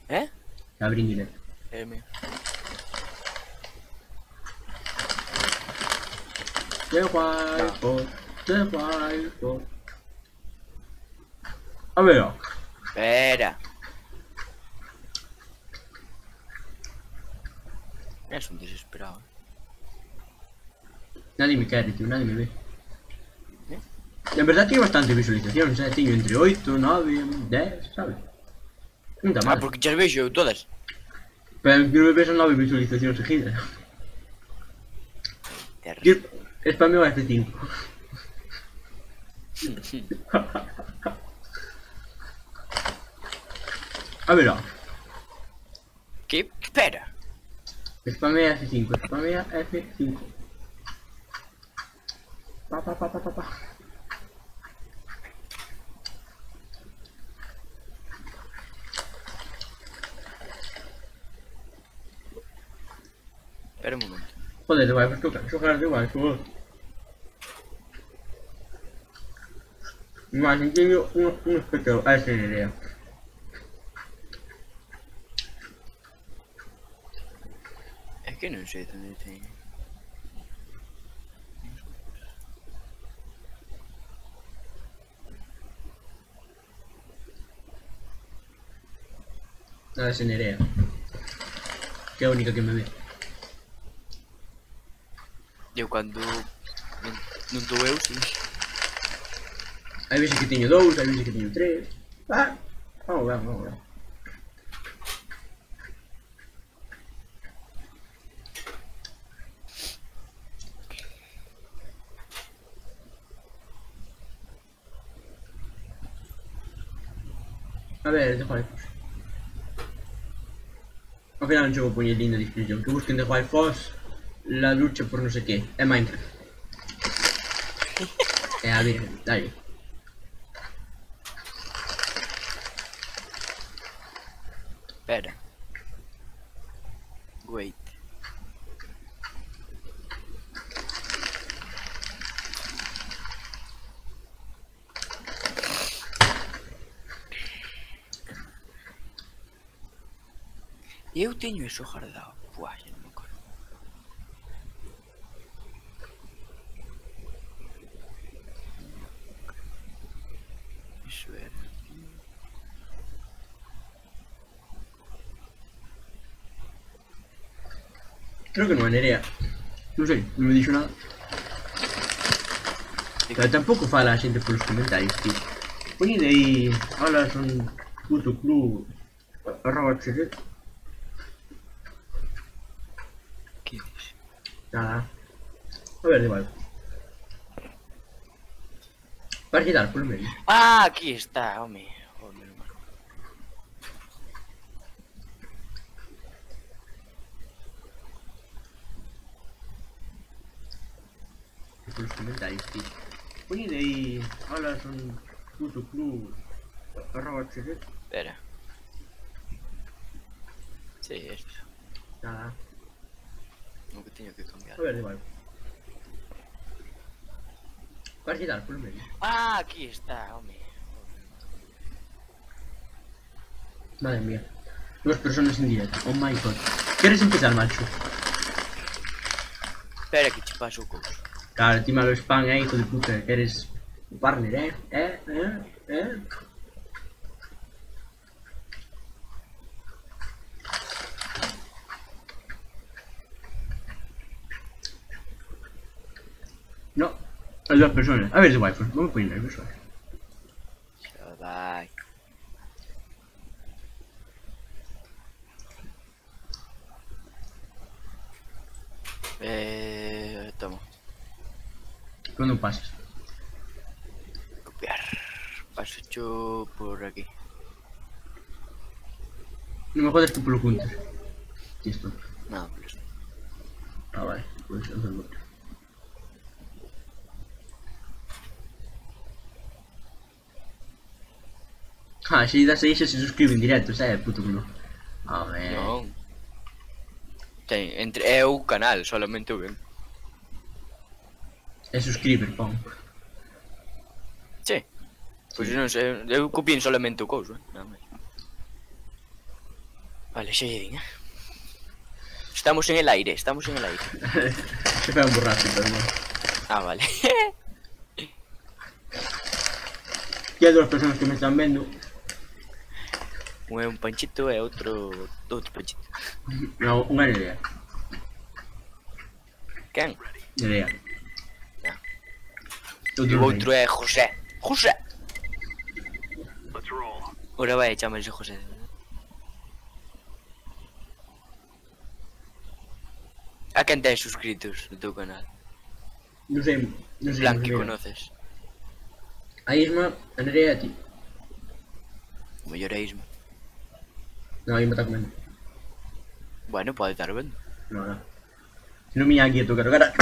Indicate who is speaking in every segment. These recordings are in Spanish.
Speaker 1: Eh?
Speaker 2: Abrí en directo.
Speaker 1: Mío.
Speaker 2: The
Speaker 1: No.
Speaker 2: whiteboard, the whiteboard. A ver,
Speaker 1: Espera. Es un desesperado.
Speaker 2: nadie me quiere, tío, nadie me ve.
Speaker 1: ¿Eh?
Speaker 2: En verdad tiene bastante visualización, ¿sabes? Tiene entre 8, 9, 10, ¿sabes? Non está mal.
Speaker 1: Porque ya vexo todas.
Speaker 2: Pero que non me ves a 9 visualizacións seguidas. Que spameo a F5. A ver, ó.
Speaker 1: ¿Qué? Espera.
Speaker 2: Spamea F5, spamea F5. Pa, pa, pa, pa, pa, pa.
Speaker 1: Espera un momento.
Speaker 2: Joder, de Wi-Fi, toca. Xogar de Wi-Fi, joder. Mas, teño un espectro a esa idea.
Speaker 1: Es que non sei onde ten.
Speaker 2: A esa Nerea. Que é a única que me ve.
Speaker 1: Eu cando non tô eu, sí.
Speaker 2: Hai veces que teño 2, hai veces que teño 3. Ah, vamos ver, vamos ver. A ver, de Wi-Fi. Al final non che vou poñer linda descripción. Que busquen de Wi-Fi la lucha por no sé qué. É Minecraft. A ver, dale.
Speaker 1: Espera. Wait. Eu teño eso guardado. Buah, xa non me acordo. Eso era.
Speaker 2: Creo que non é Nerea. Non sei, non me dixo nada. Pero tampouco fala a xente polos comentarios, tío. Poñide aí, hola, son puto club, arroba HG.
Speaker 1: Que dices?
Speaker 2: Nada. A ver, igual. Para quitar polo medio.
Speaker 1: Ah, aquí está, home. Home, hermano.
Speaker 2: Polos comentarios, tío. Poñide aí, hola, son puto club, arroba HG.
Speaker 1: Espera. Sí, esto.
Speaker 2: Nada.
Speaker 1: O que teño que cambiar.
Speaker 2: A ver, igual. Para quitar polo medio.
Speaker 1: Ah, aquí está, home.
Speaker 2: Madre mía. 2 personas en directo. Oh my god. ¿Quieres empezar, macho?
Speaker 1: Espera que che paso o couso.
Speaker 2: Claro, ti malo spam, hijo de puta. Eres un partner, eh. No, hay 2 personas. A ver, de Wi-Fi. Vamos a poner nervioso.
Speaker 1: Xa vai. Toma.
Speaker 2: Cuando pases.
Speaker 1: Copiar. Paso yo por aquí.
Speaker 2: No me jodas que por lo juntas. ¿Qué esto?
Speaker 1: No, pues.
Speaker 2: Ah, vale. Pues hacerlo. Ah, si das ahí se suscribe en directo, ¿sabes? Puto culo. A ver.
Speaker 1: Non. É o canal, solamente o ven.
Speaker 2: É subscriber, pon.
Speaker 1: Sí. Pois non sei, eu copiei solamente o couso, nada máis. Vale, xa lle din, Estamos en el aire, estamos en el aire.
Speaker 2: Se pega un borracho, pero no.
Speaker 1: Ah, vale.
Speaker 2: Y hay dos personas que me están viendo.
Speaker 1: Un é un Panchito e outro Panchito.
Speaker 2: No, unha Nerea.
Speaker 1: Quen?
Speaker 2: Nerea.
Speaker 1: Ah.
Speaker 2: Outro
Speaker 1: E o outro é José. José! Ora vai, chamarse José. A quen tens suscritos no teu canal?
Speaker 2: Non sei, non sei.
Speaker 1: Plan
Speaker 2: non
Speaker 1: que
Speaker 2: sei.
Speaker 1: conoces.
Speaker 2: A Isma, a Nerea e a ti.
Speaker 1: O mellor é Isma.
Speaker 2: No, a Isma está comendo.
Speaker 1: Bueno, pode estar vendo.
Speaker 2: No, no. Si non miña aquí a tocar cara.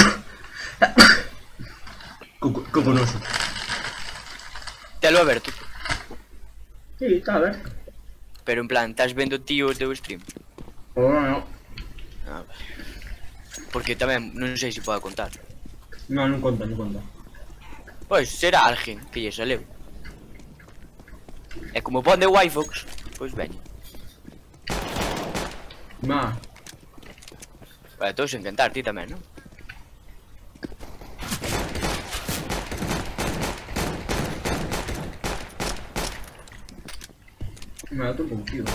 Speaker 2: Coconoso.
Speaker 1: Telo aberto.
Speaker 2: Sí, está a ver.
Speaker 1: Pero en plan, estás vendo ti o teu stream?
Speaker 2: Oh, no.
Speaker 1: Ah, vale. Porque tamén non sei se pode contar.
Speaker 2: No, non conta, non conta.
Speaker 1: Pois será alguén que lle saleu. E como pon de Wi-Fox, pois veño.
Speaker 2: Ma,
Speaker 1: Vale, todos en cantar, ti tamén, non?
Speaker 2: me da un pouco tío.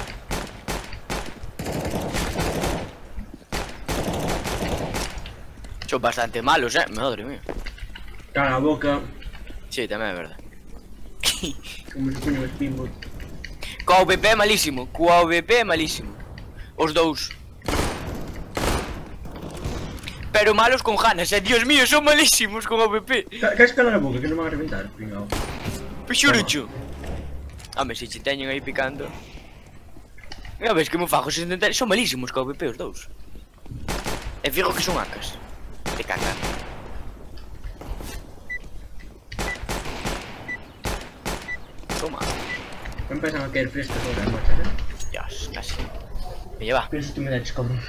Speaker 1: Son bastante malos, madre mía.
Speaker 2: Cara a boca,
Speaker 1: Sí, tamén é verdade.
Speaker 2: como se pone o steamboat.
Speaker 1: Coa VP é malísimo, coa VP é malísimo. Os dous. Pero malos con ganas, Dios mío, son malísimos con AWP.
Speaker 2: Queres calar a boca que non me van a reventar, pringao.
Speaker 1: Pixurucho. Home, se che teñen aí picando. Mira, ves que me fago 60. Son malísimos con AWP os dous. E fijo que son acas. De caca. Toma.
Speaker 2: Me empiezan a caer frescas ahora en marcha,
Speaker 1: Dios, casi. Me lleva.
Speaker 2: Pienso que me da cabrón.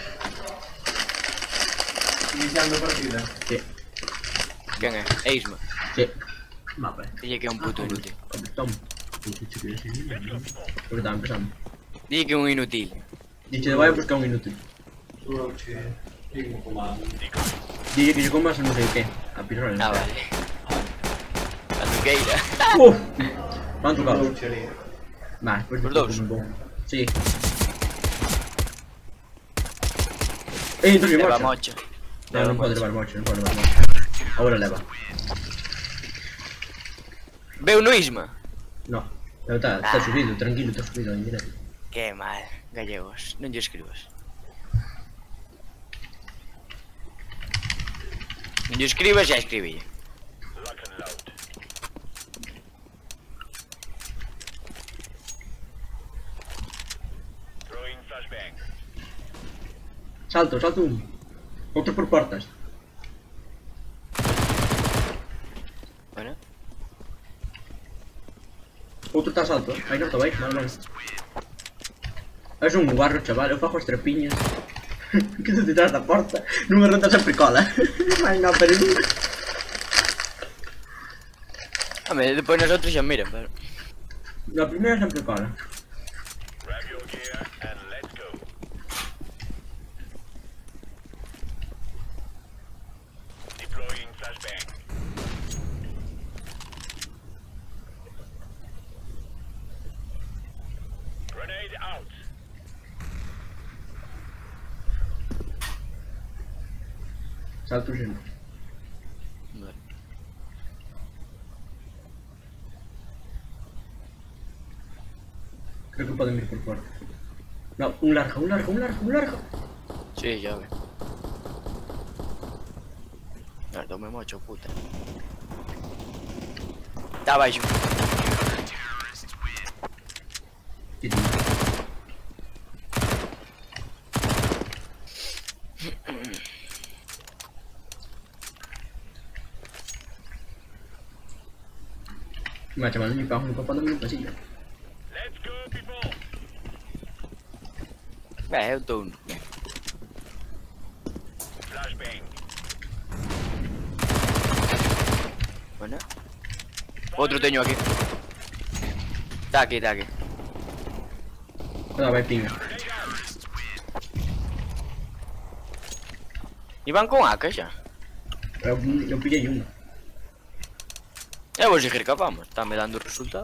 Speaker 3: Iniciando partida.
Speaker 2: Sí,
Speaker 1: Quen é? É Isma.
Speaker 2: sí. Mapa.
Speaker 1: Dille que é un puto inútil.
Speaker 2: Toma. Porque estaba empezando.
Speaker 1: Dille que é un inútil.
Speaker 2: Dice, vai a buscar un inútil.
Speaker 3: Solo che digo un comando.
Speaker 2: Dice que yo comas non sei o que. A pirrola.
Speaker 1: Ah, vale. A tuqueira.
Speaker 2: Uf. Van tocados.
Speaker 3: Solo che ali.
Speaker 2: Va, pues
Speaker 1: Os dous?
Speaker 2: Sí. Entonces
Speaker 1: Leva
Speaker 2: mocha.
Speaker 1: mocha.
Speaker 2: No, non pode levar mocha, non pode levar mocha. Agora leva.
Speaker 1: Veu no Isma.
Speaker 2: No. Pero está subido, tranquilo, está subido en directo.
Speaker 1: Que mal, gallegos. Non lle escribas. Non lle escribas, xa escribille.
Speaker 2: Salto, salto un. Outro por portas.
Speaker 1: Bueno.
Speaker 2: Outro está a salto. Aí non te vais, mal, mal. Es un guarro, chaval. Eu fago as trepiñas. Que tú detrás da porta. Non me ronda sempre cola. Ai, non, pero non.
Speaker 1: Home, depois nosotros xa miran, pero...
Speaker 2: Na primeira sempre cola. Salto sempre.
Speaker 1: Vale.
Speaker 2: Creo que poden ir por fora. No, un largo, un largo, un largo, un largo.
Speaker 1: Sí, ya ve. Tome mocho, puta. Está abaixo.
Speaker 2: Sí, sí. Ma chaval, mi pago, mi papá dame un pasillo.
Speaker 1: Eu estou un. Bueno. Outro teño aquí. Está aquí, está aquí.
Speaker 2: Toda vai pinga.
Speaker 1: E van con AK xa.
Speaker 2: Eu pillei unha.
Speaker 1: Eu vou seguir que vamos, está me dando o resultado.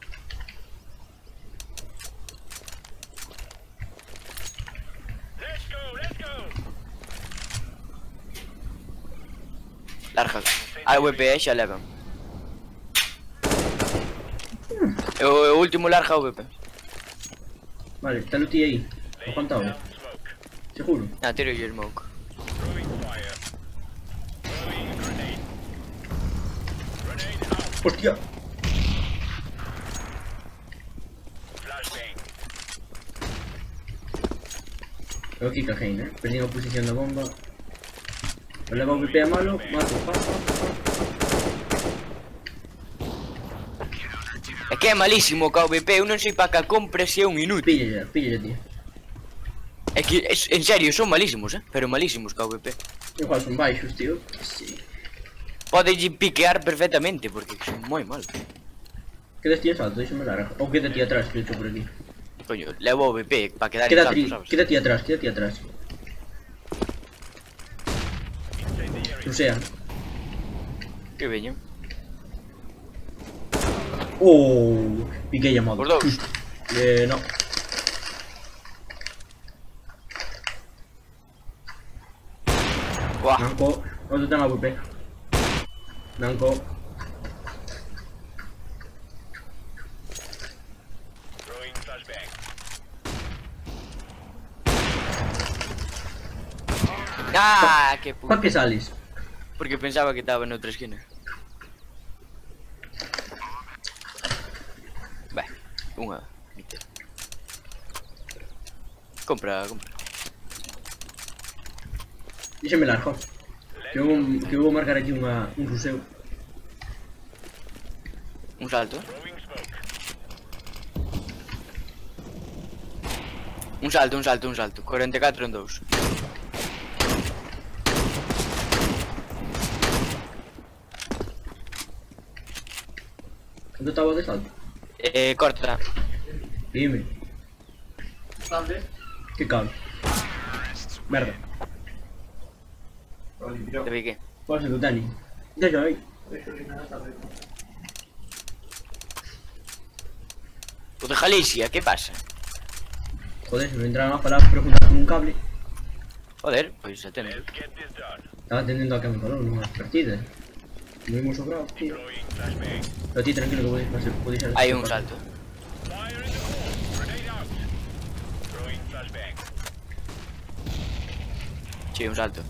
Speaker 1: Larga. A VP xa levan. O último larga o VP.
Speaker 2: Vale, está o tío aí. Aguantado. Seguro.
Speaker 1: Ah, tiro yo el smoke.
Speaker 2: Hostia. Eu aquí cajei, né? Perdí a posición da bomba. Eu levo o VP a malo, mato.
Speaker 1: É que é malísimo o KVP, eu non sei para que a compre se é un inútil.
Speaker 2: Pilla, tío.
Speaker 1: É que, en serio, son malísimos, pero malísimos KVP.
Speaker 2: Igual son baixos, tío. Sí.
Speaker 1: Podelle piquear perfectamente, porque son moi malos.
Speaker 2: Quedas ti en salto, déxame larga. Ou queda ti atrás, que hecho por aquí.
Speaker 1: Coño, levo o VP para quedar en salto, sabes?
Speaker 2: Queda ti atrás. O sea.
Speaker 1: Que veño.
Speaker 2: Oh, piquei a modo.
Speaker 1: Por dous.
Speaker 2: No.
Speaker 1: Buah.
Speaker 2: Nanco, outro ten a VP. Nanco.
Speaker 1: Ah, que puto.
Speaker 2: Pa que sales?
Speaker 1: Porque pensaba que estaba en outra esquina. Vai, unha mitad. Compra.
Speaker 2: Díxeme largo. Que eu vou marcar aquí un ruseo.
Speaker 1: Un salto. Un salto. 44 en 2.
Speaker 2: Onde estaba de salto?
Speaker 1: Corta.
Speaker 2: Dime.
Speaker 3: ¿Dónde?
Speaker 2: Que cabe. Merda.
Speaker 3: Lo limpio.
Speaker 1: Te vi que.
Speaker 2: Pode ser do Dani. Deixa aí.
Speaker 3: Dejo de nada, tarde.
Speaker 1: O de Galicia, que pasa?
Speaker 2: Joder, se me entraron a falar preguntar con un cable.
Speaker 1: Joder, pois atende.
Speaker 2: Estaba atendendo a que me falou nunha partida. Non imos sobrados, tío. Pero ti tranquilo que podéis hacer.
Speaker 1: Hai un salto. Sí, un salto.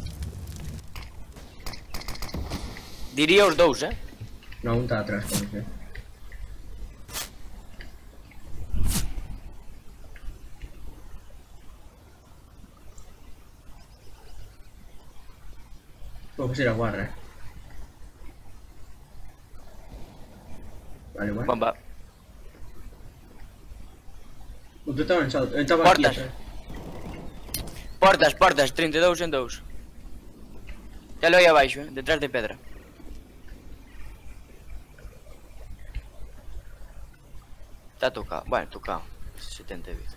Speaker 1: Diría os dous,
Speaker 2: Non, un está atrás, como que. Vou fazer a guarda. Vale, bueno.
Speaker 1: Bomba.
Speaker 2: O tú estaba en salto. Estaba aquí
Speaker 1: Portas.
Speaker 2: atrás.
Speaker 1: Portas, 32 en 2. Ya lo hai abaixo, detrás de pedra. Está tocado, bueno, tocado. 70 de vida.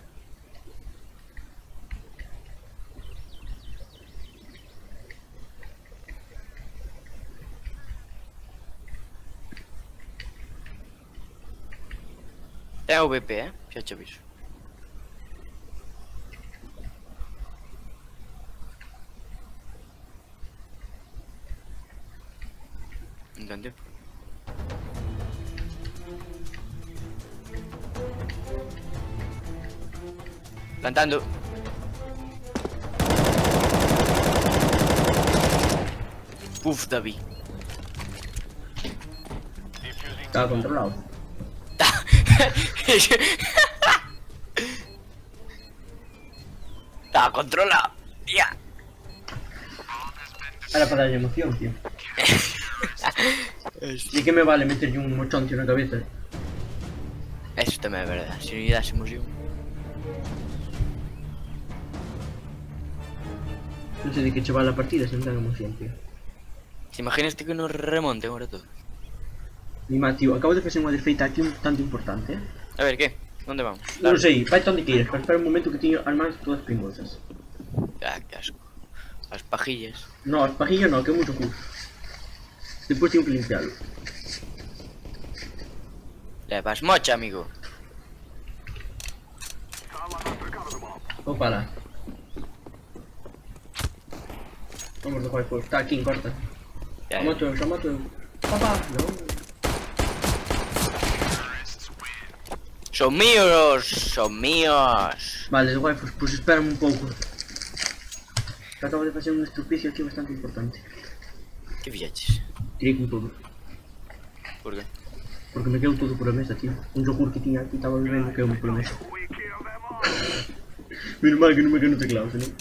Speaker 1: É o VP, xa te aviso. Entendeu? Plantando. Uf, David.
Speaker 2: Estaba controlado.
Speaker 1: Estaba controlado. Ya.
Speaker 2: Era para darle emoción, tío. ¿Y qué me vale meterle un mochón, tío, en la cabeza?
Speaker 1: Eso tamén é verdade, se non lle das emoción.
Speaker 2: Non sei de que che va la partida se non dan emoción, tío.
Speaker 1: Te imaginaste que nos remonten ahora todo.
Speaker 2: Mima, tío, acabo de facer unha desfeita aquí un tanto importante,
Speaker 1: A ver, que? Onde vamos?
Speaker 2: Non sei, vai onde queiras, pero espera un momento que teño as mans todas pingosas.
Speaker 1: Ah, que asco. As pajillas.
Speaker 2: No, as pajillas no, que é mucho culo. Despois tengo que limpiarlo.
Speaker 1: Levas mocha, amigo.
Speaker 2: Opa lá. Vamos do Wi-Fi. Está aqui, corta.
Speaker 1: Ya,
Speaker 2: Xa mato eu. Papá, non.
Speaker 1: Son míos, son míos.
Speaker 2: Vale, do Wi-Fi, pois espérame un pouco. Que acabo de facer un estupicio aquí bastante importante.
Speaker 1: Que fixaches?
Speaker 2: Tirei con todo.
Speaker 1: Por qué?
Speaker 2: Porque me quedou todo por a mesa, tío. Un yogur que tiña aquí estaba bebendo quedou por a mesa. Menos mal que non me quedou no teclado, senón.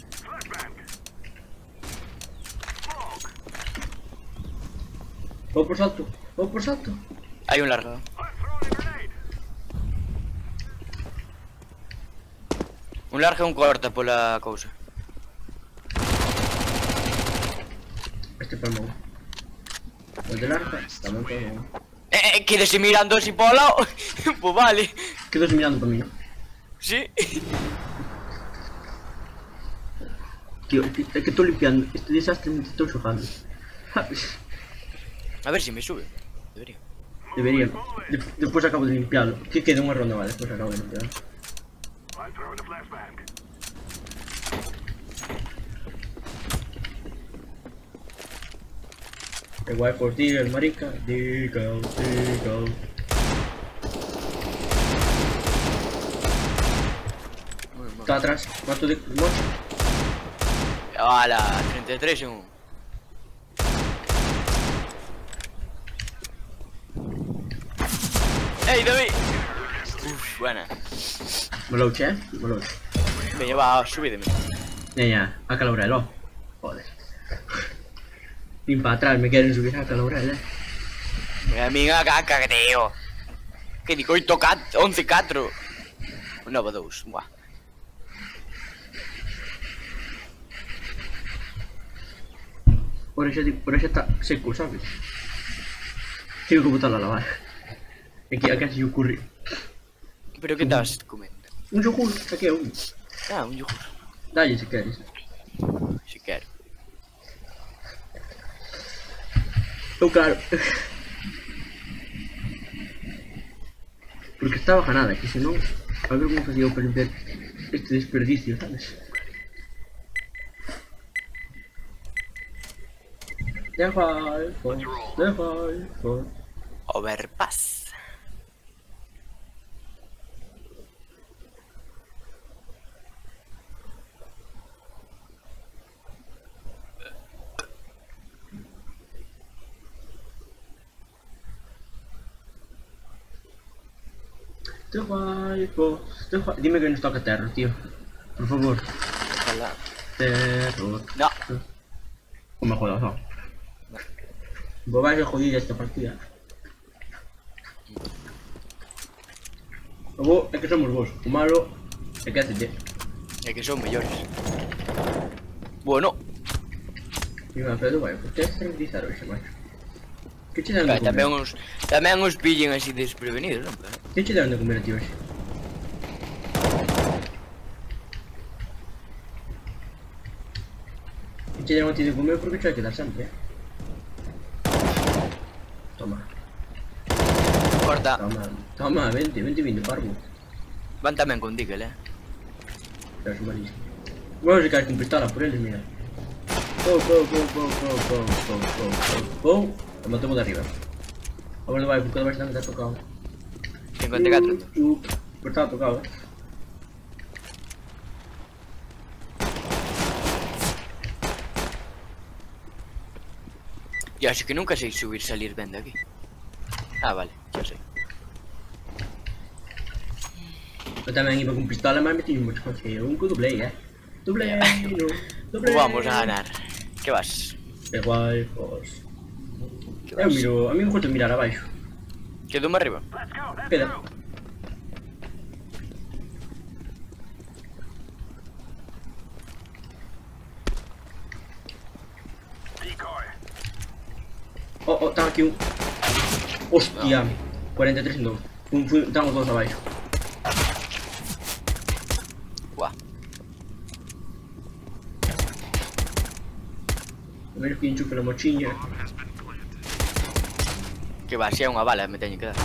Speaker 2: Vou por salto, vou por salto.
Speaker 1: Hai un largo. Un largo e un corta pola cousa.
Speaker 2: Este palmón. O de larga, tamén palmón.
Speaker 1: Quedese mirando así polo lado. Pues vale.
Speaker 2: Quedas mirando para mí, non?
Speaker 1: Sí.
Speaker 2: Tío, é que estou limpiando. Este desastre me estou xogando.
Speaker 1: A ver si me sube. Debería.
Speaker 2: Debería. Despois acabo de limpiarlo. Que queda unha ronda, vale, despois acabo de limpiarlo. The guay por Deagle, marica. Deagle. Está atrás, mato de mocho.
Speaker 1: Ala, 33 en un. ¡Ey, David! Uf, buena.
Speaker 2: Melouche, melouche.
Speaker 1: Veña, va, subídeme.
Speaker 2: Ya, a calabrelo. Joder. Vim para atrás, me queren subir a calabrelo,
Speaker 1: Mira, amiga, caca, tío. Que digo, 11-4. Nova 2, buah.
Speaker 2: Por eso está seco, ¿sabes? Tengo que botarlo a lavar. Aquí así ocurre.
Speaker 1: Pero que estás comiendo?
Speaker 2: Un yogur, saqué un.
Speaker 1: Ah, un yogur.
Speaker 2: Dale si quieres.
Speaker 1: Si quero.
Speaker 2: Oh, claro. Porque estaba ganada, que si no, a ver cómo hacía para limpiar este desperdicio, ¿sabes? Deja el phone.
Speaker 1: Overpass.
Speaker 2: Dime que nos toca terror, tío. Por favor.
Speaker 1: Ojalá.
Speaker 2: Terror.
Speaker 1: No.
Speaker 2: No me jodas, no. Vos vais a joder esta partida. O vos, é que somos vos. O malo é que hacete.
Speaker 1: É que son mellores. Bueno.
Speaker 2: Mira, pero vai, porque é tranquilizar hoxe, macho. Que che dan de comer?
Speaker 1: Tamén os pillen así desprevenidos, non?
Speaker 2: Que che dan de comer a ti hoxe? Que che dan a ti de comer porque che hai que dar sempre, Toma,
Speaker 1: Corta.
Speaker 2: toma, vente, parvo.
Speaker 1: Van tamén con Deagle,
Speaker 2: Pero es malísimo. Vamos a caer con pistola por él, mira. Go. Lo matamos de arriba. A ver, vai, porque bastante está tocado.
Speaker 1: 54.
Speaker 2: Pero estaba tocado,
Speaker 1: Ya sé que nunca sei subir, salir ben de aquí. Ah, vale, xa sei.
Speaker 2: Eu tamén iba con pistola, mas metí mucho conseguido. Un doblei, Doblei, no. Doblei.
Speaker 1: Vamos a ganar. Que vas?
Speaker 2: É guai, pues.
Speaker 1: Que
Speaker 2: Eu
Speaker 1: vas?
Speaker 2: miro, a mí me gusta mirar abaixo.
Speaker 1: Quedo máis arriba.
Speaker 2: Espera. Oh, están aquí un... Hostia, 43 en 2. Estamos todos abaixo.
Speaker 1: Buah.
Speaker 2: A menos que enchufe la mochila.
Speaker 1: Que va, si é unha bala me teño que dar.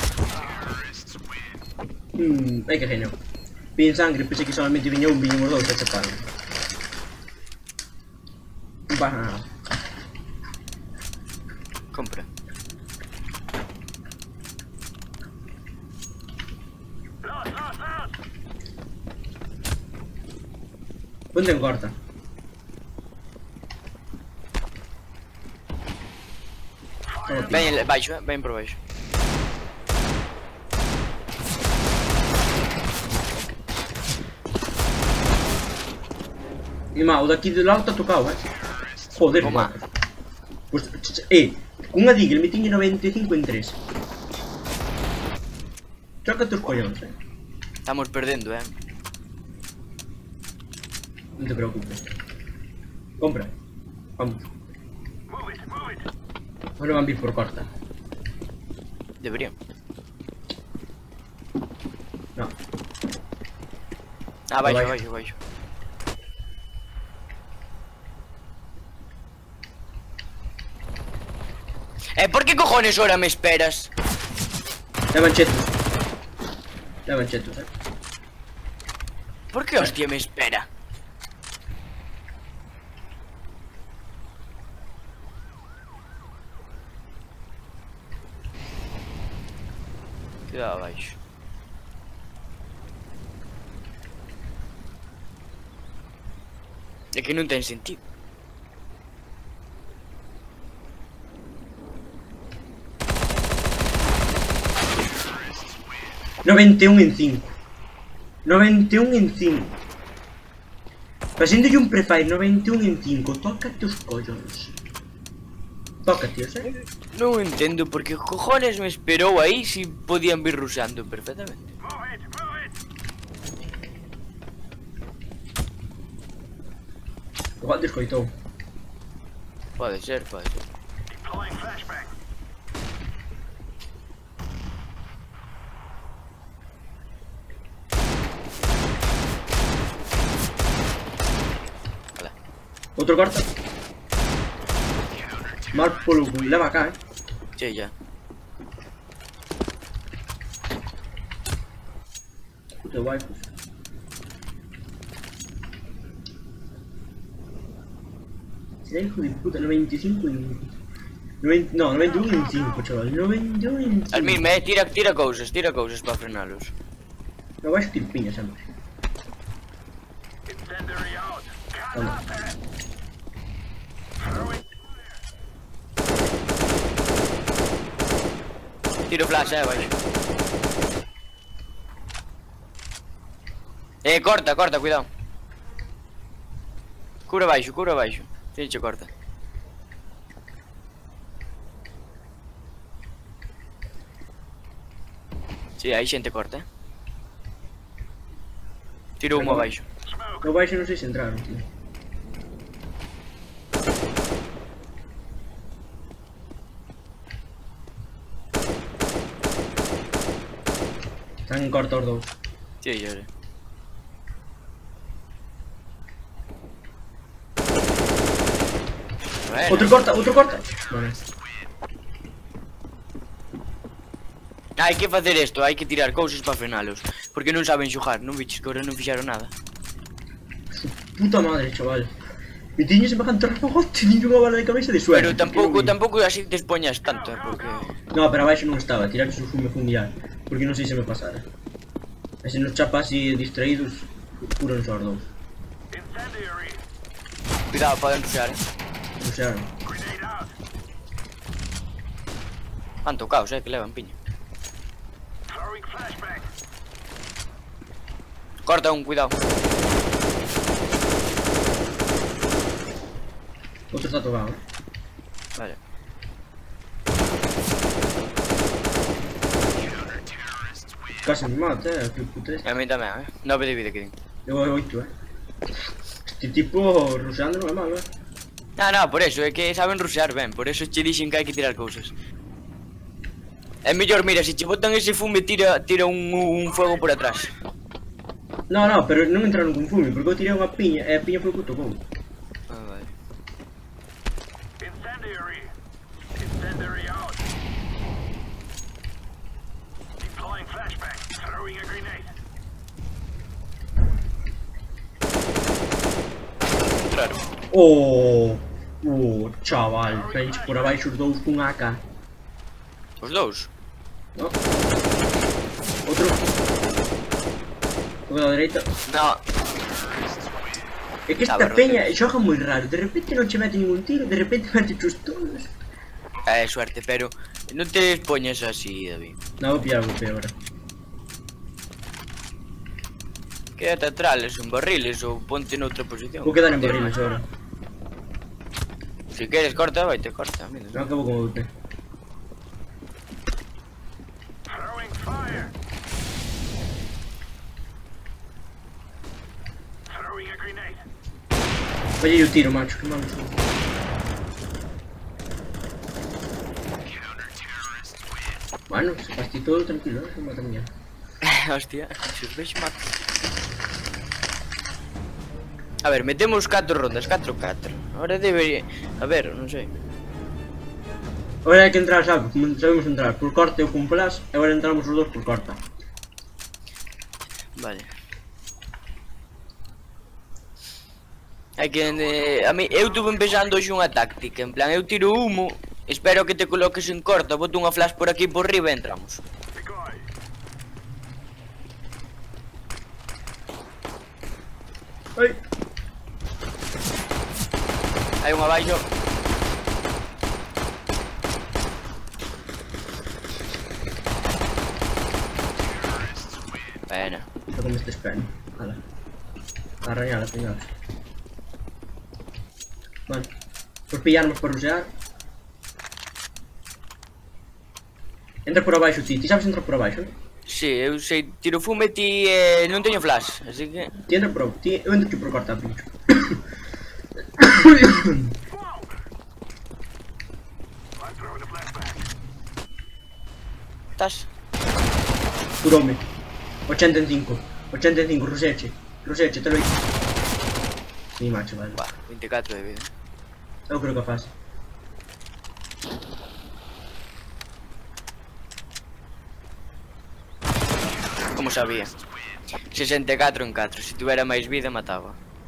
Speaker 2: Ai que genio. Piden sangre, pensei que solamente viña un, viñamos dous a chapar. Non pasa nada.
Speaker 1: Compra.
Speaker 2: Ponte en corta.
Speaker 1: Ven baixo, ven por baixo.
Speaker 2: E má, o daqui do lado está tocado, Joder,
Speaker 1: Toma.
Speaker 2: Pues, cunha Deagle me tiña 95 en 3. Choca tus collóns,
Speaker 1: Estamos perdendo,
Speaker 2: Non te preocupes. Compra. Vamos. Ahora van vir por corta.
Speaker 1: Deberían.
Speaker 2: No.
Speaker 1: Ah, baixo,
Speaker 2: Baixo.
Speaker 1: baixo, baixo. ¿Por qué cojones ahora me esperas?
Speaker 2: Levan chetos.
Speaker 1: ¿Por qué hostia me espera? Cuidado abaixo. É que non ten sentido.
Speaker 2: ...91 en 5. 91 en 5. Pasándolle un prefire 91 en 5. Tócate os collóns. Tócate,
Speaker 1: Non entendo por que cojones me esperou aí si podían vir ruseando perfectamente.
Speaker 2: Igual te escoitou.
Speaker 1: Pode ser, pode ser. Hola.
Speaker 2: Outro corta. Mal polo cu, leva acá,
Speaker 1: Sí, ya.
Speaker 2: Puto guai, pues. Será hijo de puta, 95 en... 90, no, 91 en 5, chaval, 91 en 5.
Speaker 1: Almín, tira cousas para frenalos.
Speaker 2: No vais a tirar piña sempre. Anda.
Speaker 1: Tiro flash, baixo. Corta, cuidado. Cura baixo. Finche corta. Sí, aí xente corta, Tiro humo abaixo.
Speaker 2: No baixo non sei se entraron, tío. Están en corta os dous.
Speaker 1: Sí, yo sé. Bueno.
Speaker 2: Outro corta. Vale.
Speaker 1: Hai que facer isto, hai que tirar cousas para frenalos. Porque non saben xugar, non biches que agora non fixaron nada.
Speaker 2: Su puta madre, chaval. Me tiño semejante rafagote, tiño unha bala de cabeza de suerte.
Speaker 1: Pero tampouco así te expoñas tanto, porque...
Speaker 2: No, pero abaixo non estaba, tirar que su fume fundiar. Porque non sei se me pasara. E se nos chapa así distraídos, curan os dous.
Speaker 1: Cuidado, poden ruxear,
Speaker 2: Ruxearon.
Speaker 1: Van tocaos, que levan piña. Corta un, cuidado.
Speaker 2: Outro está tocado,
Speaker 1: Vale.
Speaker 2: Casi me mata, que puta este.
Speaker 1: A mí tamén, 9 de vida que din.
Speaker 2: Levo 8, Este tipo ruxeando non é malo,
Speaker 1: No, por eso, é que saben ruxear ben. Por eso che dixen que hai que tirar cousas. É mellor, mira, se che botan ese fume, tira un fuego por atrás.
Speaker 2: No, pero non entraron con fume, porque eu tirei unha piña e a piña foi o que tocou.
Speaker 1: Ah, vale. Entraron.
Speaker 2: Oh, chaval, venche por abaixo os dous cun AK.
Speaker 1: Os dous.
Speaker 2: No? Outro. O da dereita.
Speaker 1: No.
Speaker 2: É que esta
Speaker 1: Cabrón,
Speaker 2: peña xoga moi raro, de repente non che mete ningún tiro, de repente mete chus todos.
Speaker 1: Suerte, pero non te poñes así, David.
Speaker 2: Non, vou pillar o golpe agora.
Speaker 1: Quédate atrás, en barriles ou ponte noutra posición.
Speaker 2: Vou quedar en barriles agora.
Speaker 1: Si queres corta, vai te corta. Mira.
Speaker 2: Non acabo con o golpe. Fallei o tiro, macho, que malo son. Bueno, se pasti todo tranquilo, se mata a miña.
Speaker 1: Hostia, se os vexo mato. A ver, metemos 4 rondas, 4-4. Ahora debería... A ver, non sei.
Speaker 2: Ahora hai que entrar, sabe, como sabemos entrar por corte ou con plus, e agora entramos os dos por corta.
Speaker 1: Vale. Hai que... a mí, eu tuve empezando hoxe unha táctica. En plan, eu tiro humo, espero que te coloques en corta, boto unha flash por aquí por riba e entramos.
Speaker 2: Ai.
Speaker 1: Hai un abaixo. Pena.
Speaker 2: Xa como este espeno. Ala. Arrañala, peñados. Vale. Por pillarnos por rusear. Entra por abaixo ti, ti sabes entrar por abaixo?
Speaker 1: Si, eu sei, tiro fume ti non teño flash, así que...
Speaker 2: Ti entra por ti, eu entro aquí por corta, pincho.
Speaker 1: Estás?
Speaker 2: Curome. 85, ruseche. Ruseche, te lo hice. Sí, macho, vale.
Speaker 1: Buah, 24 de vida.
Speaker 2: Eu creo que faz.
Speaker 1: Como sabía? 64 en 4, se tuvera máis vida mataba.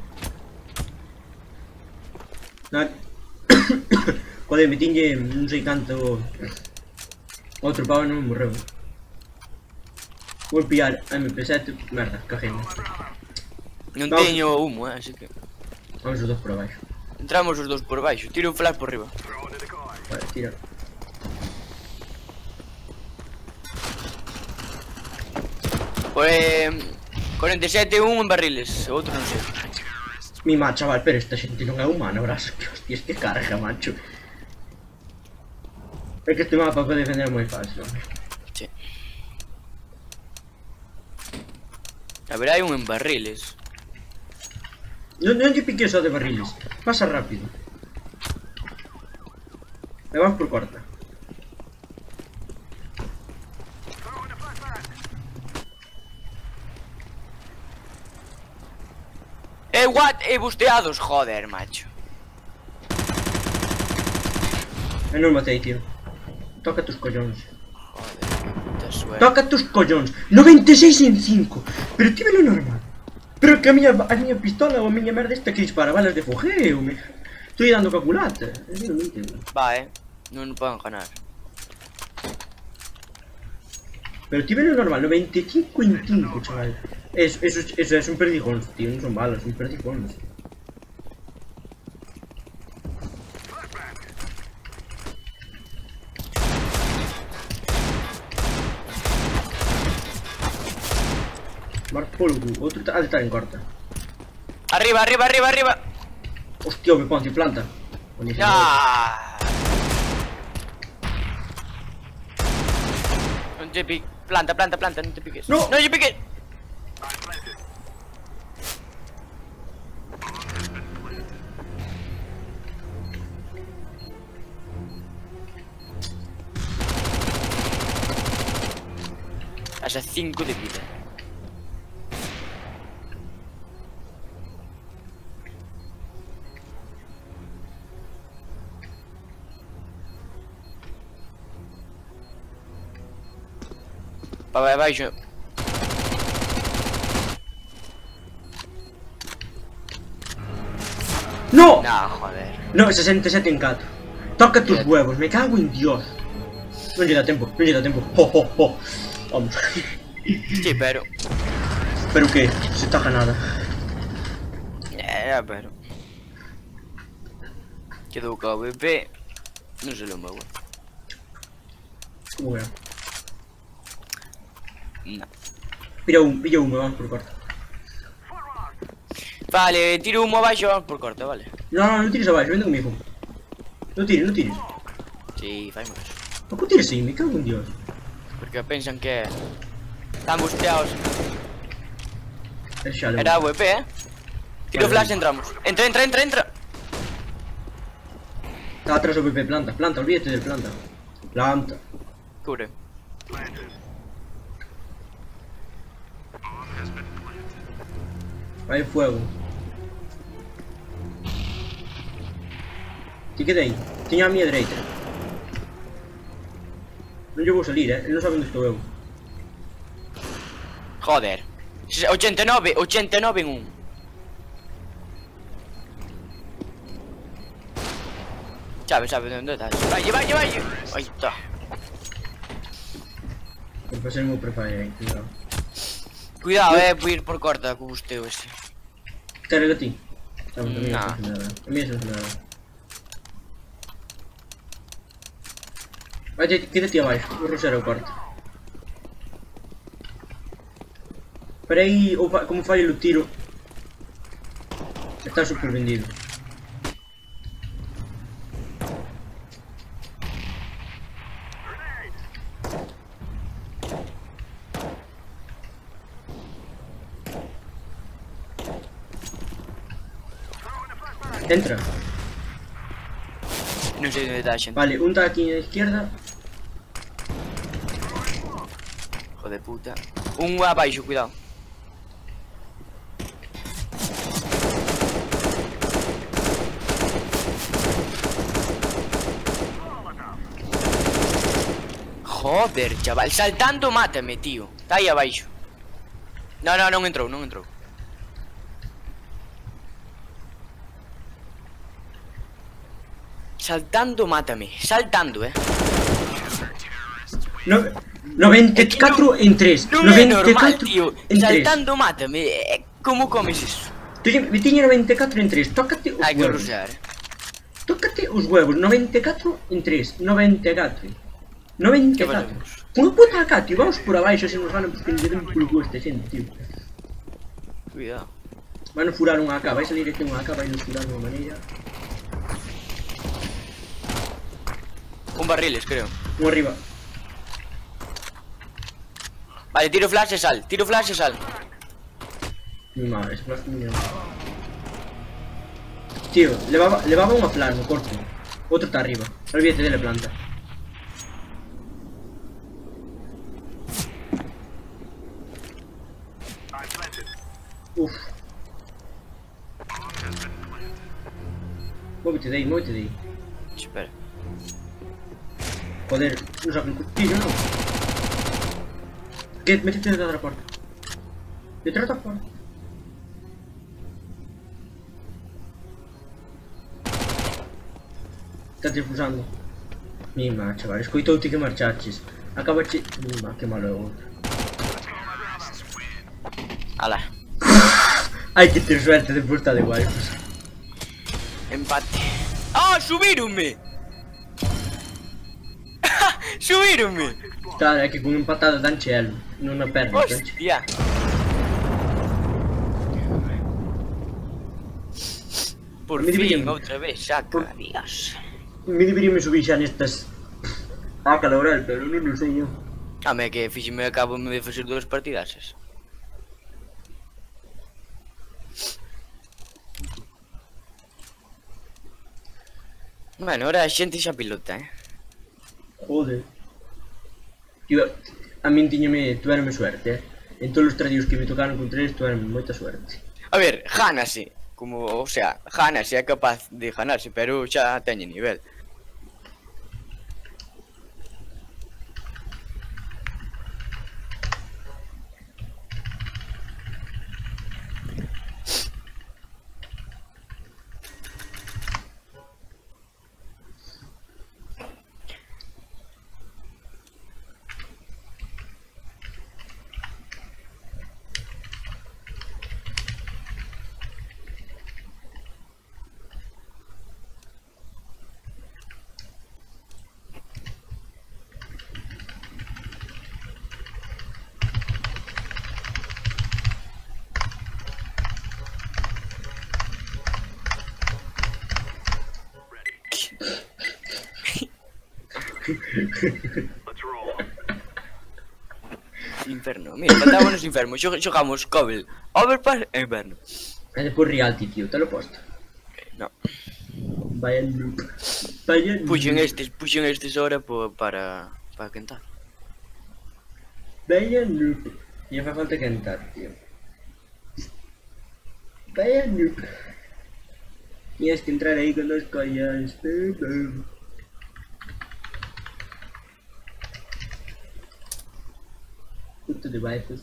Speaker 2: Non. Joder, me tinlle non sei canto. Outro pavo non me morreu. Vou pillar a MP7, merda, cajeme.
Speaker 1: Non
Speaker 2: Vamos.
Speaker 1: teño humo, así que...
Speaker 2: Vamos os dos por abaixo.
Speaker 1: Entramos os dous por baixo, tiro un flash por riba.
Speaker 2: Vale, tira.
Speaker 1: Pues... 47-1 en barriles, outro non sei.
Speaker 2: Mima, chaval, pero esta xente non é humana, brazo. Que hostias, que carga, macho. É que este mapa pode defender moi fácil, hombre.
Speaker 1: Sí. A ver, hai un en barriles.
Speaker 2: Non lle piques só de barriles. Pasa rápido. E vamos por corta.
Speaker 1: What? Busteados, joder, macho.
Speaker 2: E non matei, tío. Toca tus collóns.
Speaker 1: Joder, que puta suerte.
Speaker 2: Toca tus collóns. 96 en 5. Pero tío lo normal. Pero que a miña pistola ou a miña merda esta que dispara balas de fogueo, me... Estoy dando calculata. Non entendo.
Speaker 1: Va, non poden ganar.
Speaker 2: Pero tío lo normal, 95 en 5, chaval. Eso es un perdigón, tío, non son balas, son perdigóns. Mark Polgu, outro ha de estar en corta.
Speaker 1: Arriba, arriba, arriba, arriba.
Speaker 2: Hostia, me ponte planta. Buenísimo.
Speaker 1: Ya. Non te piques. Planta, planta, planta, non te piques.
Speaker 2: No.
Speaker 1: Non te piques. Hasta 5 de vida. Vai, baixo.
Speaker 2: ¡No!
Speaker 1: Nah, joder.
Speaker 2: No, 67 en 4. Toca tus huevos, me cago en Dios. No llega tiempo, no llega tiempo. ¡Jo, jo, jo! Vamos.
Speaker 1: Sí, pero...
Speaker 2: ¿Pero qué? Se taja nada.
Speaker 1: Pero... Quedó KVP. No se lo muevo.
Speaker 2: ¿Cómo que no?
Speaker 1: No.
Speaker 2: Pilla humo, vamos por corta.
Speaker 1: Vale, tiro humo abaixo, vamos por corte, vale.
Speaker 2: No, no tires abaixo, vente conmigo. No tires, no tires.
Speaker 1: Sí, faimos.
Speaker 2: ¿Por qué tires aí? Me cago en Dios.
Speaker 1: Porque pensan que... Están busteados.
Speaker 2: Xa,
Speaker 1: Era AWP, Tiro
Speaker 2: Vale.
Speaker 1: flash, entramos. Entra.
Speaker 2: Está atrás o PP, planta, planta, olvídate del planta. Planta.
Speaker 1: Cubre.
Speaker 2: Vai fuego. Ti queda aí. Tiña a miña dereita. Non lle vou salir, Ele non sabe onde estou eu.
Speaker 1: Joder. 89 en 1. Sabe dónde estás. Vaya. Ahí está.
Speaker 2: Por facer o meu prefire aí, cuidado.
Speaker 1: Cuidado, voy a ir por corta con usted ese.
Speaker 2: Carga a ti. Estamos a mí
Speaker 1: Nah.
Speaker 2: A mí eso nada. Vai, quédate abaixo, vou roxar o corte. Espera aí, como falha o tiro. Está super vendido. Entra.
Speaker 1: No sé dónde está la gente.
Speaker 2: Vale, un está aquí a la izquierda.
Speaker 1: Hijo de puta. Un abaixo, cuidado. Joder, chaval. Saltando, mátame, tío. Está aí abaixo. No entrou. Saltando, mátame. Saltando,
Speaker 2: No, 94 en 3.
Speaker 1: Non é normal,
Speaker 2: 94
Speaker 1: tío.
Speaker 2: en 3.
Speaker 1: Saltando, mátame. Como comes eso?
Speaker 2: Me tiña 94 en 3. Tócate os
Speaker 1: Hai que
Speaker 2: huevos.
Speaker 1: rusear.
Speaker 2: Tócate os huevos. 94 en 3. 94.
Speaker 1: Que
Speaker 2: 94.
Speaker 1: facemos?
Speaker 2: Unha puta acá, tío. Vamos por abaixo se nos ganan porque nos den por culo esta xente, tío.
Speaker 1: Cuidado.
Speaker 2: Van a furar unha AK. Vai salir aquí unha AK. Vai nos furar de unha maneira.
Speaker 1: Un barriles, creo.
Speaker 2: Un arriba.
Speaker 1: Vale, tiro flash e sal.
Speaker 2: Mi madre, es más mío. Tío, levaba unha flash no corto. Outro está arriba. Olvídate de la planta. Uf. Móvete de ahí.
Speaker 1: Espera.
Speaker 2: Joder, no saca el cuchillo, ¿no? ¿Qué? Métete detrás de la puerta. Detrás de la puerta. Estás expulsando. Mima, chaval, escoitoute que marchaches. Acabache... Mima, que malo é outro.
Speaker 1: Ala.
Speaker 2: Hai que ter suerte de puesta de waifus.
Speaker 1: Empate. ¡Ah! ¡Subíronme! ¡Subíronme!
Speaker 2: Claro, é que con empatada dan chelo. Non a perna, danche.
Speaker 1: ¡Hostia! Por
Speaker 2: Me
Speaker 1: fin,
Speaker 2: dividiron.
Speaker 1: outra vez, saca, Dios.
Speaker 2: Me deberíame subir xa nestas... Ah, calaural, pero non o sei eu.
Speaker 1: Ame que fíxeme acabo de facer 2 partidasas. Bueno, ahora a xente xa pilota,
Speaker 2: Joder. Tío, a min tuérame suerte, En todos os tradios que me tocaron con 3 tuérame moita suerte.
Speaker 1: A ver, gánase. Como, o sea, gánase, é capaz de ganarse, pero xa teñe nivel. Inferno. Mira, faltábamos inferno. Xogamos Cobble, Overpass e Inferno.
Speaker 2: E depois Reality, tío, te lo posto.
Speaker 1: No.
Speaker 2: Vaya noob. Vaya noob.
Speaker 1: Puxen estes ahora para quentar.
Speaker 2: Vaya noob. E fai falta cantar, tío. Vaya noob. Tienes que entrar ahí con los collas. Puto devices.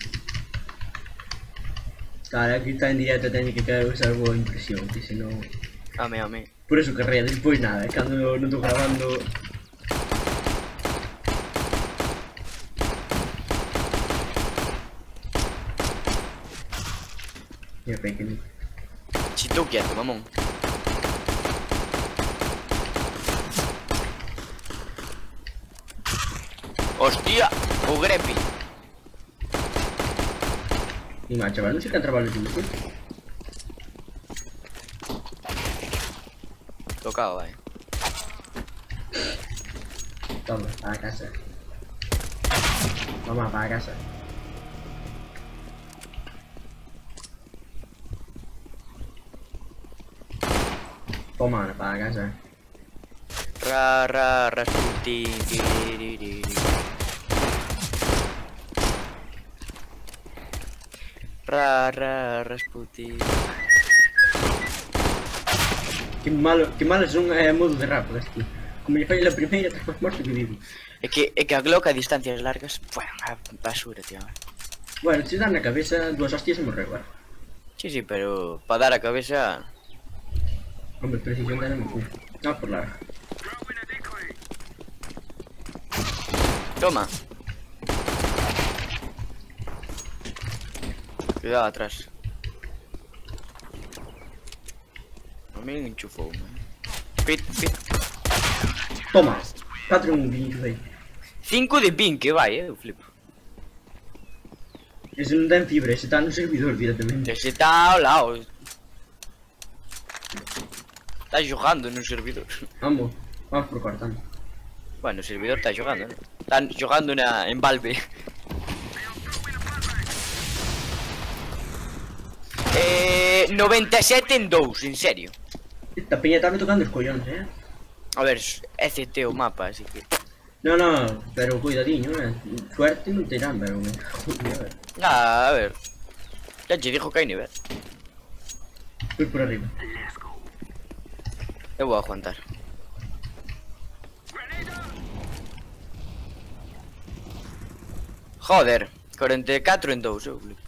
Speaker 2: Cara, aquí está en directo, teño que usar boa impresión, que se non...
Speaker 1: Ame.
Speaker 2: Por eso carrera, despois nada, cando non estou grabando... Mira, pequeño.
Speaker 1: Si tú quieto, mamón. Hostia, o Grepi.
Speaker 2: Ni más, chaval, non sei que entraba no último, tío.
Speaker 1: Tocado, vai.
Speaker 2: Toma, para casa. Toma, para casa. Toma, para casa.
Speaker 1: Rasputin. Rasputin.
Speaker 2: Que malo son modo de rápidas, tío. Como lle fai la primeira, estás máis morto que vivo.
Speaker 1: É que a Glock a distancias largas, bueno, a basura, tío.
Speaker 2: Bueno, se dan na cabeza, dúas hostias e morreu, vale.
Speaker 1: Sí, pero para dar a cabeza.
Speaker 2: Hombre, precisión de enemigo. No, por larga.
Speaker 1: Toma. Cuidado atrás. A mí me enchufou, man. Pit.
Speaker 2: Toma. 4 en un bicho aí.
Speaker 1: 5 de ping, que vai, eu flipo.
Speaker 2: Ese non ten fibra, ese está no servidor directamente.
Speaker 1: Ese está ao lado. Está xogando no servidor.
Speaker 2: Vamos por cortando.
Speaker 1: Bueno, o servidor está xogando, ¿no? Están xogando en Valve. 97 en 2, en serio.
Speaker 2: Esta peña está me tocando os collóns,
Speaker 1: A ver, é CT o mapa, así que...
Speaker 2: No, pero cuidadiño, suerte non te irán, pero... Joder,
Speaker 1: A ver. Ya te dijo que hai nivel.
Speaker 2: voy por arriba.
Speaker 1: Eu vou aguantar. Joder, 44 en 2, eu flipo.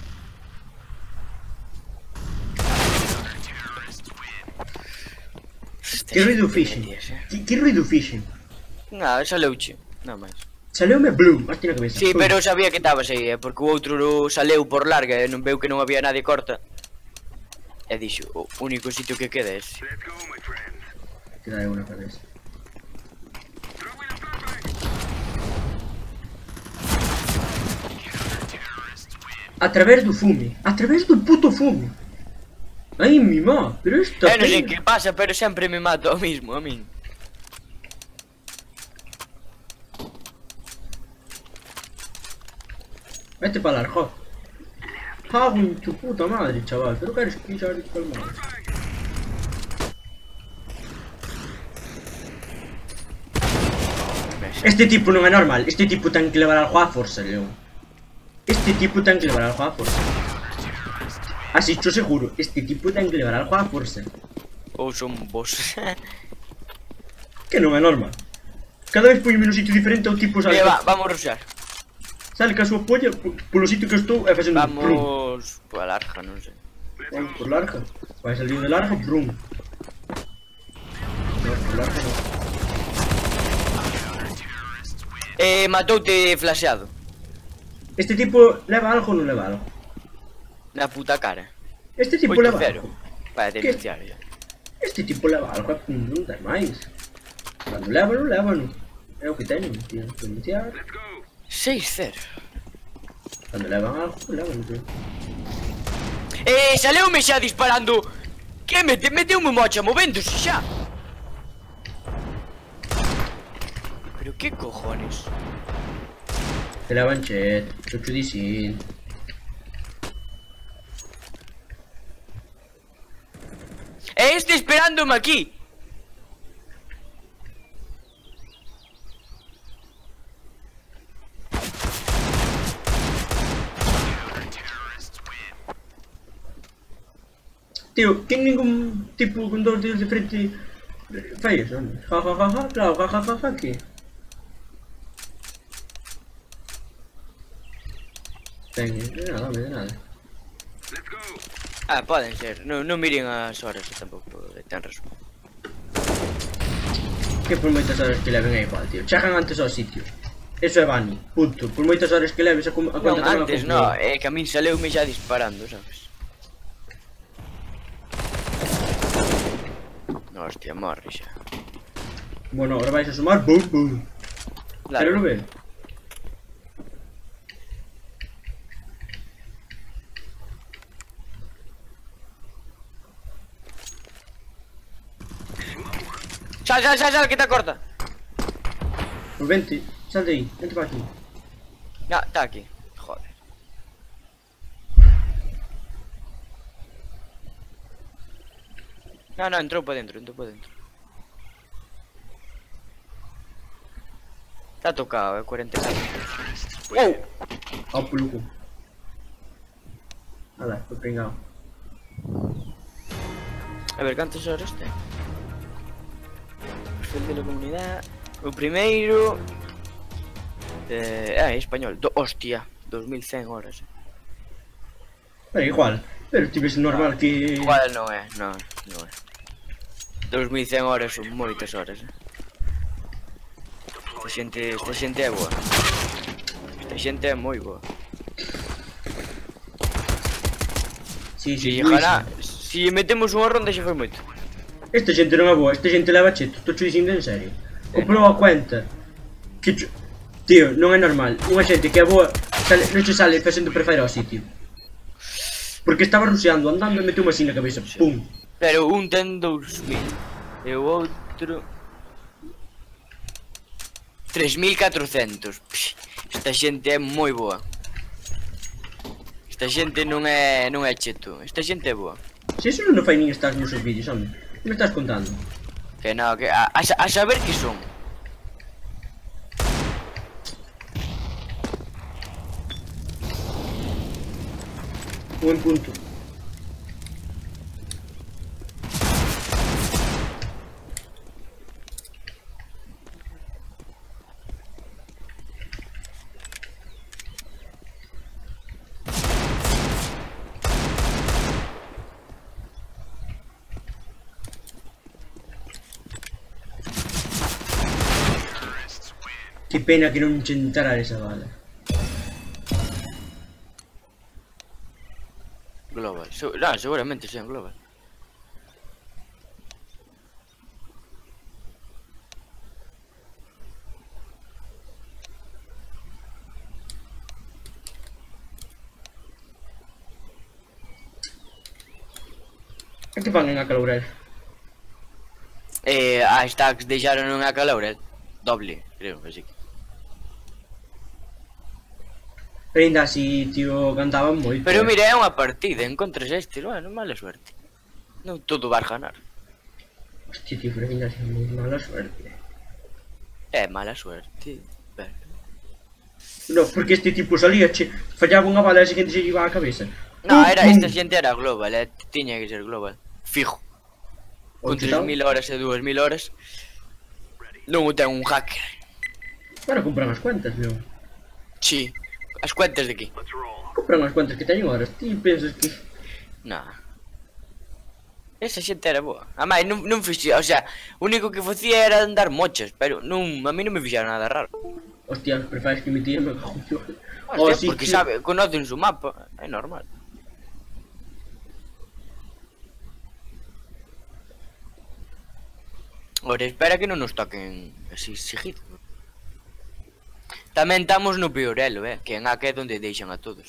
Speaker 2: Que ruido fixen? Que ruido fixen?
Speaker 1: Nada, saleuche, nada máis.
Speaker 2: Saleume Bloom, hostia na cabeza.
Speaker 1: Sí, pero eu sabía que estabas aí, porque o outro saleu por larga e non veu que non había nadie corta. E dixo, o único sitio que queda é ese.
Speaker 2: Queda de una cabeza. A través do fume, a través do puto fume. Ai, mi má, pero esta
Speaker 1: Non sei
Speaker 2: peña...
Speaker 1: que pasa, pero sempre me mato ao mismo, a min.
Speaker 2: Vete para largo. Cago en tu puta madre, chaval, pero queres pinchar de calmado. Este tipo non é normal, este tipo ten que levar algo a forza, león. Este tipo ten que levar algo a forza. Así cho seguro, este tipo ten que levar algo a forza.
Speaker 1: Ou son vos.
Speaker 2: Que non é normal. Cada vez poño menos sitio diferente ao tipo sale.
Speaker 1: Vamos ruxar.
Speaker 2: Sale ca súa polla polo sitio que estou e facendo plum.
Speaker 1: Vamos por a larga, non sei.
Speaker 2: Vamos por larga. Vai salir de larga, plum. No, por larga no.
Speaker 1: Matoute flasheado.
Speaker 2: Este tipo leva algo ou non leva algo?
Speaker 1: Na puta cara.
Speaker 2: Este tipo leva
Speaker 1: 8-0.
Speaker 2: algo.
Speaker 1: Vai denunciar ya.
Speaker 2: Este tipo leva algo, non dá máis. Cando leva, non leva, non. É o que teñen, tío. Denunciar.
Speaker 1: 6-0.
Speaker 2: Cando levan algo, levan, tío.
Speaker 1: Saleume xa disparando. Que meteume mocha movéndose xa. Pero qué cojones.
Speaker 2: Que la banchet, chuchu disin.
Speaker 1: Este esperándome aquí.
Speaker 2: Tío, que ningún tipo con dos dedos de frente fai eso, hombre. Ja, ja, ja, ja, claro, ja, ja, ja, ja, que... Ten, de nada, hombre, de nada.
Speaker 1: Ah, poden ser. Non miren as horas tampouco ten razón.
Speaker 2: Que por moitas horas que leven é igual, tío. Chegan antes ao sitio. Eso é Bani, punto. Por moitas horas que leves a conta
Speaker 1: Non,
Speaker 2: tamén a
Speaker 1: antes
Speaker 2: concluir.
Speaker 1: no, é que a min saleume xa disparando, sabes? No, hostia, morre xa.
Speaker 2: Bueno, ahora vais a sumar, bum, bum. Pero non ve.
Speaker 1: Sal, que te corta.
Speaker 2: Pues vente, sal de aí, vente para aquí.
Speaker 1: Ya, está aquí. Joder. No, entrou para dentro, Está tocado, 44. ¡Wow!
Speaker 2: Ao peluco. Ala, foi pringado.
Speaker 1: A ver, cantas horas ten? Perfil de la comunidad. O primeiro... español. Hostia, 2100 horas.
Speaker 2: Pero igual, pero tivese normal que...
Speaker 1: Igual non é. 2100 horas son moitas horas. Esta xente é boa. Esta xente é moi boa.
Speaker 2: Sí,
Speaker 1: Si,
Speaker 2: Luis.
Speaker 1: ojalá, si metemos unha ronda xa foi moito.
Speaker 2: Esta xente non é boa, esta xente leva cheto, estou dicindo en serio. O proba a cuenta. Que tío, non é normal. Unha xente que é boa, non se sale facendo preferir ao sitio. Porque estaba ruseando, andando e meteu unha así na cabeza. Pum.
Speaker 1: Pero un ten 2000 e o outro 3400. Esta xente é moi boa. Esta xente non é cheto. Esta xente é boa.
Speaker 2: Se iso non fai nin estar nos seus vídeos, home. Que me estás contando?
Speaker 1: Que no, que a saber que son.
Speaker 2: Un punto. Que pena que non che entrara esa bala.
Speaker 1: Global. No, seguramente sean global.
Speaker 2: E que fan en acalaurar?
Speaker 1: A stacks deixaron unha calora doble, creo, así que.
Speaker 2: Pero ainda así, tío, cantaban moito.
Speaker 1: Pero mira, é unha partida, encontras este, bueno, mala suerte. Non todo vas ganar.
Speaker 2: Hostia, tío, pero ainda así moi mala suerte.
Speaker 1: É mala suerte. Ben.
Speaker 2: No, porque este tipo salía, che, fallaba unha bala e a seguinte se lle iba á cabeza.
Speaker 1: No, esta xente era global, tiña que ser global. Fijo. Con
Speaker 2: Ocho,
Speaker 1: 3000 horas e 2000 horas non o ten un hacker.
Speaker 2: Para comprar as cuentas, meu.
Speaker 1: Sí. As cuentas de aquí.
Speaker 2: Compran as cuentas que teñen horas. Ti pensas que...
Speaker 1: No. Esa xente era boa. A máis, non fixía, o sea, o único que facía era andar mochas, pero non, a mí non me fixaron nada raro.
Speaker 2: Hostia, os prefares que metía me cago.
Speaker 1: Hostia, porque sabe, conocen su mapa, é normal. Ora, espera que non nos toquen así seguido. Tamén estamos no peorelo, que en AK é onde deixan a todos.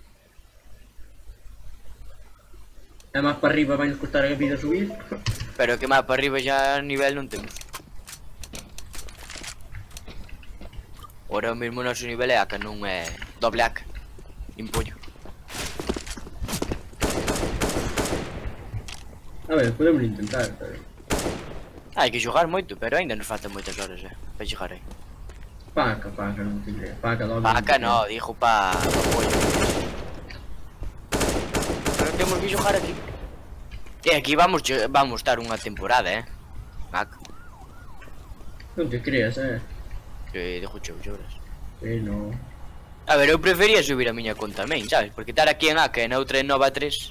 Speaker 2: E máis para arriba vai nos costar a vida subir.
Speaker 1: Pero que máis para arriba xa a nivel non temos. Ahora mismo o noso nivel é AK, non é doble AK. Impoño.
Speaker 2: A ver, podemos intentar, pero...
Speaker 1: Hai que xogar moito, pero ainda nos faltan moitas horas, para chegar aí.
Speaker 2: Paca, non te creo. Paca, doble.
Speaker 1: Pa AK no, dijo pa pollo. Pero temos que xogar aquí. E aquí vamos estar unha temporada, AK.
Speaker 2: Non te creas,
Speaker 1: Que dejo cheu, xoras.
Speaker 2: No.
Speaker 1: A ver, eu prefería subir a miña conta main, sabes? Porque estar aquí en AK e na outra en Nova 3.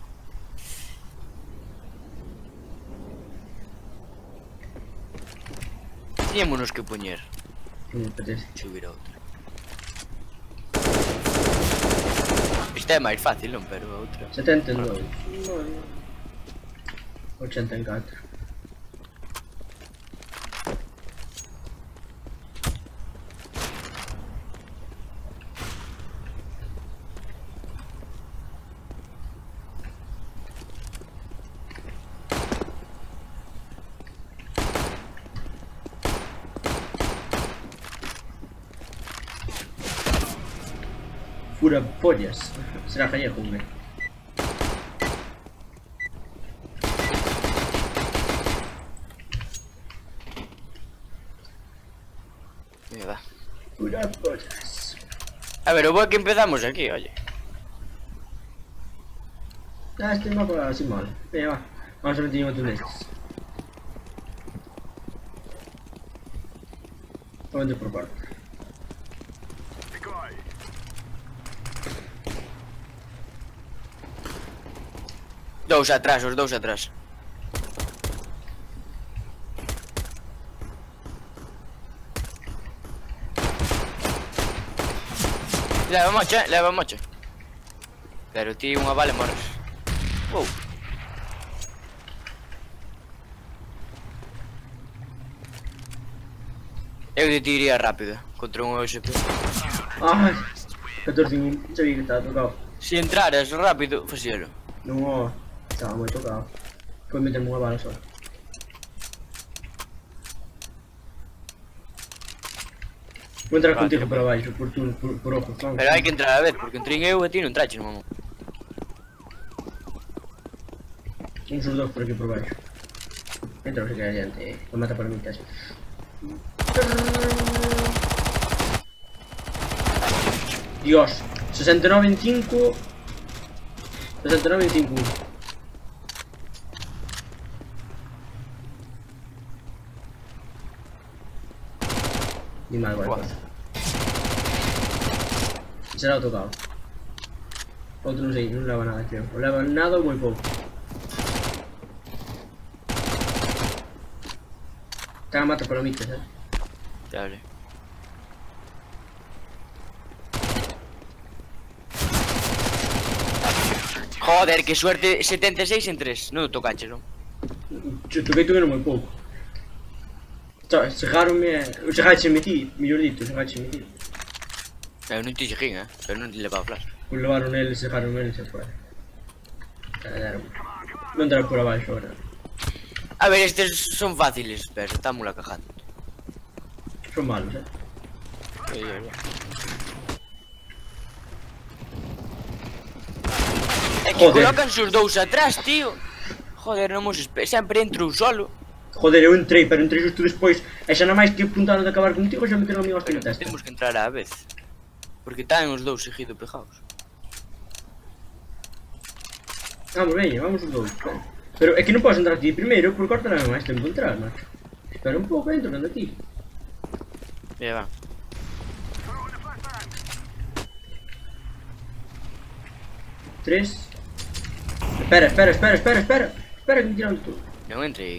Speaker 1: Tiñémonos que poñer.
Speaker 2: Non me apetece.
Speaker 1: Subir a outra. Esta é máis fácil, non? Pero a outra.
Speaker 2: 72. 84. Pura pollas. Será gallego, hombre.
Speaker 1: Mira.
Speaker 2: Pura pollas.
Speaker 1: A ver, o bo é que empezamos aquí, oye.
Speaker 2: Este mapa así mal. Venga, va. Vamos a meter otro de estos. Vamos por parte.
Speaker 1: Dous atrás, os dous atrás. Leva mocha. Pero ti unha bala moras. Eu de ti iría rápido contra un OSP.
Speaker 2: Ai, 14-1, sabia que estaba tocado.
Speaker 1: Se entraras rápido, facíalo.
Speaker 2: Non, estaba moi tocado. Foi meterme unha bala só. Vou entrar contigo para baixo, por ojos, vamos.
Speaker 1: Pero hai que entrar a vez, porque entrei eu e ti non traches, mamón.
Speaker 2: Uns os dos por aquí por baixo. Entra se queda adiante, lo mata por mí casi. Dios, 69 en 5. 69 en 5. Ni mal, guay. Será tocado. Outro non sei, non leva nada, creo. O leva nada ou moi pouco. Está a mata para mí, ¿sabes?
Speaker 1: Dale. Joder, que suerte, 76 en 3. Non tocaches, non?
Speaker 2: Toquei moi pouco. Chegaxeme ti, mellor dito, chegaxeme ti.
Speaker 1: Eu non te xeguín, pero non te levaba flash.
Speaker 2: Pues levaron eles, chegaron eles e fuera. Non dará por abaixo agora.
Speaker 1: A ver, estes son fáciles, pero estamos la cajando.
Speaker 2: Son malos,
Speaker 1: É que colocan os dous atrás, tío. Joder, non mos sempre entro solo.
Speaker 2: Joder, eu entrei, pero entrei justo despois. E xa na máis que apuntando de acabar contigo, xa meteron a mí hostia na testa.
Speaker 1: Temos que entrar á vez. Porque están os dous seguidos pegados.
Speaker 2: Vamos, veña, vamos os dous. Pero é que non podes entrar ti primeiro, porque corta nada máis tempo entrar, macho. Espera un pouco, entro cando ti.
Speaker 1: Va.
Speaker 2: 3. Espera. Espera que me tiran tú.
Speaker 1: Non entrei.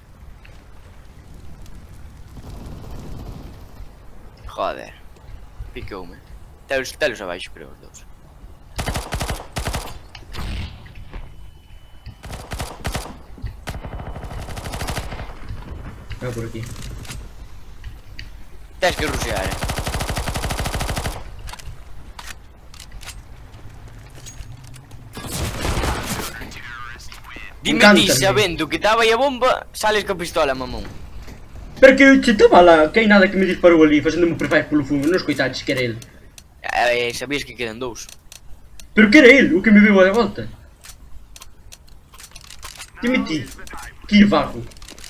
Speaker 1: Joder. Picoume. Telos abaixo, creo, os dous.
Speaker 2: Venga por aquí.
Speaker 1: Tens que rushear, Dime ti, sabendo que estaba aí a bomba, sales con pistola, mamón.
Speaker 2: Pero que se estaba lá, que hai nada que me disparou ali facéndome prefais polo fundo, non escoitaches que era el.
Speaker 1: Sabías que quedan dous.
Speaker 2: Pero que era el, o que me deu a volta. Dime ti, que vago.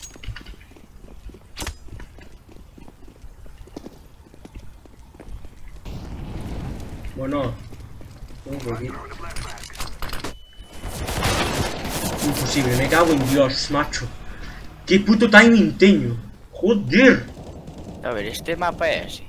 Speaker 2: Bueno, imposible, me cago en Dios, macho. Que puto timing teño. Joder.
Speaker 1: A ver, este mapa é así.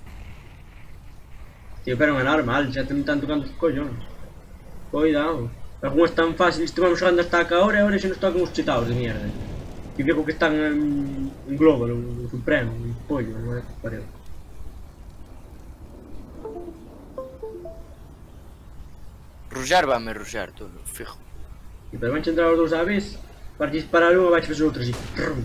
Speaker 2: Tío, pero é normal, xa te me están tocando os collones. Cuidado. Algúns tan fácil, estivamos xogando hasta acá ahora e ahora xa nos tocan os chetados de mierda. Que viejo que están en Global, en Supremo, en pollo, non é que pareo.
Speaker 1: Ruxar, vame ruxar, todo, fijo.
Speaker 2: E pero vanche entrar os dous á vez, para disparar un e vais fazer outro así. Trum.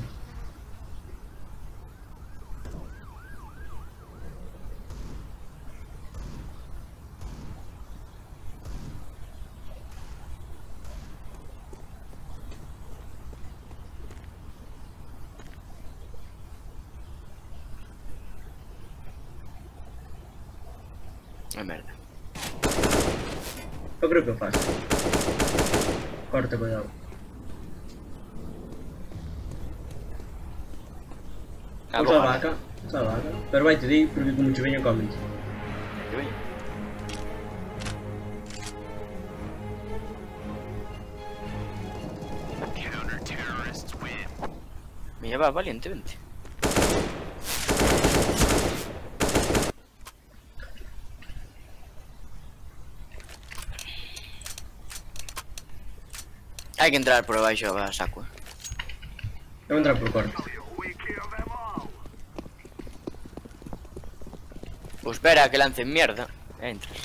Speaker 1: É merda.
Speaker 2: Eu creo que o faço. Corta, cuidado. Usa a vaca, pero vai te digo porque como te veño comen.
Speaker 1: Que ben. Mira, va, valientemente. Hai que entrar por abaixo a saco.
Speaker 2: Eu vou entrar por corte.
Speaker 1: Pues espera a que lancen mierda. Entras.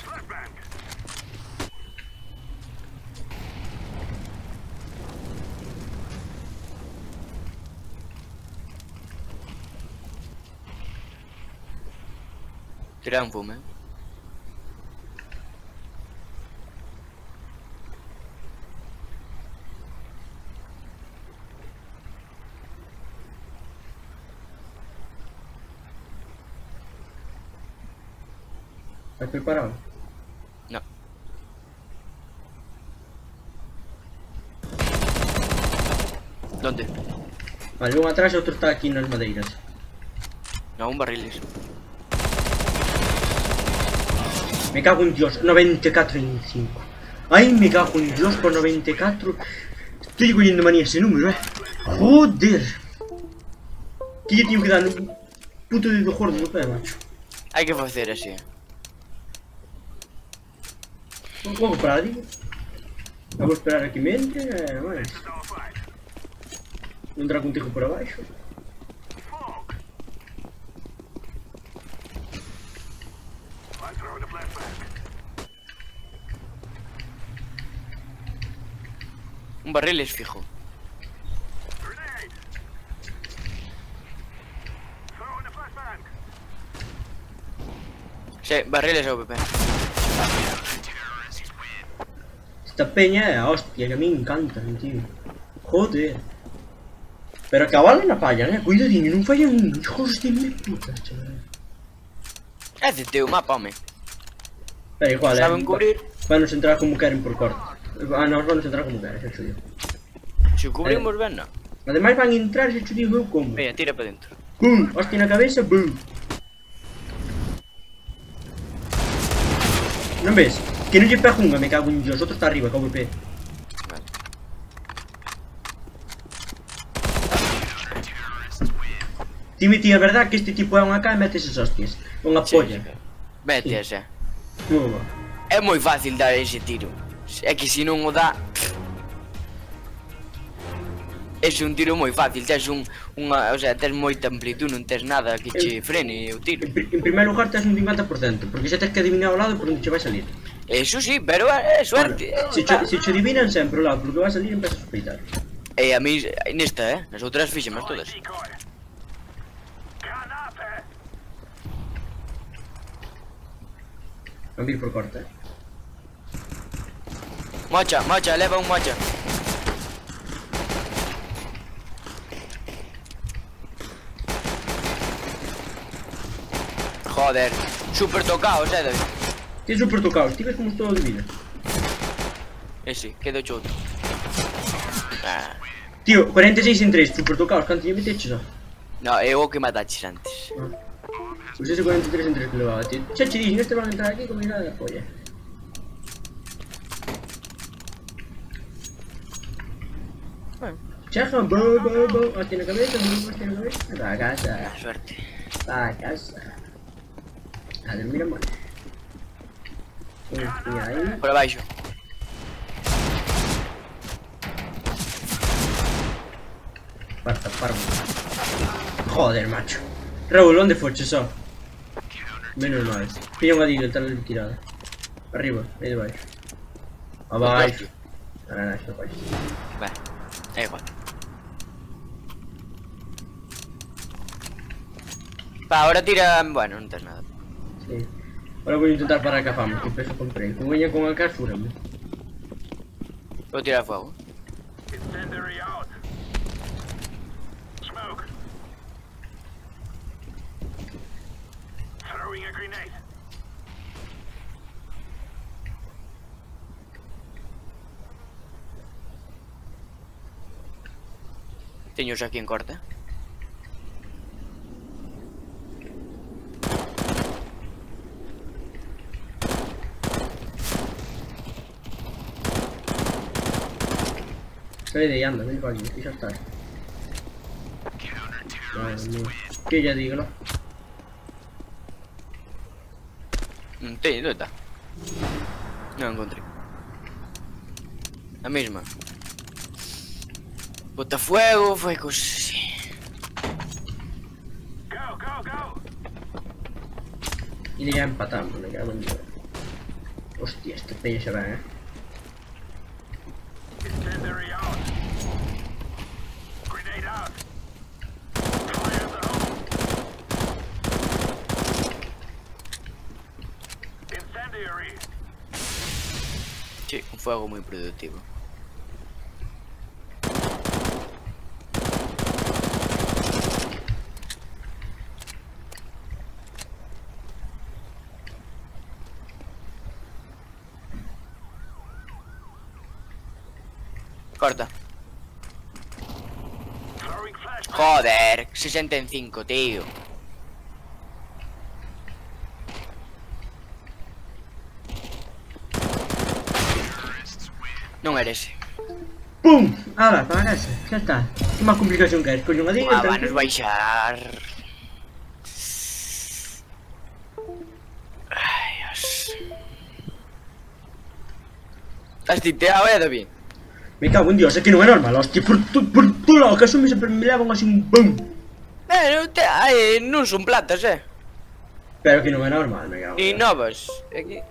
Speaker 1: Tira un fume.
Speaker 2: Estás preparado?
Speaker 1: No. ¿Dónde?
Speaker 2: Vale, un atrás e outro está aquí nas madeiras.
Speaker 1: No, un barriles.
Speaker 2: Me cago en Dios, 94 en 5. Ay, me cago en Dios por 94. Estoy cogiendo manía ese número, Joder. Que yo tengo que dar un puto dedo gordo no pé, macho.
Speaker 1: Hai que facer así.
Speaker 2: Vou comprar, digo. Vou esperar aquí me entre, vale. Non entrar contigo por abaixo.
Speaker 1: Un barril es fijo. Sí, barriles OPP.
Speaker 2: Esta peña é a hostia, que a mí me encanta, tío. Joder. Pero que a bala na fallan, cuidadinho, non fallan un, hijos de mi puta, chaval.
Speaker 1: É de teu mapa, home.
Speaker 2: Pero igual,
Speaker 1: Saben cubrir.
Speaker 2: Vanos entrar como queren por corte. Ah, non, vanos entrar como queren, xa xudio.
Speaker 1: Se cubrimos ben, non.
Speaker 2: Ademais van entrar, xa xudio eu como.
Speaker 1: Venga, tira para dentro.
Speaker 2: Pum, hostia na cabeza, boom. Non ves? Que non lle pego unha, me cago en Dios, outro está arriba, cago en pé.
Speaker 1: Vale.
Speaker 2: Dime ti a verdad que este tipo é unha K e metes esas hostias. Unha polla.
Speaker 1: Vete
Speaker 2: Sí.
Speaker 1: esa.
Speaker 2: Boa.
Speaker 1: É moi fácil dar ese tiro. É que se non o dá... É un tiro moi fácil, tes o sea, tes moita amplitud, non tes nada que che frene o tiro.
Speaker 2: En primeiro lugar tes un 50%, porque xa tes que adivinar o lado por onde che vai salir.
Speaker 1: Eso sí, pero é suerte.
Speaker 2: Se che adivinan sempre o lado por que vai salir, empezas a sospeitar.
Speaker 1: E a mí, nesta, nas outras fixemas todas.
Speaker 2: Van vir por corte,
Speaker 1: Mocha, mocha, leva un mocha. Joder, super tocados, David.
Speaker 2: Tienes super tocados, ti ves como estou de vida.
Speaker 1: Ese, quedou choto. Ah.
Speaker 2: Tío, 46 en 3, super tocados, canto lle meteches só?
Speaker 1: No, é o que mataches antes.
Speaker 2: Pues ese 43 en 3 que levaba, tío. Xa che dixen, este van a entrar aquí con mirada de polla.
Speaker 1: Bueno,
Speaker 2: Chaja, bo, hostia en la cabeza, hostia en la cabeza. Va a casa,
Speaker 1: suerte.
Speaker 2: va a casa. A dormir a mano. Mira ahí.
Speaker 1: Por abaixo.
Speaker 2: Parta, parvo. Joder, macho. Raúl, ¿dónde foches só? Menos mal. Pilla unha diga, tal tirada. Arriba, aí debaixo. Abaixo. Ahora no, esto abaixo.
Speaker 1: Vale, é igual. Pa, ahora tira... Bueno, non tes nada.
Speaker 2: Sí. Ahora voy a intentar parar que fama, que peso compré. Como venía con AK, fúrame.
Speaker 1: Vou tirar fuego.
Speaker 4: Incendiary out. Smoke. Throwing a grenade.
Speaker 1: Teños aquí en corte.
Speaker 2: Sale de ahí, anda, ven para aquí, y ya está. Que ya dígalo.
Speaker 1: Onde está? Non encontrei. A mesma. Bota fuego, foi cosas así.
Speaker 4: Go, go, go.
Speaker 2: Y ya empatamos, me cago en Dios. Hostia, este peña se va,
Speaker 4: Incendiary out. Grenade out. Fire in the hole. Incendiary.
Speaker 1: Sí, un fuego muy productivo. Corta.
Speaker 4: Throwing flashbang.
Speaker 1: Joder, 65, tío. Non era ese.
Speaker 2: ¡Pum! ¡Hala, para casa! Ya está. ¿Qué más complicación que es? Coño, una diga.
Speaker 1: Ah, va, nos baixar. Ay, Dios. Estás titeado, David.
Speaker 2: Me cago en Dios, es que no es normal, hostia, por tu lado, que eso me levan así un boom.
Speaker 1: Non son platas,
Speaker 2: Pero que no es normal, me cago.
Speaker 1: E novas. Aquí.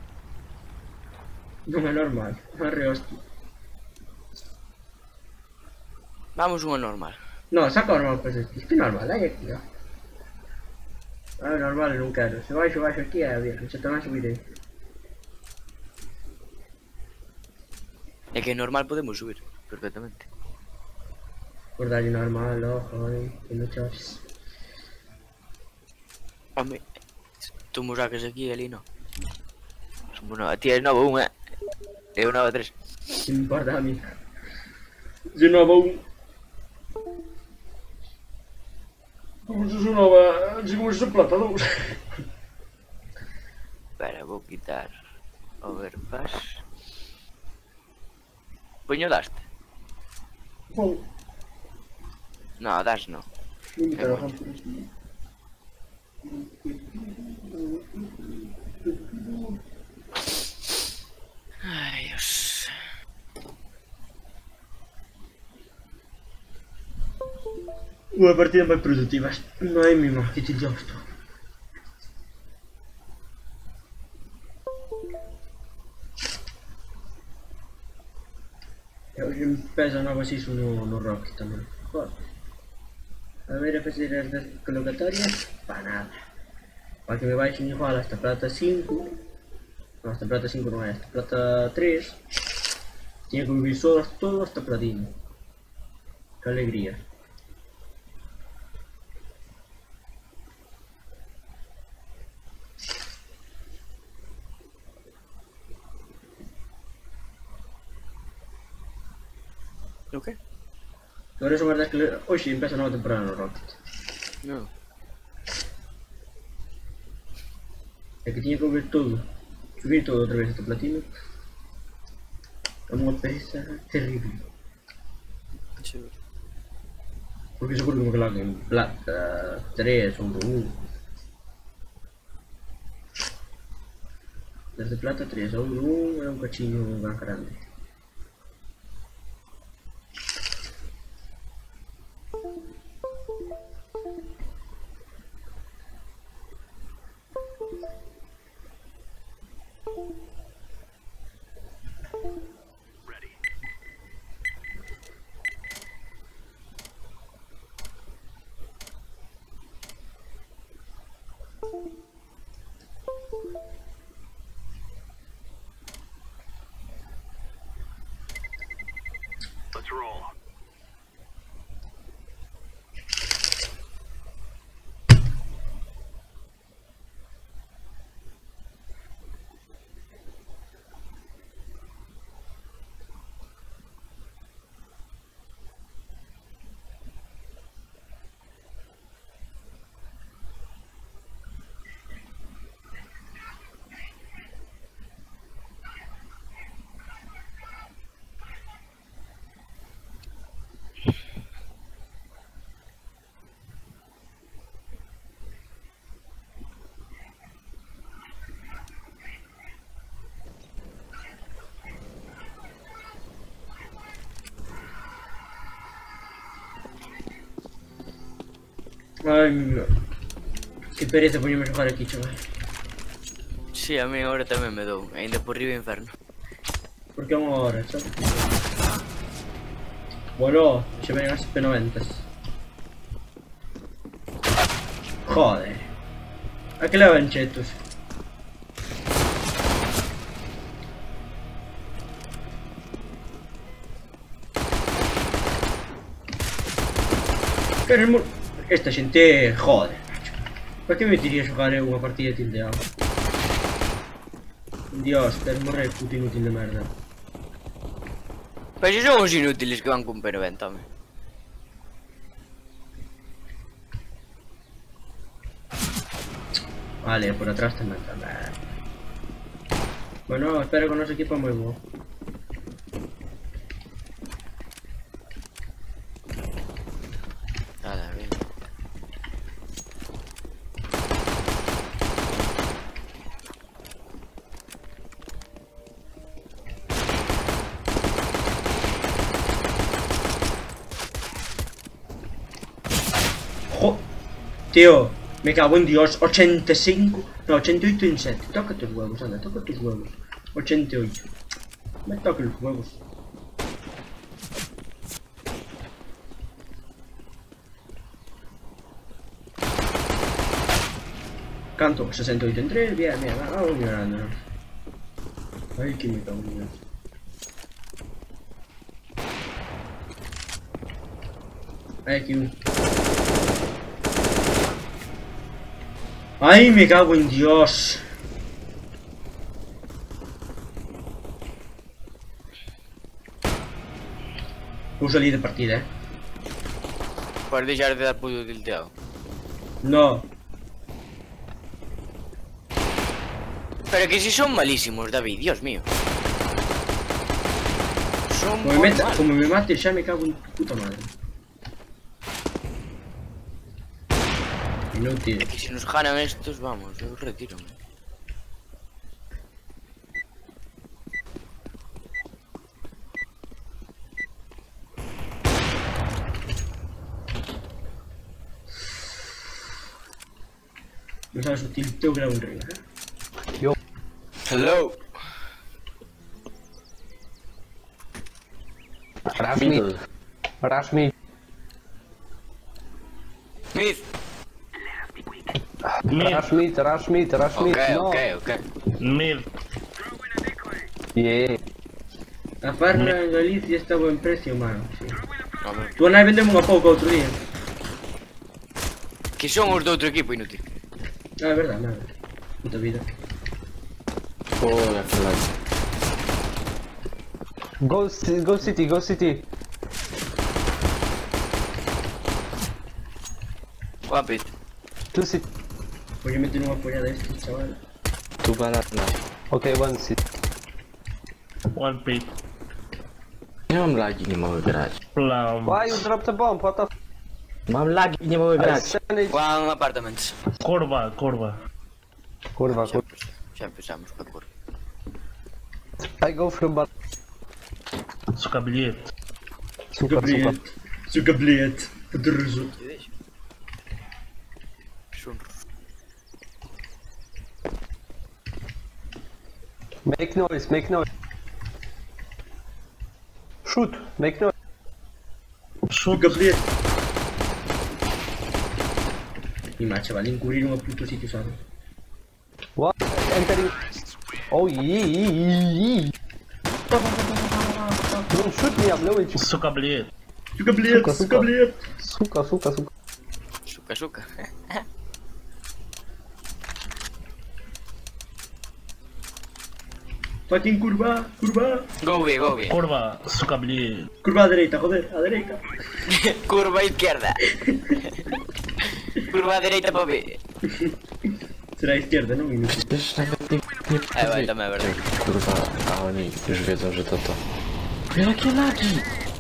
Speaker 2: No es normal, arre hostia.
Speaker 1: Vamos unha normal.
Speaker 2: No, saca normal, pues es que normal, hay aquí, ya. Ah, normal, non quero. Se baixo aquí, a ver, se te van a subir aí.
Speaker 1: É que normal podemos subir perfectamente.
Speaker 2: Por darle normal, ojo, que no chores.
Speaker 1: Home, tú me sacas aquí e ali no. Somos nova, ti és nova 1, eu nova 3.
Speaker 2: Que me importa a mí. Se nova un. Como se sonaba, como se plata dos.
Speaker 1: Espera, vou quitar overpass. Poño daste?
Speaker 2: Pon.
Speaker 1: No, das no. Ai, Dios.
Speaker 2: Una partida más productiva. No hay mismo que te dio esto. Hoje me pesa nova se isso no Rock também. Joder. A ver, a fazer as colocatórias, para nada. Para que me baixem igual esta plata 5. No, esta plata 5 não é, esta plata 3. Tinha que vivir só todo esta platinha. Que alegria. Por eso verdad que hoxe empeza a nova temporada no Rocket.
Speaker 1: No.
Speaker 2: É que tiña que ver todo. Subir todo outra vez este platino. É unha peza terrible. Porque seguro que me coloco en plata 3 ou 1. Desde plata 3 ou 1 é un cachiño máis grande.
Speaker 4: Let's roll.
Speaker 2: Ai, meu. Que pereza poñerme a xogar aquí, chaval.
Speaker 1: Sí, a mí agora tamén me dou. Ainda por riba inferno.
Speaker 2: Porque é unha hora, chaval. Bueno, xa ven as P90s. Joder. A que levan chetos? Pero esta xente, joder, macho. Para que me tiría a xogar eu unha partida tildeado? Dios, ter morrer puto inútil de merda.
Speaker 1: Pero si son os inútiles que van con P90, home.
Speaker 2: Vale, por atrás tamén tamén. Bueno, espero que o noso equipo é moi bo.
Speaker 1: Nada, ben.
Speaker 2: Jo, tío, me cago en Dios, 85, no, 88 en 7, toca tus huevos, anda, toca tus huevos, 88, me toca los huevos. Canto, 68 en 3, bien, bien, vamos mirando. Ay, que me cago en Dios. Hay aquí un... ¡Ay, me cago en Dios! Vou salir de partida,
Speaker 1: Por deixar de dar puto tilteado.
Speaker 2: No.
Speaker 1: Pero que si son malísimos, David, Dios mío. Son
Speaker 2: Como me mate, ya me cago en tu puta madre. Inútil.
Speaker 1: É que se nos ganan estos, vamos, eu retiro.
Speaker 2: No sabes o tilteo que era un ring,
Speaker 5: Yo.
Speaker 1: Hello.
Speaker 5: Rasmid. Rasmid.
Speaker 1: Mid.
Speaker 5: Rasmid, Rasmid, Rasmid.
Speaker 1: Ok,
Speaker 5: No.
Speaker 1: ok.
Speaker 6: Mid.
Speaker 5: Yeah.
Speaker 2: A farna en Galicia está a buen precio, mano. Sí.
Speaker 1: Hombre.
Speaker 2: Tu nai vendemos a pouco outro día.
Speaker 1: Que son os do outro equipo, inútil.
Speaker 2: Ah, é verdade, nada. Puta vida.
Speaker 5: Joder, Go City, go City.
Speaker 1: One pit.
Speaker 5: Two sit.
Speaker 2: Voy a meter una polla de estos, chaval.
Speaker 6: Two banana.
Speaker 5: Okay, one sit.
Speaker 3: One pit.
Speaker 6: Nie mam lagi, nie mogę grać.
Speaker 3: Plum.
Speaker 5: Why you dropped a bomb? What the f?
Speaker 6: Mam lagi, nie mogę
Speaker 5: I
Speaker 6: grać.
Speaker 5: send it.
Speaker 1: One apartment.
Speaker 3: Kurwa, kurwa.
Speaker 5: Kurwa, kurwa.
Speaker 1: Já empezamos com a cor.
Speaker 5: I go through but
Speaker 3: Suka, bilhete.
Speaker 2: Suka
Speaker 5: super, super.
Speaker 2: bled. Suka bled. Podrżu.
Speaker 5: Make noise, make noise. Shoot, make noise.
Speaker 2: Suka bled. Y más, chaval, encubrir un puto sitio, ¿sabes?
Speaker 5: What? Entering. Oh, yeah. Don't shoot me, I'm blowing you.
Speaker 3: Suka, bilhete.
Speaker 2: Suka bled,
Speaker 5: Suka,
Speaker 2: suka
Speaker 5: suka.
Speaker 2: bled.
Speaker 5: Сука, сука, сука.
Speaker 1: Шука, шука.
Speaker 2: Fucking curva, curva.
Speaker 1: Go B, go B.
Speaker 3: Kurwa, suka, bilhete.
Speaker 2: Curva a derecha, joder, a derecha.
Speaker 1: Curva izquierda. Curva derecha para B.
Speaker 2: Será izquierda, no? Minuto.
Speaker 6: Przecież nawet nie
Speaker 1: Vai, também é verdade.
Speaker 6: Kurwa, a oni już wiedzą, że to to. Jakie lagi?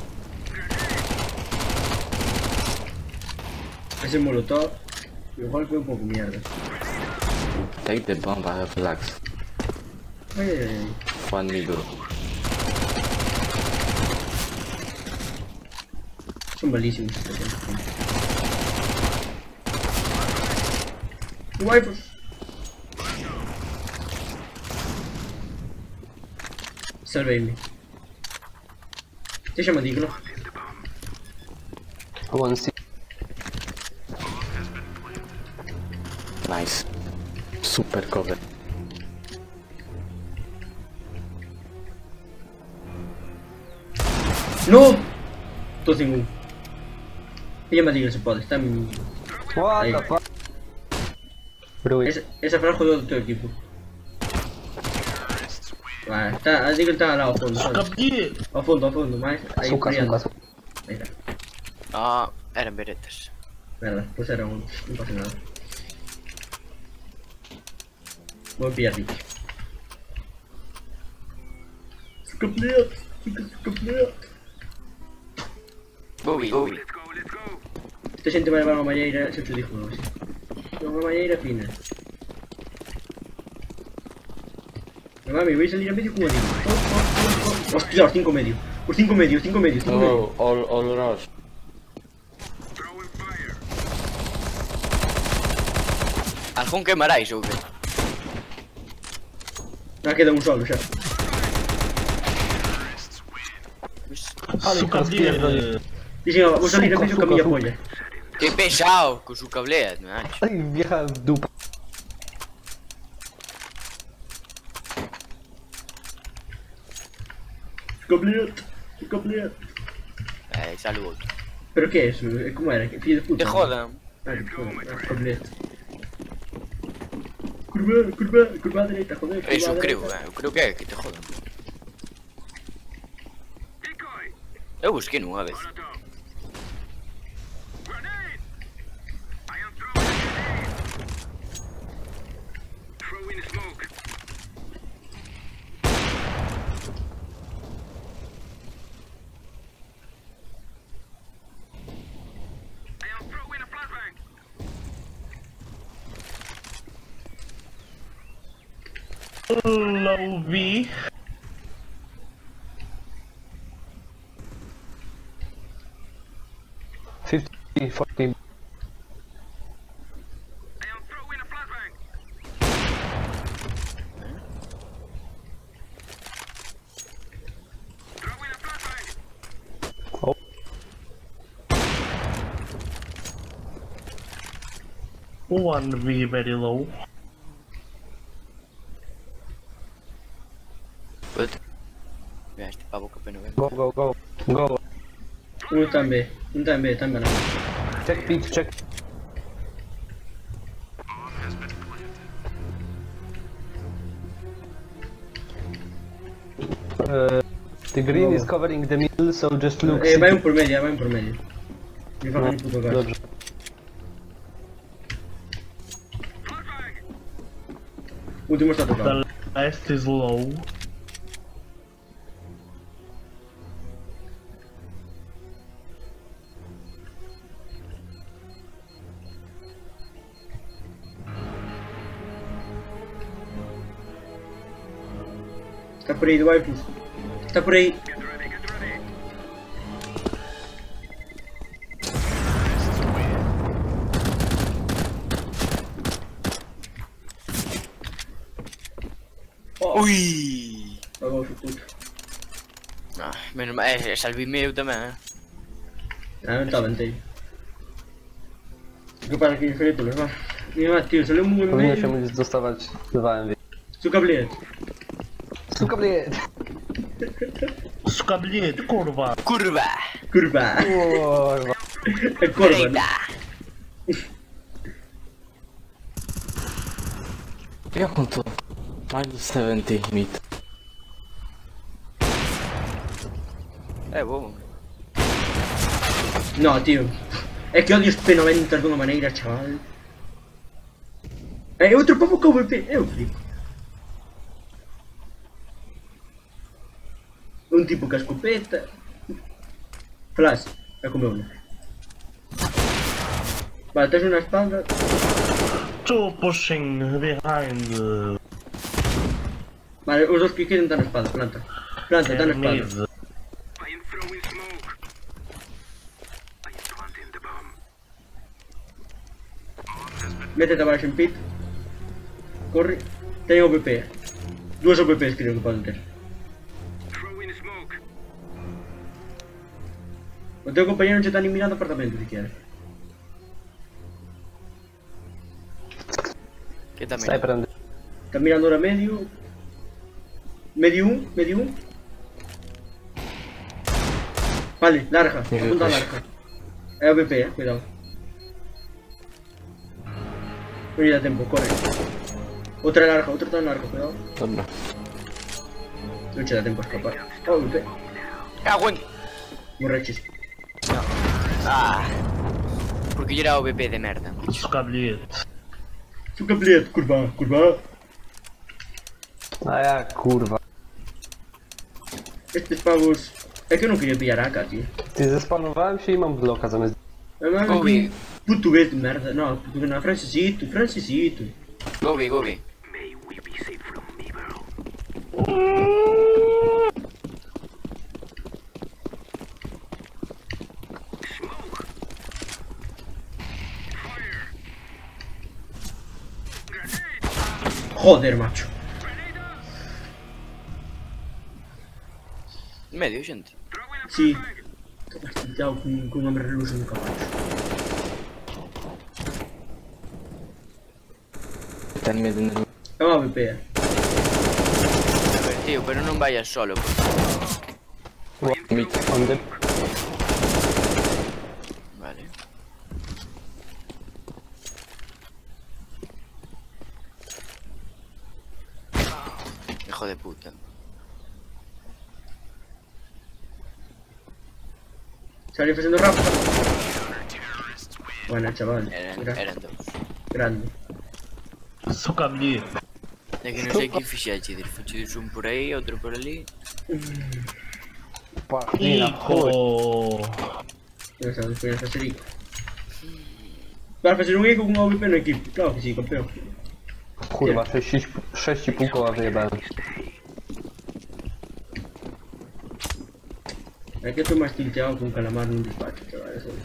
Speaker 2: Ese molotov, igual fue un poco mierda.
Speaker 6: Take the bomb, I have lags.
Speaker 2: Ay, ay, ay.
Speaker 6: One middle.
Speaker 2: Son malísimos estos tíos. Waifus. Salvemi. Te llama digno.
Speaker 5: One sit.
Speaker 6: Nice. Super cover.
Speaker 2: No! Tô sem um. Te llama digno se pode, está en...
Speaker 5: What
Speaker 2: Ahí.
Speaker 5: the fuck? Bro,
Speaker 2: Esa franja jodió de todo el equipo. Vale, está, digno está al lado, a fondo,
Speaker 3: Suka,
Speaker 2: ¿sabes?
Speaker 3: bilhete.
Speaker 2: A fondo, más. Ahí,
Speaker 5: suka,
Speaker 2: friando.
Speaker 5: suka, suka.
Speaker 2: Ahí está.
Speaker 1: Ah, eran beretas.
Speaker 2: Nada, pues era uno, no pasa nada. Voy a pillar Ricky. Suka bled, suka bled.
Speaker 1: Go B, go B.
Speaker 2: Esta gente vai levar uma malheira, se eu te digo hoje. Uma malheira fina. Meu amigo, vais salir a medio com o animo. Hostia, os 5 medio. Os 5 medio, os 5 medio, os 5 medio.
Speaker 6: Oh, all rush.
Speaker 1: Algún quemaráis ou que?
Speaker 2: Ah, queda un solo xa.
Speaker 3: Suka, bilhete.
Speaker 2: Dixen, vou salir a
Speaker 5: Suca,
Speaker 2: medio
Speaker 5: suca,
Speaker 2: com a miña
Speaker 5: suca.
Speaker 2: polla.
Speaker 1: Que pesado con su cablea, macho.
Speaker 5: Ay, vieja dupa.
Speaker 2: Suka bled.
Speaker 1: Salud.
Speaker 2: Pero que é eso? Como era? Que filho de puta?
Speaker 1: Te jodan.
Speaker 2: Ah, que jodan. Suka bled. Curva a dereita, joder. Curva
Speaker 1: Eso
Speaker 2: a
Speaker 1: creo,
Speaker 2: dereita.
Speaker 1: eu creo que é que te jodan. Eu busquei nunha vez.
Speaker 4: Grenade! I am throwing a grenade! Throwing smoke. I am throwing a flashbang.
Speaker 3: Low V.
Speaker 5: $50, $40.
Speaker 4: I am throwing a flashbang. Throwing a flashbang.
Speaker 5: Oh.
Speaker 3: One V very low.
Speaker 1: Puta. Mira este pavo que pena ver.
Speaker 5: Go, go, go. Go.
Speaker 2: Um também, também não.
Speaker 5: Check peak, check. The green is covering the middle, so just look.
Speaker 2: Vai por medio, vai por medio. Me fa un puto gato.
Speaker 5: Dobrze.
Speaker 2: Último está tocado.
Speaker 3: The last is low.
Speaker 2: Está por ahí, Dwight. Está por ahí.
Speaker 1: Ui!
Speaker 2: Vamos, puto.
Speaker 1: Ah, menos mal, salvime eu tamén,
Speaker 2: Ah, non estaba inteiro. Que pasa que diferente, mas va. Mira, tío, salió muy
Speaker 5: Powinno się
Speaker 2: medio.
Speaker 5: móc dostawać 2 MV.
Speaker 2: Suka bliet.
Speaker 5: Suka bliet!
Speaker 3: Suka bliet, kurwa.
Speaker 1: Kurwa!
Speaker 2: Kurwa.
Speaker 5: Kurwa.
Speaker 2: Kurwa.
Speaker 1: Reina!
Speaker 6: Jak on to? Minus 70 mid.
Speaker 1: Bobo.
Speaker 2: No, tío. Es que odio este P90 de una manera, chaval. Outro povo com VP. Eu flipo. Un tipo com a escopeta. Flash. É como eu. Vale, tens una espada.
Speaker 3: Two pushing behind.
Speaker 2: Vale, os dos que queren dar na espada. Planta. Planta, dá na espada.
Speaker 3: Mid.
Speaker 4: I am throwing smoke. I am planting the bomb.
Speaker 2: Métete abaixo en pit. Corre. Ten OPP. Duas OPPs creo que poden ter.
Speaker 4: Throwing smoke.
Speaker 2: O teu compañero non se está ni mirando apartamento siquiera.
Speaker 1: Que tamén.
Speaker 5: Sniper and...
Speaker 2: Está mirando ahora medio. Medio un, medio un. Vale, larga, apunta larga. É OPP, cuidado. Non lle dá tempo, corre. Outra tan larga, cuidado.
Speaker 6: Dobra.
Speaker 2: Non che dá tempo a escapar. Oh, OPP.
Speaker 1: Cago en...
Speaker 2: Morreches.
Speaker 1: Ah. Porque yo era OVP de merda.
Speaker 3: Suka bliet.
Speaker 2: Suka bliet, kurwa, kurwa.
Speaker 5: A ja, kurwa.
Speaker 2: Estes pavos... É que eu non queria pillar a AK, tío.
Speaker 5: Ty zespanowałem się i mam bloka zamiast...
Speaker 1: Gobi,
Speaker 2: Português de merda. Não, português não. Francisito, Francisito.
Speaker 1: Gobi, Gobi.
Speaker 4: May we be safe from evil. Smoke. Fire. Grenade.
Speaker 2: Joder, macho.
Speaker 1: Medio, xente.
Speaker 4: Throwing a
Speaker 2: Sí.
Speaker 4: flashbang.
Speaker 2: Estou bastante con un hombre reluso no caballo.
Speaker 6: Ten mid in the...
Speaker 2: É uma AWP.
Speaker 1: A ver, tío, pero non vayas solo.
Speaker 6: Mid.
Speaker 5: On the...
Speaker 1: Vale. Hijo de puta.
Speaker 2: Salí facendo rápido. Bueno, chaval.
Speaker 1: Eran dos.
Speaker 2: Grande.
Speaker 3: Suka bliet.
Speaker 1: É que non sei que fixaxe, dir, fixaxe un por aí, outro por ali.
Speaker 5: Pa, nie na chuj.
Speaker 3: Hijo.
Speaker 2: Ya sabes, voy a hacer ICO. Para fazer un ICO con un AWP no equipo. Claro que sí, campeón.
Speaker 5: Kurwa, 6,5 koła wyjebałem.
Speaker 2: Es que estoy más tilteado con calamar en un despacho, chaval. Eso es.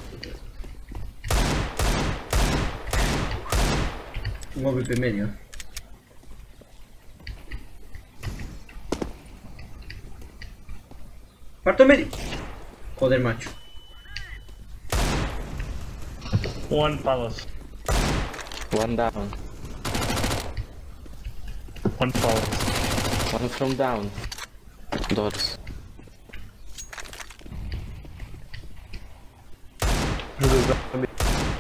Speaker 2: Un AWP medio. Parto medio. Joder, macho.
Speaker 3: One palace.
Speaker 6: One down.
Speaker 3: One palace.
Speaker 6: One from down. Doors.
Speaker 5: Żeby zrobić...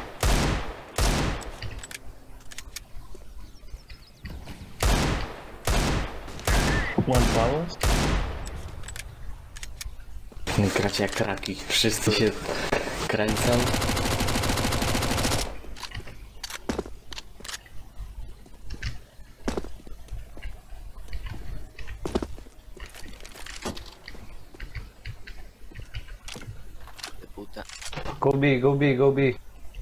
Speaker 3: One palace.
Speaker 6: Gracie jak raki. Wszyscy się kręcą.
Speaker 5: Go B, go B, go B.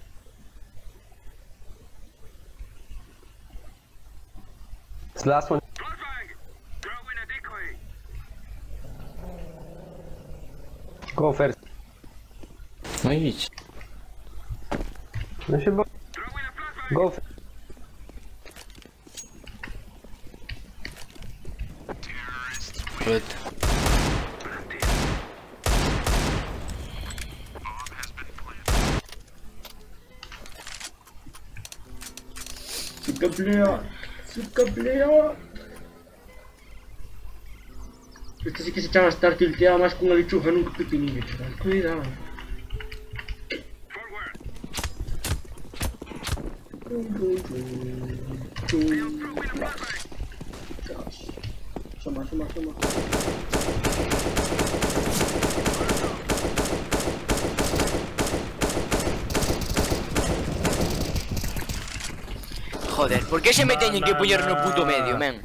Speaker 5: It's the last one.
Speaker 4: Flashbang! Throw in a decoy.
Speaker 5: Go first.
Speaker 6: No idź.
Speaker 5: No się bo...
Speaker 4: Throw in a flashbang.
Speaker 5: Go first.
Speaker 6: Good.
Speaker 2: Suka blea. Suka blea. Este sí que se echaba a estar tilteado más con una lechuga nunca pequeñillo, chaval. Cuidado. Soma, soma, soma.
Speaker 1: Joder, ¿por qué se me teñen que poñer no puto medio, men?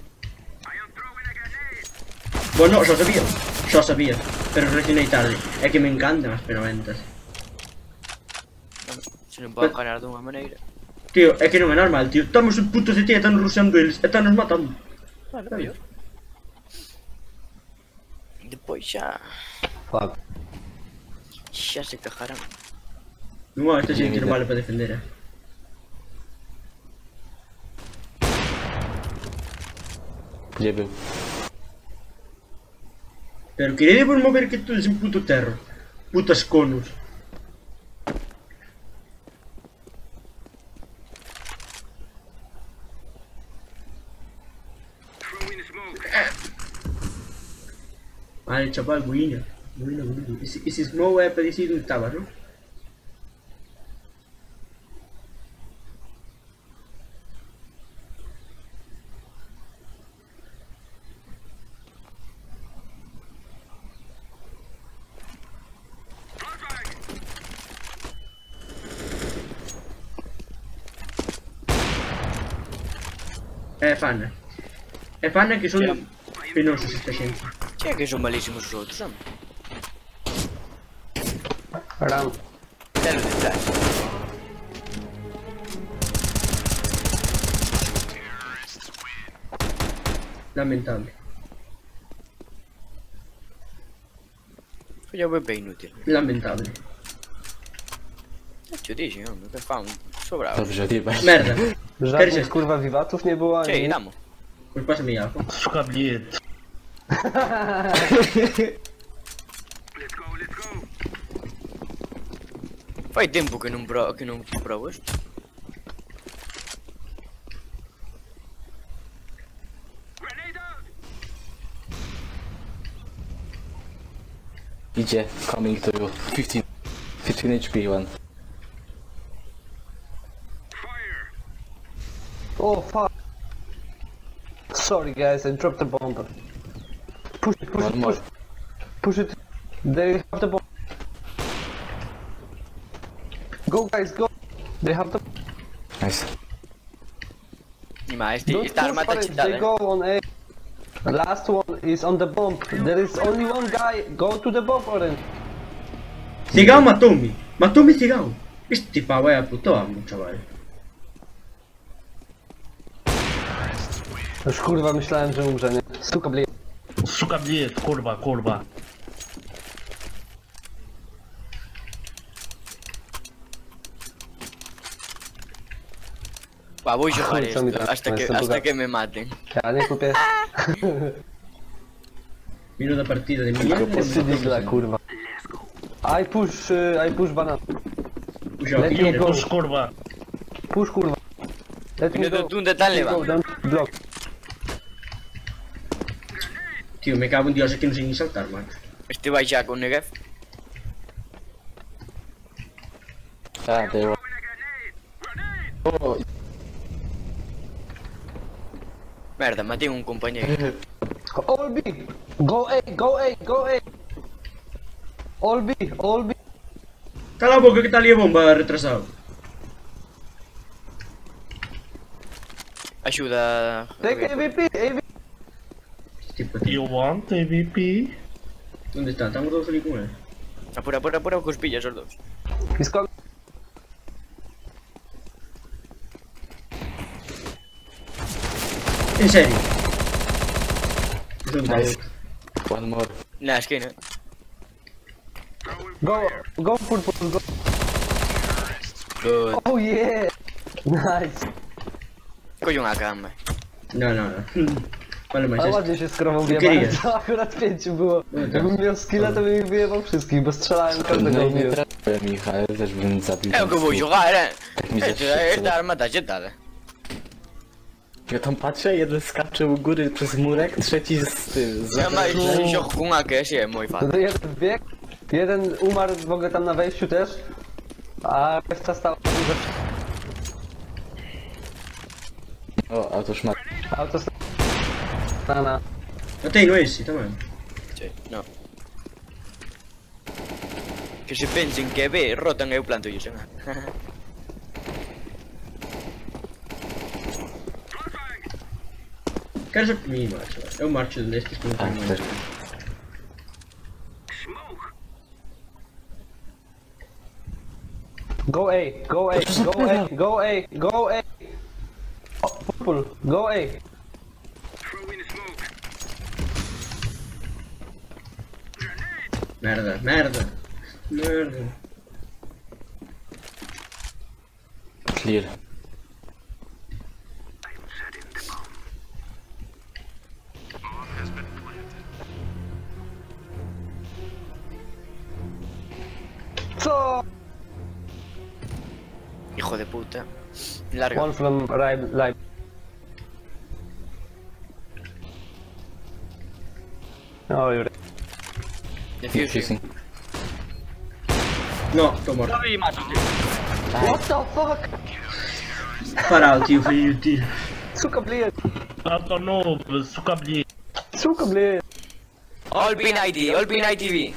Speaker 2: Bueno, xa sabía, pero reaccionei tarde. É que me encantan as penoventas.
Speaker 1: Se non podo ganar dunha maneira.
Speaker 2: Tío, é que non é normal, tío. Estamos en puto CT e están ruseando eles, e están nos matando.
Speaker 1: Bueno, mellor. Depois xa...
Speaker 5: Fuck.
Speaker 1: Xa se cajarán.
Speaker 2: Non, este sí que non vale para defender,
Speaker 6: Gdzie był?
Speaker 2: Pero queredevos mover que todo ese puto terro. Putas conos.
Speaker 4: Throw in smoke.
Speaker 2: Vale, chaval, buina. Buina, buina. Ese smoke é para decir onde estaba, non? É fana. É fana que son penosos esta xente.
Speaker 1: Che, que son malísimos os outros, non?
Speaker 5: Around.
Speaker 1: Telo detrás.
Speaker 2: Lamentable.
Speaker 1: Foi o BP inútil.
Speaker 2: Lamentable.
Speaker 1: Ci dici, non? Che fa un sobravo.
Speaker 6: Dobrze, odjebać.
Speaker 2: Merda.
Speaker 5: Żadnych kurwa wiwatów nie było,
Speaker 1: Che,
Speaker 5: ani...
Speaker 1: damo.
Speaker 2: Pois pásame algo.
Speaker 3: Suka bliet.
Speaker 4: Let's go, let's go.
Speaker 1: Fai tempo que non probo isto.
Speaker 4: Grenade out.
Speaker 6: Idzie, coming to you. 15 HP one.
Speaker 4: Fire.
Speaker 5: Oh fuck. Sorry guys, I dropped the bomb. Push it, push
Speaker 6: One
Speaker 5: it,
Speaker 6: more.
Speaker 5: push it. Push it. They have the bomb. Go guys, go. They have the...
Speaker 6: Nice.
Speaker 1: Ma
Speaker 5: Don't
Speaker 1: esta arma
Speaker 5: push
Speaker 1: está
Speaker 5: for it,
Speaker 1: cheatada,
Speaker 5: they go on A. The last one is on the bomb. There is only one guy. Go to the bomb, Oren.
Speaker 2: Cigao matoume. Matoume Cigao. Este pavo é a puto amo, chaval.
Speaker 5: Już kurwa myślałem, że umrze, nie? Suka blie.
Speaker 3: Suka bliet, kurwa, kurwa.
Speaker 1: Va, voy a jugar
Speaker 5: Escucha, mira,
Speaker 1: esto hasta
Speaker 5: me
Speaker 1: que,
Speaker 5: está
Speaker 1: hasta
Speaker 5: tocando.
Speaker 1: que me maten.
Speaker 5: Ja nie kupię.
Speaker 2: Minuta partida de mierda.
Speaker 5: Jeszcze digla, kurwa. I push banan.
Speaker 2: Puxa,
Speaker 5: Let me go.
Speaker 3: Push, kurwa.
Speaker 5: Push kurwa. Let me
Speaker 1: Minuto
Speaker 5: go.
Speaker 1: tú de tal le
Speaker 5: Go,
Speaker 1: va.
Speaker 5: don't block.
Speaker 2: Tío, me cago en Dios, es que no sé ni saltar, macho.
Speaker 1: Este va ya con Negev.
Speaker 6: Ah, they were... Oh,
Speaker 1: Merda, maté un compañero.
Speaker 5: All B. Go A, go A, go A. All B, all B.
Speaker 2: Cala a boca que está ali a bomba retrasado.
Speaker 1: Ayuda.
Speaker 5: Take AVP, AVP.
Speaker 2: Este tipo, tío.
Speaker 3: You want AVP?
Speaker 2: ¿Dónde está? Estamos todos ali con él.
Speaker 1: Apura, apura, apura, que os pillas os dos.
Speaker 5: He's coming.
Speaker 2: En serio. Es un
Speaker 6: Nice.
Speaker 2: tío.
Speaker 6: One more.
Speaker 1: Na esquina.
Speaker 5: Go purple, go.
Speaker 1: Good.
Speaker 5: Oh yeah! Nice!
Speaker 1: Coño unha cama.
Speaker 2: No, no, no. Vale,
Speaker 5: Ale
Speaker 2: mais
Speaker 5: ładnie się skromą
Speaker 2: Ty
Speaker 5: wjebałem,
Speaker 2: kryjesz.
Speaker 5: to akurat 5 było.
Speaker 2: No tak.
Speaker 5: Jakbym miał skilla, to bym ich wyjebał wszystkich, bo strzelałem każdego
Speaker 6: No i
Speaker 5: w
Speaker 6: nie
Speaker 5: minus.
Speaker 6: trafiłem ich, ale też bym zabił.
Speaker 1: É o que eu vou jogar, é?
Speaker 6: Tak mi zaświeciło.
Speaker 1: Esta arma tá ajetada.
Speaker 6: Ja tam patrzę, jeden skacze u góry przez murek, trzeci z tym.
Speaker 1: Ja mais jogo com AKS é moi
Speaker 5: No
Speaker 1: fácil.
Speaker 5: to jeden wbiegł, jeden umarł w ogóle tam na wejściu też, a reszta stała
Speaker 6: O, a to już ma.
Speaker 5: autostrada.
Speaker 2: No tem, não é esse, também.
Speaker 1: Sí, no. Que se pensen que B, rotan eu planto yo, senga.
Speaker 2: Quero já comi, macho. É o macho destes que não
Speaker 6: A,
Speaker 2: tem
Speaker 6: też.
Speaker 2: mais.
Speaker 5: Go A, go A, go A, go A, go A. Oh, purple, go A.
Speaker 2: Merda, merda. Merda.
Speaker 6: Clear.
Speaker 5: Co?
Speaker 1: Hijo de puta. Larga.
Speaker 5: One from right, live. Oh, you're...
Speaker 1: Defuse.
Speaker 6: Fusing.
Speaker 2: No, tô morto.
Speaker 1: Ai, mato.
Speaker 5: What the fuck?
Speaker 2: Parado, tio, foi o tiro.
Speaker 5: Сука, блин!
Speaker 3: Tanto noob, suka blid.
Speaker 5: Сука, блин!
Speaker 1: All pin ID, all pin ITV.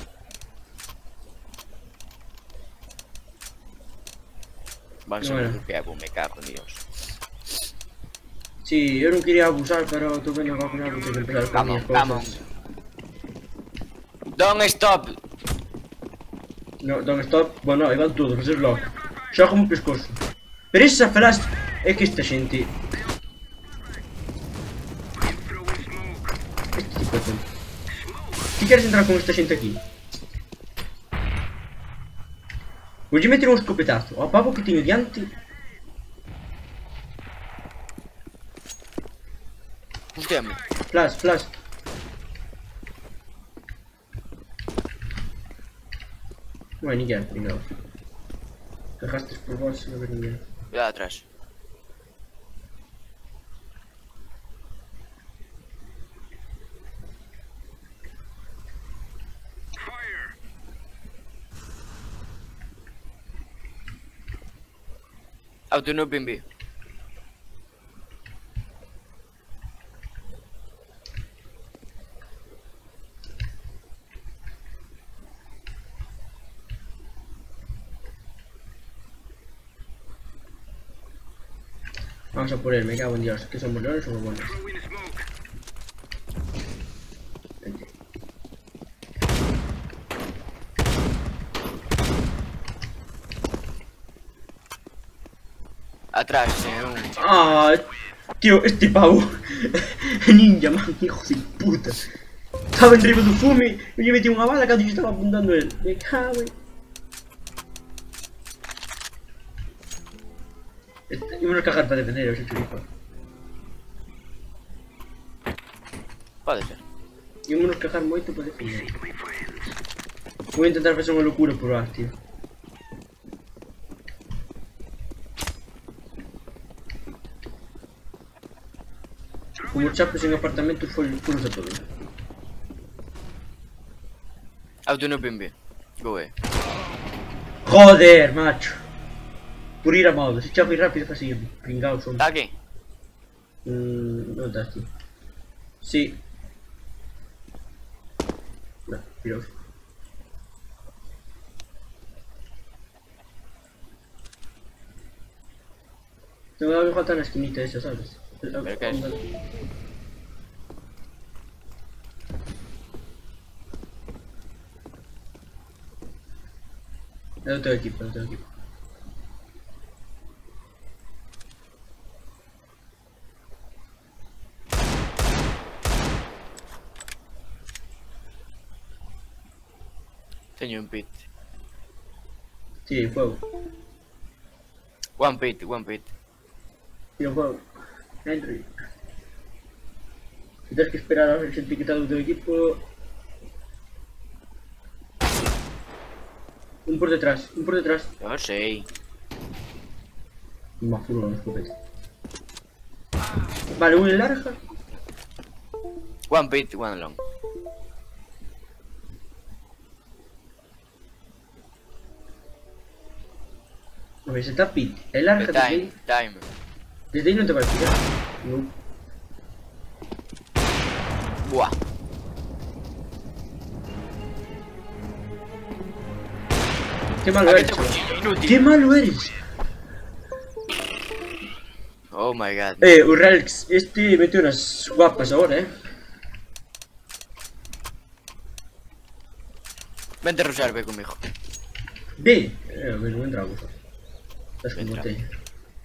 Speaker 1: Van ser
Speaker 2: Bueno.
Speaker 1: un grupo, me cago en Dios.
Speaker 2: Sí, eu non quería abusar, pero tô vendo que ao final vou ter que empezar con
Speaker 1: Vamos,
Speaker 2: minhas
Speaker 1: vamos.
Speaker 2: cousas.
Speaker 1: Don't stop.
Speaker 2: No, don't stop. Bueno, aí van todos, fazer logo. Xa como pescoço. Pero esa flash é que esta xente... Este tipo de gente. Ti queres entrar con esta xente aquí? Voulle meter un escopetazo ao pavo que teño diante.
Speaker 1: Hostiame.
Speaker 2: Flash, flash. Non hai ninguén, pringao. Cagaste por vos sin haber ninguén.
Speaker 1: Cuidado atrás. Auto no pin B.
Speaker 2: Vamos a por él, me cago en Dios. ¿Qué somos leones o buenos? Vente.
Speaker 1: Atrás,
Speaker 2: Ah, tío, este pavo. Ninja, man, hijo de puta. Estaba en riba do fume e lle metí unha bala cando yo estaba apuntando a él. Me cago en... Ímonos a cagar para defender, os churico.
Speaker 1: Pode ser.
Speaker 2: Ímonos cagar moito para defender. Vou intentar facer unha locura por ar, tío. Como chapos en apartamentos furos a todos.
Speaker 1: Auto no pin B. Go A.
Speaker 2: Joder, macho. Por ir a modo, se chapo ir rápido facía pringao son.
Speaker 1: Está aquí.
Speaker 2: ¿Dónde estás, tío? Sí. No, tiraos. Tengo que faltar en la esquinita esa, ¿sabes?
Speaker 1: ¿Pero qué es?
Speaker 2: É do teu equipo, é do teu equipo.
Speaker 1: Teño un pit.
Speaker 2: Sí, fuego.
Speaker 1: One pit, one pit.
Speaker 2: Tío, fuego. Henry. Si tienes que esperar a ver si te quitado do teu equipo. Un por detrás, un por detrás.
Speaker 1: Eu sei.
Speaker 2: Uma furula no escopete. Vale, un en larga.
Speaker 1: One pit, one long.
Speaker 2: A ver, se está pit. El larga desde
Speaker 1: Time,
Speaker 2: ahí.
Speaker 1: time.
Speaker 2: Desde ahí no te va a tirar. No.
Speaker 1: Buah.
Speaker 2: Qué malo
Speaker 1: Aquí
Speaker 2: eres,
Speaker 1: te
Speaker 2: chaval.
Speaker 1: cuchillo, inútil.
Speaker 2: Qué malo eres.
Speaker 1: Oh my god.
Speaker 2: O Relx, este mete unas guapas ahora,
Speaker 1: Vente a rushar, ve conmigo.
Speaker 2: Ve. A ver, non entramos. Estás como
Speaker 1: Entra.
Speaker 2: te.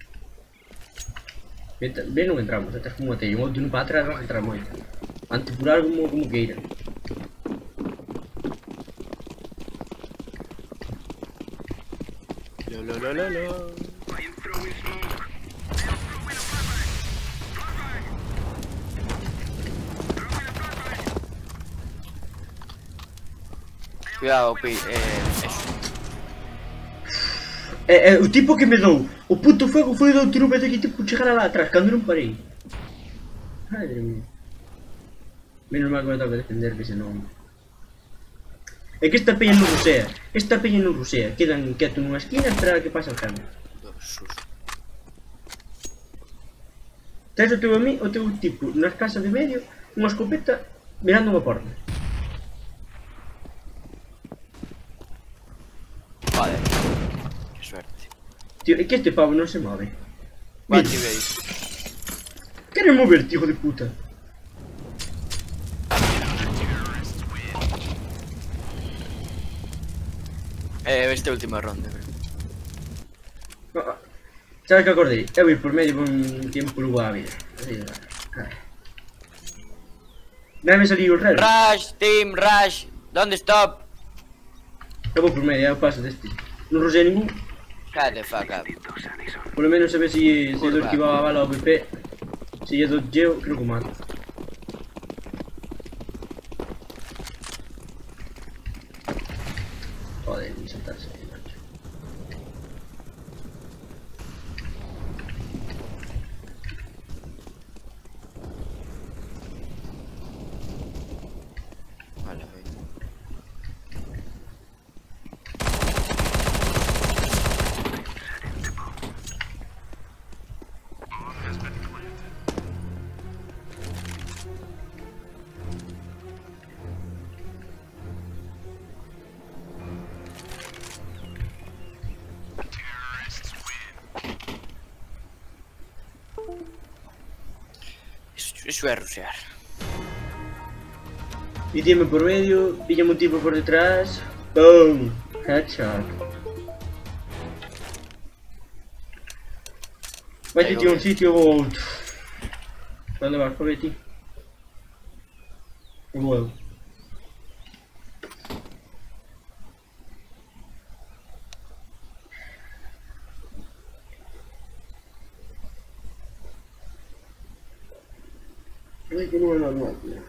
Speaker 2: Ve, non entramos, estás como te. Un outro para atrás vas a entrar moito. Antipurar como queira.
Speaker 1: Lo, lo, lo, lo, lo.
Speaker 4: I am throwing smoke.
Speaker 1: Cuidado, pi. Eso.
Speaker 2: O tipo que me dou o puto fuego foi do tiro vez de que tipo chegar lá atrás, cando non parei. Madre mía. Menos mal que me toca defender, que senón... É que esta peña non rusea. Esta peña non rusea. Quedan quietos nunha esquina a esperar a que pase o cambio.
Speaker 1: Sus.
Speaker 2: Tens o teu tipo nas casas de medio, unha escopeta, mirando unha porta.
Speaker 1: Joder. Qué suerte.
Speaker 2: Tío, é que este pavo non se move.
Speaker 1: One
Speaker 2: Mira,
Speaker 1: base.
Speaker 2: quere moverte, hijo de puta.
Speaker 1: Esta última ronda, bro.
Speaker 2: Sabes que acordei? Eu ir por medio con tiempo lugo a vida. Dame salir o rel.
Speaker 1: Rush, team, rush. ¿Dónde stop?
Speaker 2: Eu vou por medio, eu paso deste. Non rusei ningún.
Speaker 1: Shut the fuck up.
Speaker 2: Por lo menos a ver se do esquivaba a bala ao BP. Se lle do geo, creo que o mato. Joder, ni saltarse aí, macho.
Speaker 1: Vale, ve. Eso é rushear.
Speaker 2: Metíme por medio, pillame un tipo por detrás. Boom! Headshot. Vai
Speaker 1: Aí,
Speaker 2: te a un
Speaker 1: ok.
Speaker 2: sitio ou outro. Onde vas? Por ti. Eu vou eu. Ai, que non é normal, tío.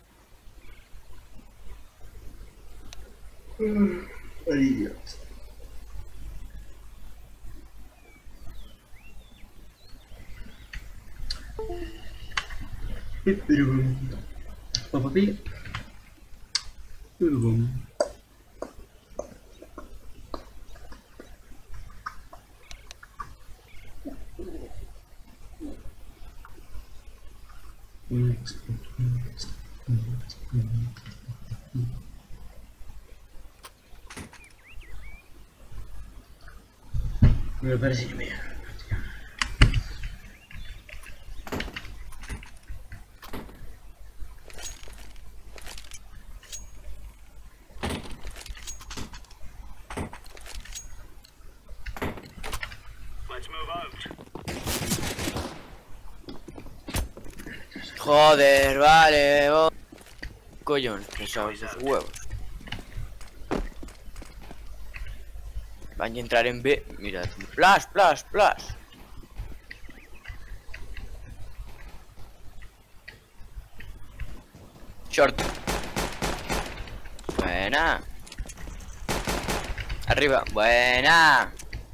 Speaker 2: Ai, Dios. Papi. Me parece que me...
Speaker 1: Joder, vale, Collones, pesados los huevos. Van a entrar en B. Mirad. Flash, flash, flash. Short. Buena. Arriba. Buena.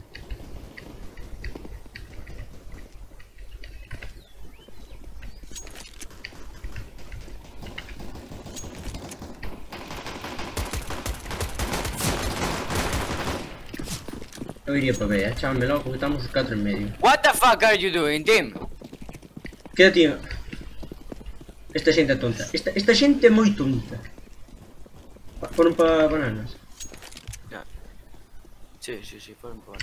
Speaker 2: Eu iría para B, chámame logo porque estamos os 4 en medio.
Speaker 1: What the fuck are you doing, team?
Speaker 2: Quédate. Esta xente é tonta. Esta xente é moi tonta. Foron para bananas.
Speaker 1: Sí, sí, sí, fueron por.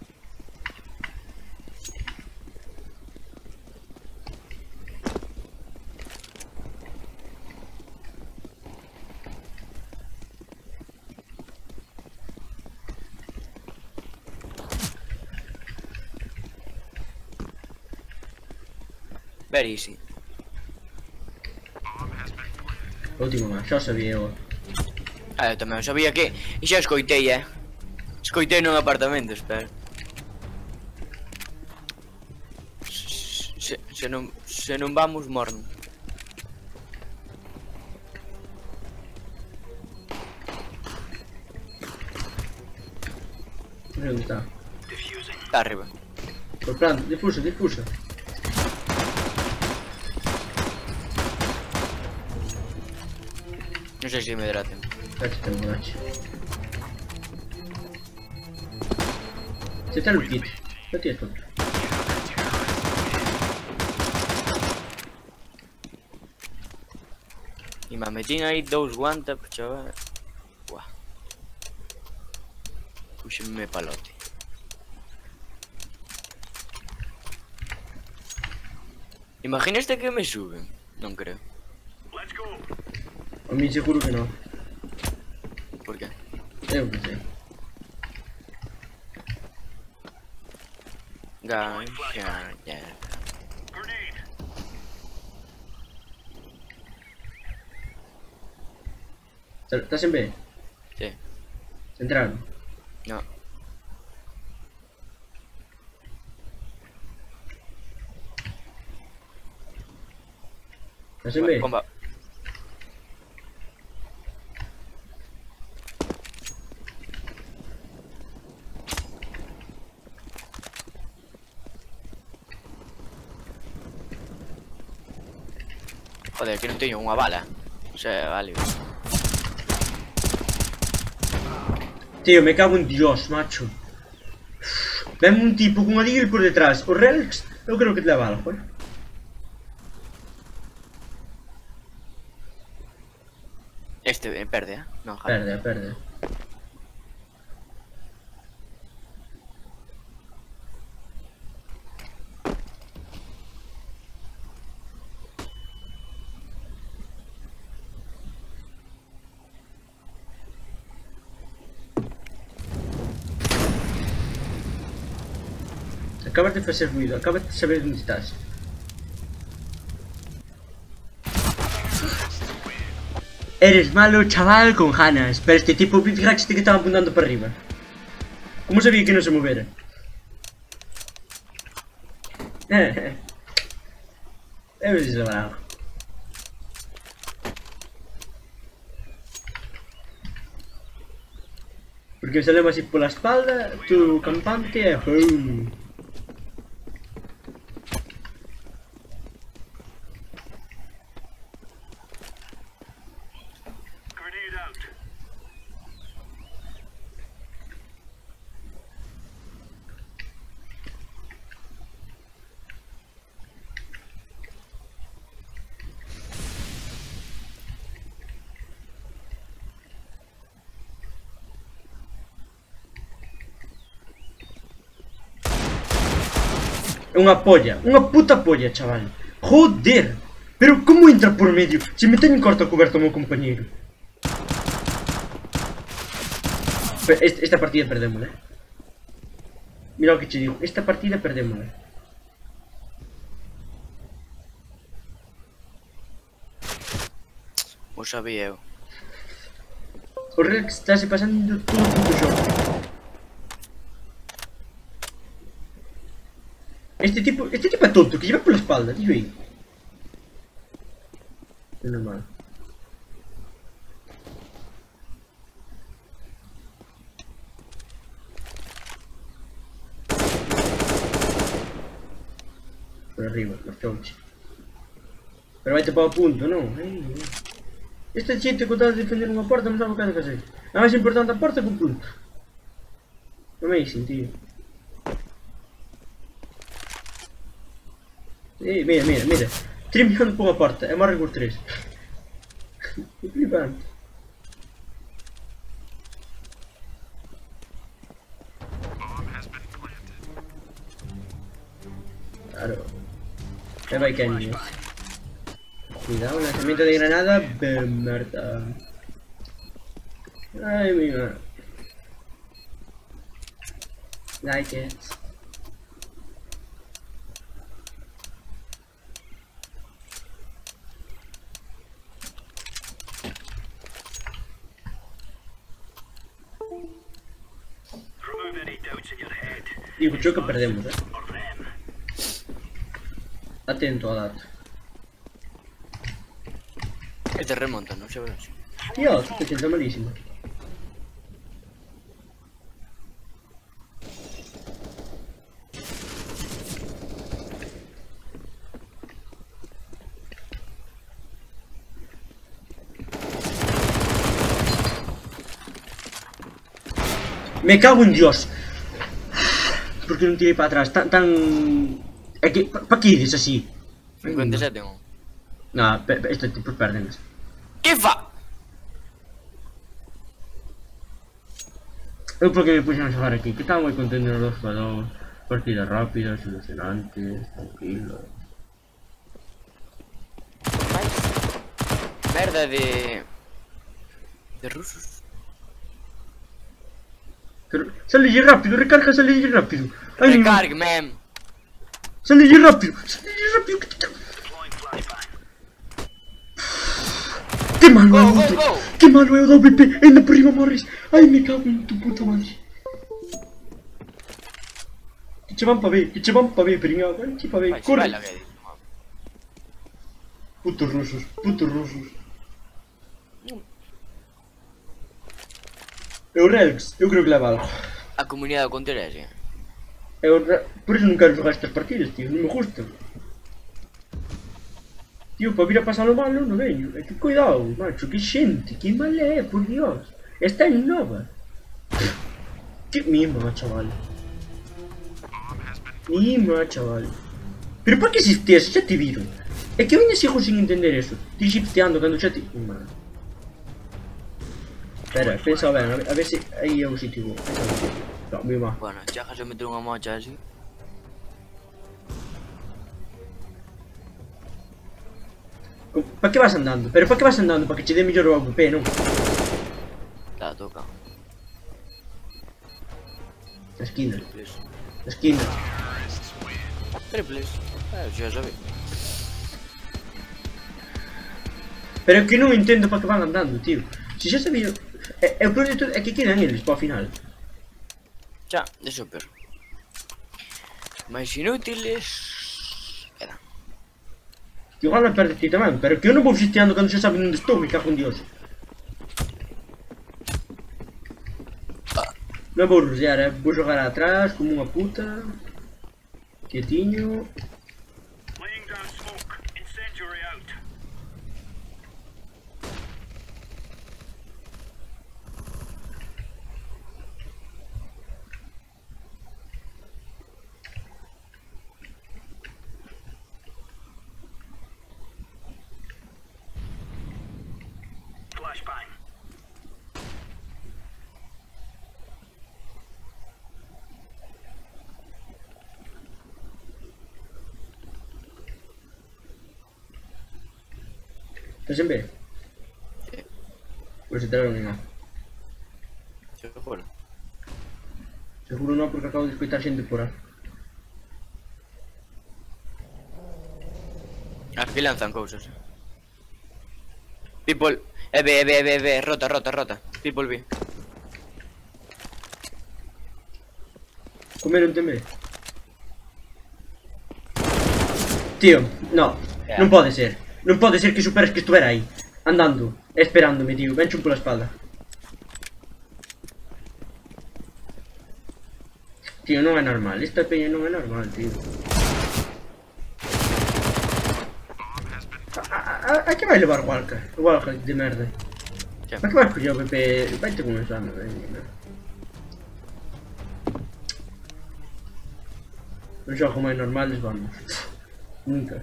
Speaker 1: Very easy.
Speaker 2: O último máis, xa o sabía eu.
Speaker 1: Eu tamén sabía que... E xa escoitei, escoitei nun apartamento, espera. Se non vamos, morno.
Speaker 2: Onde está?
Speaker 1: Está arriba.
Speaker 2: Por planta, difusa, difusa.
Speaker 1: Non sei se me dará tempo.
Speaker 2: Aquí tengo un H. Se está el kit. No tienes tonto.
Speaker 1: E me metín aí 2 one-tap, chaval. Buah. Puxenme palote. Imaginaste que me suben? Non creo.
Speaker 2: A mí seguro que no.
Speaker 1: Por qué?
Speaker 2: Eu que sei.
Speaker 1: Ya.
Speaker 2: ¿Estás en B?
Speaker 1: Sí.
Speaker 2: ¿Se entraron?
Speaker 1: No.
Speaker 2: ¿Estás en B?
Speaker 1: Bomba. Joder, que non teño unha bala. O sea, vale.
Speaker 2: Tío, me cago en Dios, macho. Veme un tipo con unha deagle por detrás. O Relx, eu creo que te leva algo,
Speaker 1: Este perde, No, jale.
Speaker 2: Perde. Acabas de facer ruido, acabas de saber onde estás. Eres malo, chaval, con ganas. Pero este tipo, fíjate que estaba apuntando para arriba. ¿Cómo sabía que no se moviera? Es bravo. Porque salimos así por la espalda, tu campante, ¡boom! Unha puta polla, chaval. Joder, pero como entra por medio? Se me teñen corta coberto o meu compañeiro. Esta partida perdemos, Mira o que che digo, esta partida perdémola.
Speaker 1: O sabía eu.
Speaker 2: O Rex estáse pasando todo o puto xogo. Este tipo é tonto, que lleva pola espalda, tío aí. É normal. Por arriba, los chouches. Pero vai-te para o punto, non? Esta xente con tal de defender unha porta non sabe o que ha de facer. É máis importante a porta que o punto. Amazing, tío. Mira. 3 millóns por unha porta, é máis recurso 3. Que flipante. Claro. E vai Kenny. Cuidado, lanzamiento de granada. Merda. Ay, mi madre. Like it.
Speaker 4: Remove any doubts in your head.
Speaker 2: Digo, creo que perdemos,
Speaker 4: Or them.
Speaker 2: Atento a dato.
Speaker 1: Este remonta, non se verás.
Speaker 2: Tío, esta gente está malísima. Me cago en Dios. ¿Por qué no tiré para atrás? ¿Para qué dices así?
Speaker 1: 57 non.
Speaker 2: Nah, estos tipos perden.
Speaker 1: Que fa?
Speaker 2: Eu porque me puxen a xogar aquí, que estaba moi contento nos dos jugadores. Partidas rápidas, ilusionantes, tranquilo.
Speaker 1: Merda de rusos.
Speaker 2: Sale rápido, recarga, sale rápido. Ay,
Speaker 1: Recargue, mem.
Speaker 2: sale rápido, que te...
Speaker 4: Deploying flashbang.
Speaker 2: Que malo é o
Speaker 1: Go,
Speaker 2: outro,
Speaker 1: go, go.
Speaker 2: que malo é o WP, ainda por riba morres. Ai, me cago en tu puta madre. Que che van pa ver, pringao, vai, che pa ver,
Speaker 1: Vai,
Speaker 2: corre.
Speaker 1: vai la que dices.
Speaker 2: Putos rusos. Eu Rex, eu creo que leva algo.
Speaker 1: A comunidade con Teresa.
Speaker 2: Por eso non quero xogar estas partidas, tío, non me gusta. Tío, para vir a pasar lo malo non veño. É que cuidado, macho, que xente, que mal é, por Dios. Está en nova. Que mima, chaval. Mima, chaval. Pero por que shifteas? Xa te viron. É que eu ainda sigo sin entender eso. Ti shifteando cando xa te... Mano. Espera, pensa ben, a ver se aí é o sitio. No, mima.
Speaker 1: Bueno, chegas a meter unha mocha así.
Speaker 2: Para que vas andando? Pero para que vas andando? Para que che dé mellor o AWP, non?
Speaker 1: Tá, toca.
Speaker 2: Na esquina,
Speaker 1: Triples.
Speaker 2: na esquina.
Speaker 1: Triples. Xa sabía.
Speaker 2: Pero é que non entendo para que van andando, tío. Si xa sabía... O peor de todo é que quedan eles para o final.
Speaker 1: Xa, de super. Mais inútiles... Quedan.
Speaker 2: Que igual me perdes ti tamén, pero que eu non vou xisteando cando xa saben onde estou, me cago en Dios. Non vou rushear, vou xogar atrás como unha puta. Quietiño.
Speaker 4: Laying down smoke. Incendiary out. Flashbang.
Speaker 2: Estás en B?
Speaker 1: Sí.
Speaker 2: Pois se traron en A.
Speaker 1: Xa fora.
Speaker 2: Seguro no, porque acabo de escoitar xente por aí.
Speaker 1: Aquí lanzan cousas. People. B. Rota. People B.
Speaker 2: Comeron teme. Tío, no.
Speaker 1: Ya.
Speaker 2: Non pode ser. Non pode ser que superes que estuvera aí. Andando. Esperándome, tío. Vencho pola espalda. Tío, non é normal. Esta peña non é normal, tío. A que vai levar Walker? Walker de merda.
Speaker 1: Ya.
Speaker 2: A que vai escoller o PP? Vaite comenzando, Un xogo máis normales, vamos. Nunca.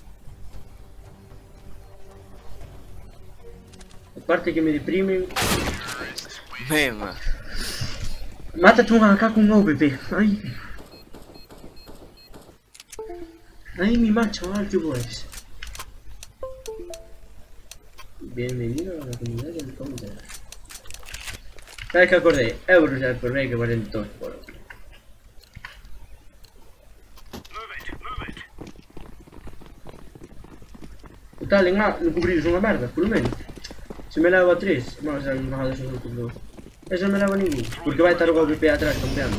Speaker 2: Aparte que me deprimen.
Speaker 1: Mema.
Speaker 2: Mátate un AK con un OVP. Ay. Ay, mi macho, ¿qué pues? Bienvenido a la comunidad del Counter. ¿Sabes qué acordé? Euros ya acordé que valen todos por aquí. Total, en A, non cubriros unha merda, polo menos. Se me leva 3, vamos a bajar esos outros dos. Eso non me leva ningún, porque vai estar o OVP atrás campeando.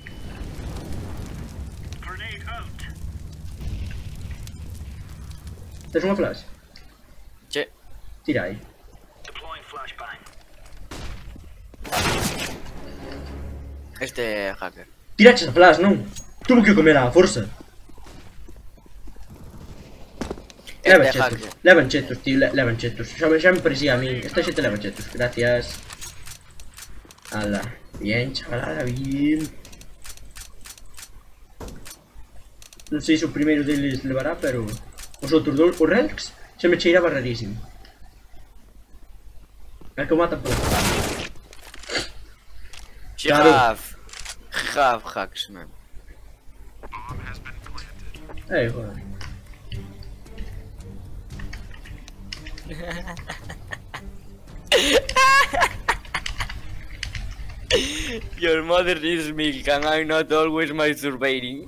Speaker 2: Tes unha flash?
Speaker 1: Che.
Speaker 2: Tira aí.
Speaker 1: Este hacker.
Speaker 2: Tiraches a flash, non? Tuvo que comer a forza. Levan
Speaker 1: Este
Speaker 2: chetos,
Speaker 1: hacker.
Speaker 2: levan chetos, tío, levan chetos. Xa me parecía a mí. Esta xente levan chetos, gracias. Ala, bien, chavalada, bien. Non sei se o primeiro deles levará, pero os outros dous, o Rex, se me cheiraba rarísimo. É que o mata por...
Speaker 1: Giraffe. Hacks, man.
Speaker 2: Joder.
Speaker 1: Your mother is milk and I'm not always masturbating.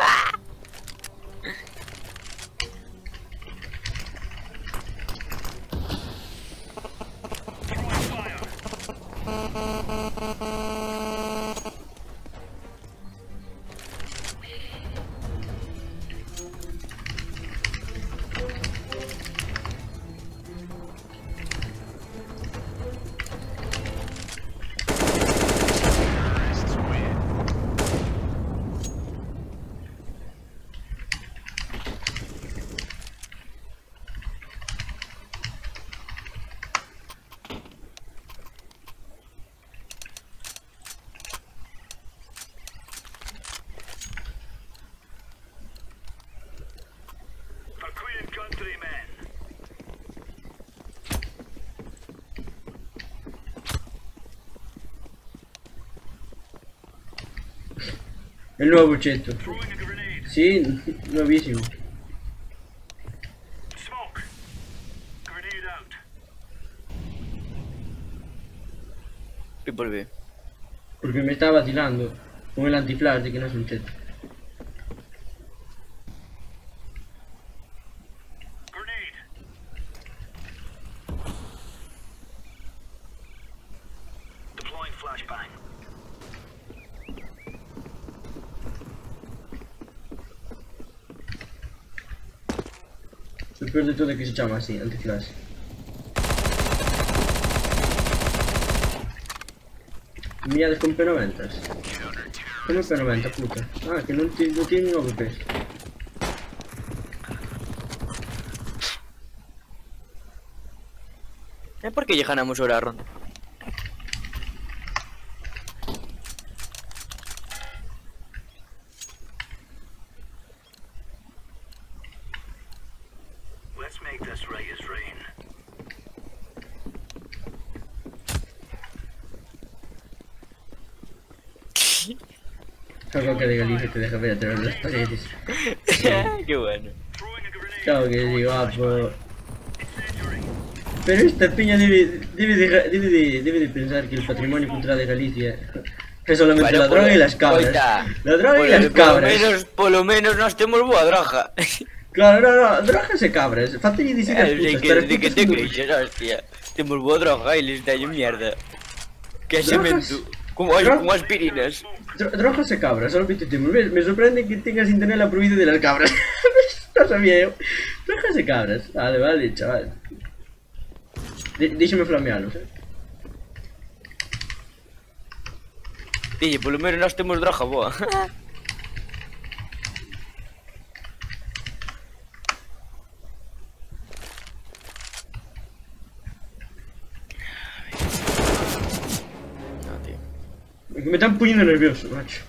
Speaker 2: El nuevo cheto. Sí, nuevísimo.
Speaker 1: People B.
Speaker 2: Porque me estaba vacilando con el antiflash de que no es un cheto. Lo peor de todo es que se llama así, antiflash. Mirades con P90. ¿Cómo P90, puta? Ah, que no tiene ni OVP.
Speaker 1: ¿Por qué ganamos ahora la ronda?
Speaker 4: Let's make this right as rain.
Speaker 2: Algo que de Galicia te deja ver a través de las paredes.
Speaker 1: Qué bueno.
Speaker 2: Claro que digo, pues... Pero esta piña debe de pensar que el patrimonio cultural de Galicia Es solamente
Speaker 1: Bueno,
Speaker 2: la droga y las cabras.
Speaker 1: Oita,
Speaker 2: La droga y
Speaker 1: polo-
Speaker 2: las cabras.
Speaker 1: Polo menos nós temos boa droga.
Speaker 2: Claro, no, drogas e cabras. Faltaría dicir as
Speaker 1: De
Speaker 2: putas, pero as
Speaker 1: que
Speaker 2: putas
Speaker 1: te
Speaker 2: son-
Speaker 1: queixas, hostia. Temos boa droga e eles teñen mierda. Que é
Speaker 2: Drogas?
Speaker 1: semento. Como aspirinas.
Speaker 2: Drogas e cabras, solamente temos. Ves, me sorprende que tengas internet la prohibido de las cabras. No sabía yo. Drogas e cabras. Vale, chaval. Díxeme flamealos,
Speaker 1: Dille, polo menos nós temos droga boa. No, tío.
Speaker 2: Me están poniendo nervioso, macho.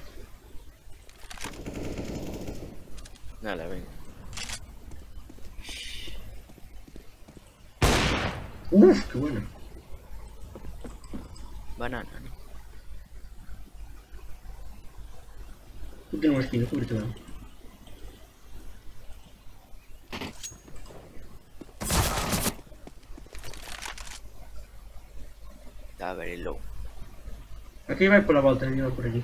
Speaker 1: Nada, venga.
Speaker 2: Uf, qué bueno.
Speaker 1: Banana, ¿no?
Speaker 2: Tú tienes una esquina, cúbrete, vamos.
Speaker 1: A ver, el low.
Speaker 2: Aquí vai por la volta, aquí va por aquí.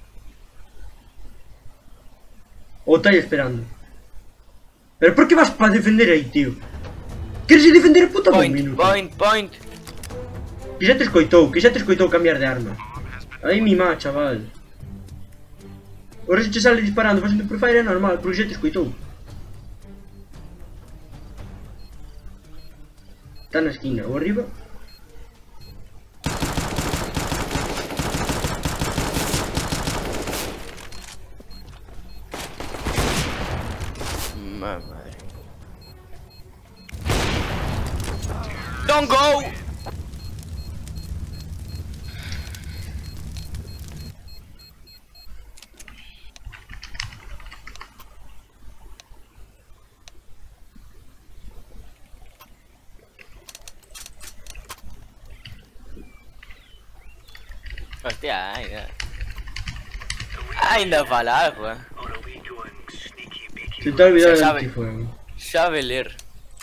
Speaker 2: O estáis esperando. Pero por qué vas para defender ahí, tío? Queres ir defender a puta por un
Speaker 1: Point,
Speaker 2: minuto?
Speaker 1: point.
Speaker 2: Que xa te escoitou cambiar de arma. Aí mima, chaval. Ora se che sale disparando facendo profile é normal, porque xa te escoitou. Está na esquina, ou arriba.
Speaker 1: Madre. Don't go! Hostia, ainda fala algo,
Speaker 4: Or are we going sneaky beaky?
Speaker 2: Se te ha olvidado
Speaker 1: Se
Speaker 2: el
Speaker 1: sabe.
Speaker 2: antifuego.
Speaker 1: Sabe leer.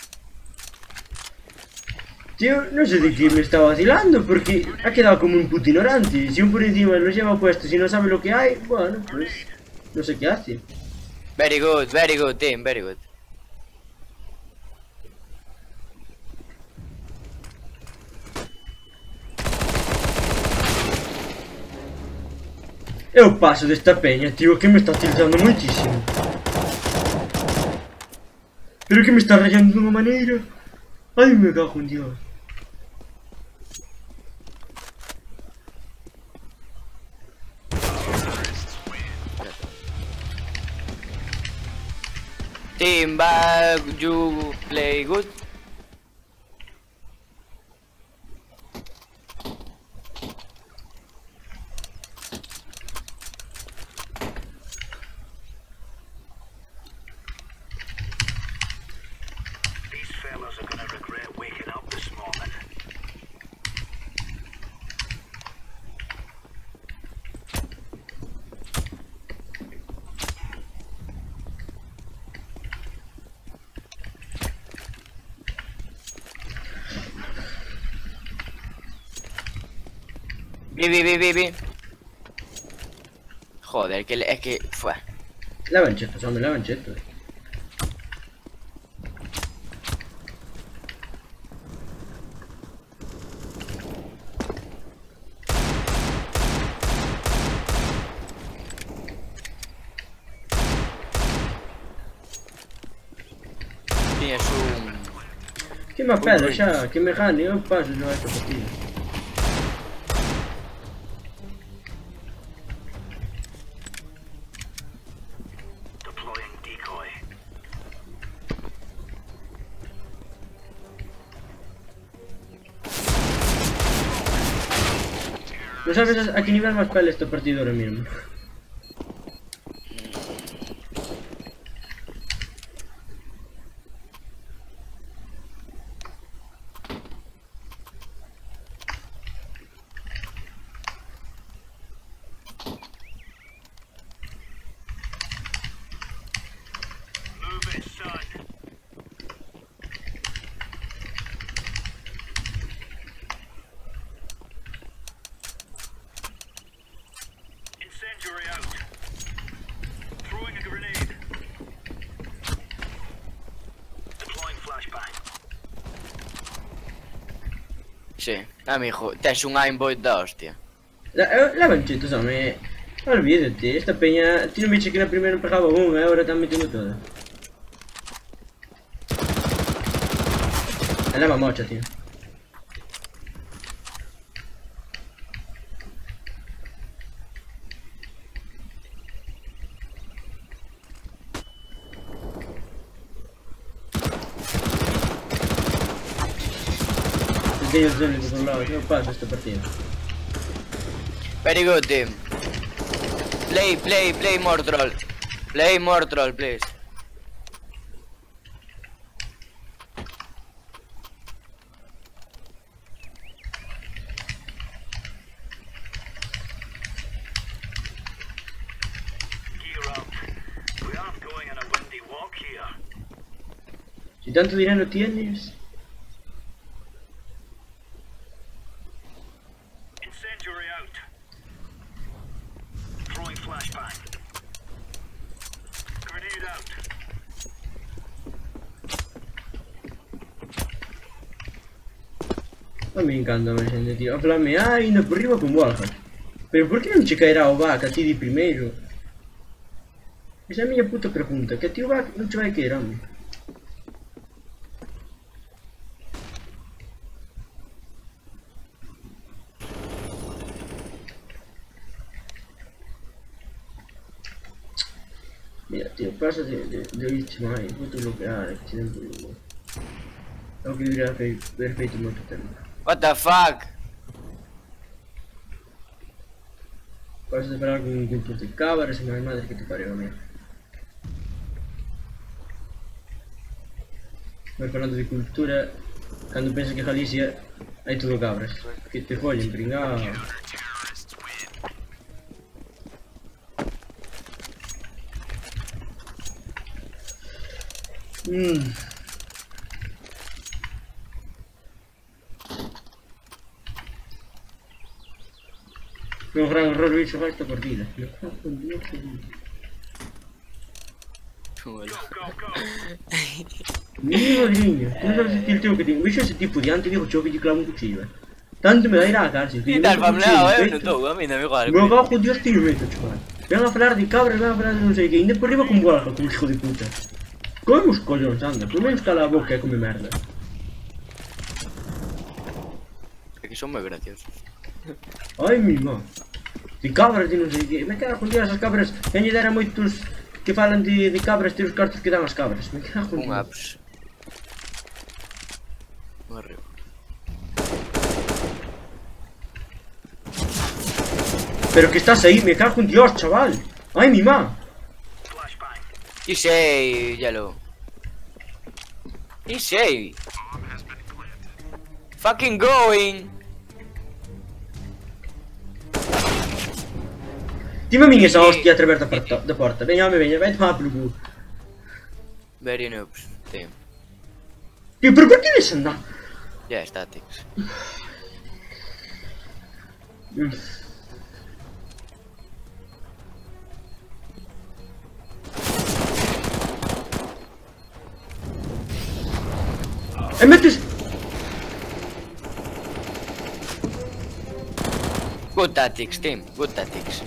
Speaker 2: Tío, no sé de qué me está vacilando, porque ha quedado como un puto ignorante. Si un por encima lo lleva puesto, si no sabe lo que hay, bueno, pues no sé qué hace.
Speaker 1: Very good, team, very good.
Speaker 2: Eu paso desta peña, tío, que me está tiltando moitísimo. Pero que me está rayando de unha maneira. Ai, me cago en Dios.
Speaker 1: Team back, you play good.
Speaker 4: These fellas are gonna regret waking up this morning.
Speaker 1: Vi. Joder, es que fue.
Speaker 2: Lavan chetos, hombre, lavan chetos.
Speaker 1: Tienes un...
Speaker 2: Que me apela xa, que me gane, eu paso xa esta partida.
Speaker 4: Deploying decoy.
Speaker 2: No sabes a qué nivel más pela esta partida ahora mismo.
Speaker 4: Move it, son.
Speaker 1: Sí, amigo, tes un aimbot da hostia.
Speaker 2: Levan chetos, home. Olvídate, esta peña... Ti non me que na primeira non pegaba unha, agora están metendo toda. Leva mocha, tío. Teño os deles por lado, eu paso esta partida.
Speaker 1: Very good, team. Play more troll. Play more troll, please.
Speaker 4: Gear up. We aren't going on a windy walk here.
Speaker 2: Si tanto dinero tienes...
Speaker 4: Incendiary out. Throwing flashbang. Grenade out.
Speaker 2: Ma mi encanta me gente, tío. A falarme, indo por riba con Walker. Pero por que non che caerá o vaca a ti de primeiro? Esa é a miña puta pregunta, que a ti o vaca non che vai caer, home. Mira, tío, pasa de oírche máis, vou te bloquear, que che den por lugar. É o que debería haber feito moito tempo.
Speaker 1: What the fuck?
Speaker 2: Vas a falar con un culto de cabras e máis madre que te pariu, amigo. Vai falando de cultura, cando pensa que Galicia hai todo cabras. Que te follen, pringao. Un gran error bicho esta partida. Me cago en Dios,
Speaker 1: Bueno.
Speaker 4: Go, go.
Speaker 2: Mira, madriño, tú non sabes el tío que tengo. Bicho ese tipo de antes dijo yo que lle clavo un cuchillo, Tanto me da ir a la cárcel, tío.
Speaker 1: E tal, famleado, non estou, a mí non me igual.
Speaker 2: Me cago en Dios, tío, meto, chaval. Vengan a falar de cabras, vengan a falar de non sei que. Inde por riba con Borja, con hijo de puta. Comemos collóns, anda. Por menos cala a boca e come merda.
Speaker 1: É que son moi graciosos.
Speaker 2: Ai, mi má. De cabras de non sei que. Me cago en Dios, as cabras. Que lle dera moitos que falan de cabras, ter os cartos que dan as cabras. Me cago en
Speaker 1: Un
Speaker 2: Dios.
Speaker 1: apps. Un arriba.
Speaker 2: Pero que estás aí, me cago en Dios, chaval. Ai, mi má.
Speaker 4: Flashbang.
Speaker 1: E sei, Yellow. E sei. Fucking going.
Speaker 2: Dime a min esa hostia a través da porta. Veña, home, veña, vai tomar pelo cu.
Speaker 1: Very noobs, team.
Speaker 2: Tío, pero por que ves andar?
Speaker 1: Yeah, statics.
Speaker 2: E metes...
Speaker 1: Good tactics, team. Good tactics.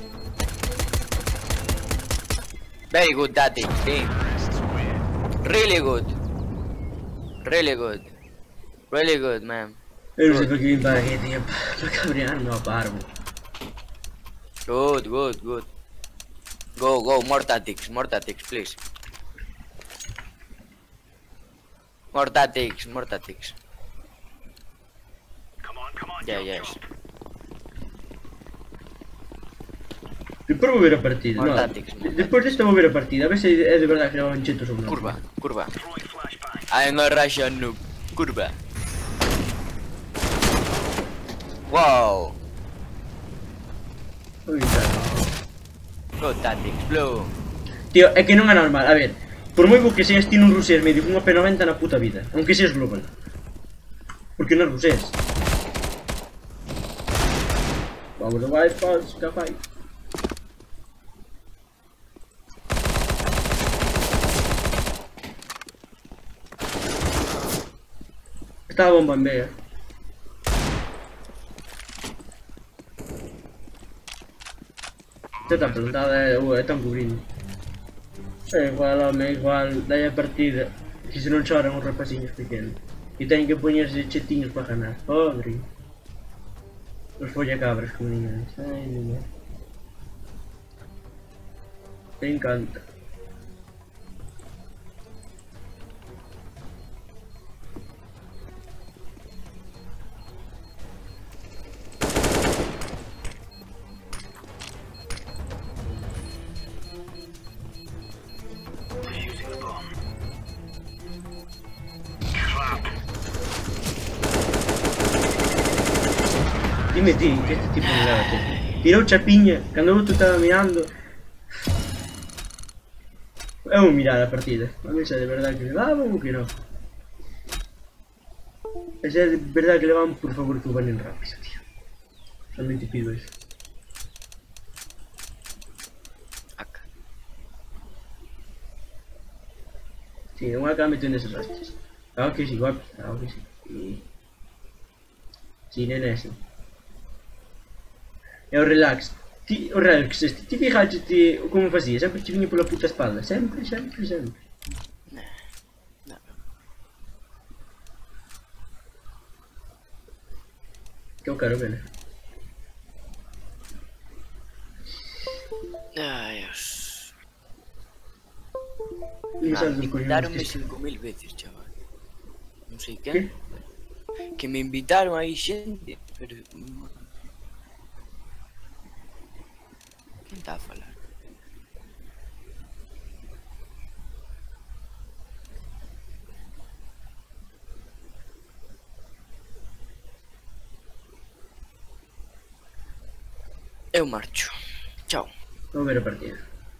Speaker 1: Very good tactics, team. Really good. Really good. Really good, man.
Speaker 2: Eu non sei perché vim para aqui, tío. Para cabrearme ao parvo.
Speaker 1: Good, good, good. Go, go, more tactics, please. More tactics, more tactics.
Speaker 4: Come on,
Speaker 1: Yeah,
Speaker 4: jump,
Speaker 1: yes.
Speaker 4: jump.
Speaker 2: Depois vou ver a partida.
Speaker 1: More
Speaker 2: No,
Speaker 1: tactics, more
Speaker 2: depois desta vou ver a partida. A ver se é de verdade que levaban chetos ou non.
Speaker 1: Curva, curva.
Speaker 4: Throwing flashbang.
Speaker 1: I'm a Russian noob. Curva. Wow.
Speaker 2: Ui, cara.
Speaker 1: Good tactics, blue.
Speaker 2: Tío, é que non é normal. A ver, por moi bo que seas ti non rusés medio unha P90 na puta vida. Aunque seas global. Porque non rusés. Vamos a vai, paz, cafai. Está a bomba en B, Está plantada, estão cobrindo. É igual, daí a partida. Que se não choram os rapazinhos pequenos. E têm que apanhar-se chatinhos para ranar. Pobre. Os folha-cabras como ninguém. Ai, ninguém. Te encanta.
Speaker 4: Defusing the bomb. Trap.
Speaker 2: Dime ti, che tipo di levate? Tirou chapinha, quando o outro estava mirando. Vamos mirar a partida. A ver se é de verdade que levavam ou que não. Se é de verdade que levavam, por favor que o banem rápido, tío. Somente pido isso.
Speaker 1: Acá.
Speaker 2: Sí, un AK metido nesses rastos. Claro que sí, guapo, claro que sí. Y... sí, nene, sí. É o relax. O relax, ti fixaste como facía? Sempre te vinha pola puta espalda. Sempre, sempre, sempre.
Speaker 1: No.
Speaker 2: Que eu quero ver, né?
Speaker 1: Ay, Dios.
Speaker 2: E sabes os
Speaker 1: Invitaronme
Speaker 2: coños
Speaker 1: 5000 veces, chaval. Non sei
Speaker 2: Que?
Speaker 1: quen. Que me invitaron aí xente, pero... Quen está a falar? Eu marcho. Chao.
Speaker 2: Vamos ver a partida.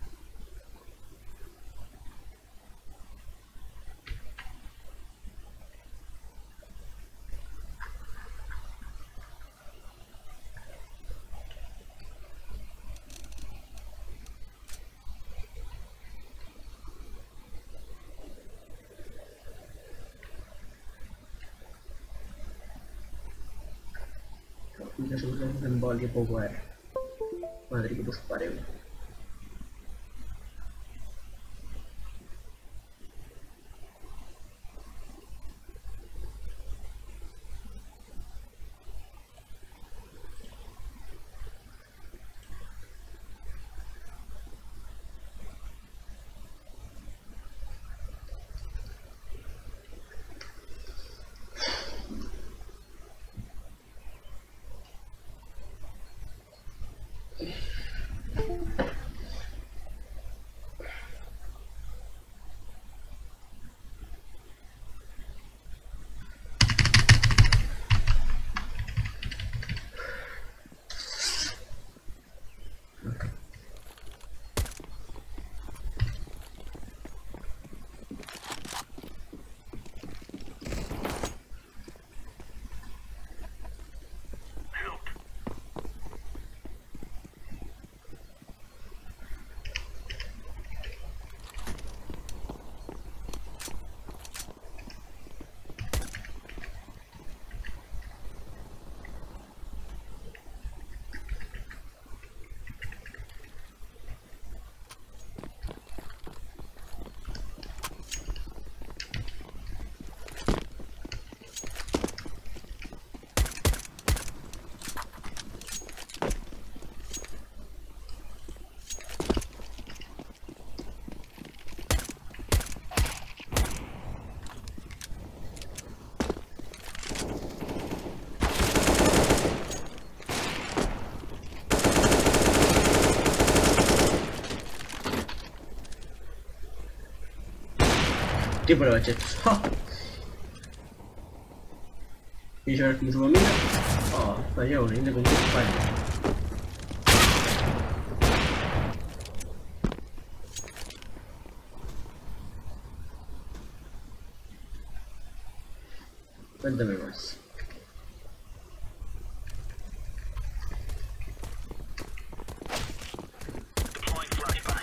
Speaker 2: Puta, se usa un embolia para o guerra. Madre que vos pareu. Tipo la bachetos. ¡Ja! Y ya como su amiga. Oh, falló, ainda con un fallo. Cuéntame más.
Speaker 4: Deploying flashbang.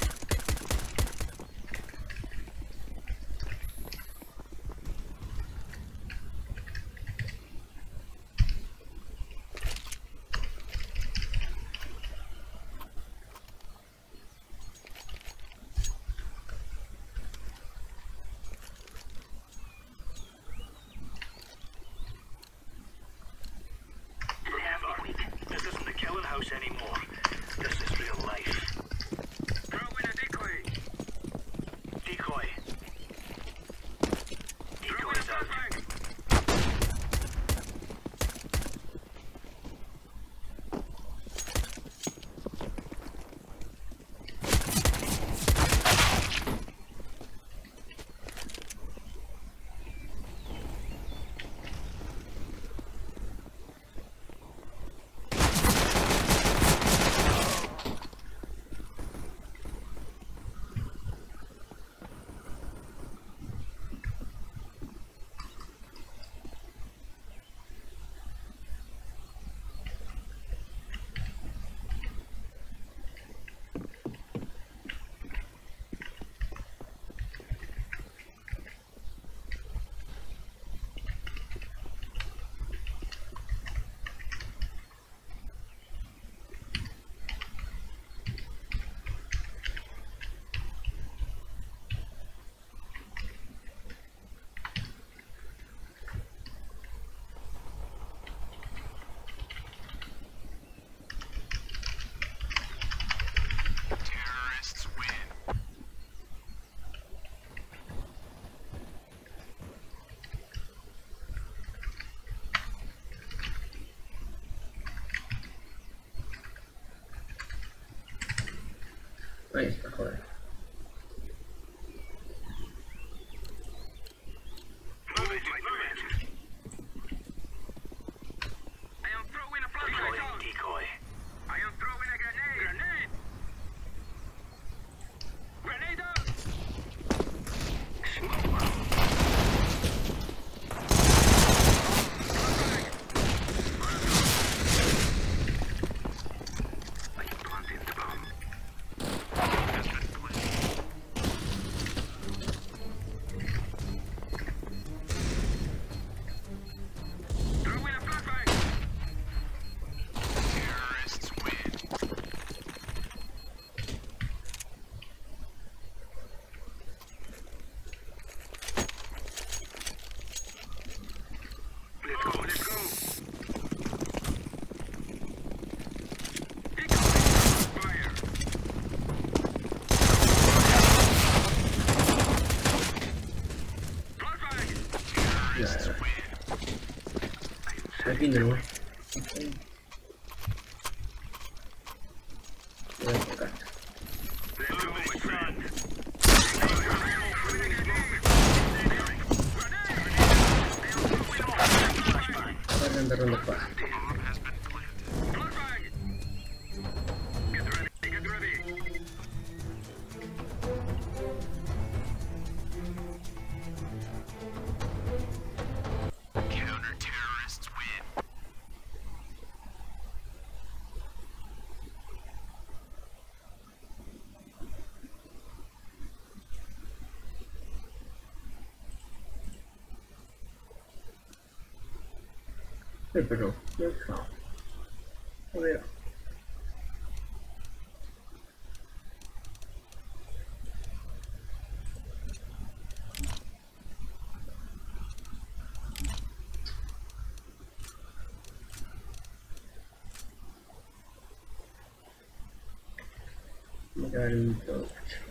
Speaker 2: Ahí está, joder.
Speaker 4: Move it, move it. I am throwing a flashlight out. Decoy. I am throwing a grenade. Grenade out. Smoke. I am planting the bomb. Throwing a flashbang. Terrorists win. Let's go, let's go. Decoy. Fire. Flashbang.
Speaker 2: Ya, aquí de nuevo. Voy a tocar.
Speaker 4: Let's go, my friend.
Speaker 2: Voy a andar dando paso.
Speaker 4: Flashbang. Get ready, get ready. Counter-terrorists win.
Speaker 2: Pero, no, a ver. Voy a quedar en todo.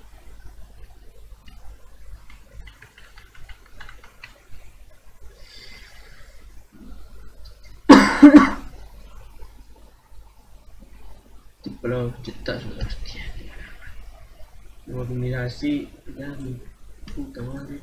Speaker 2: Tipo los chetazos, hostia. Tengo que mirar así, ya mi puta madre.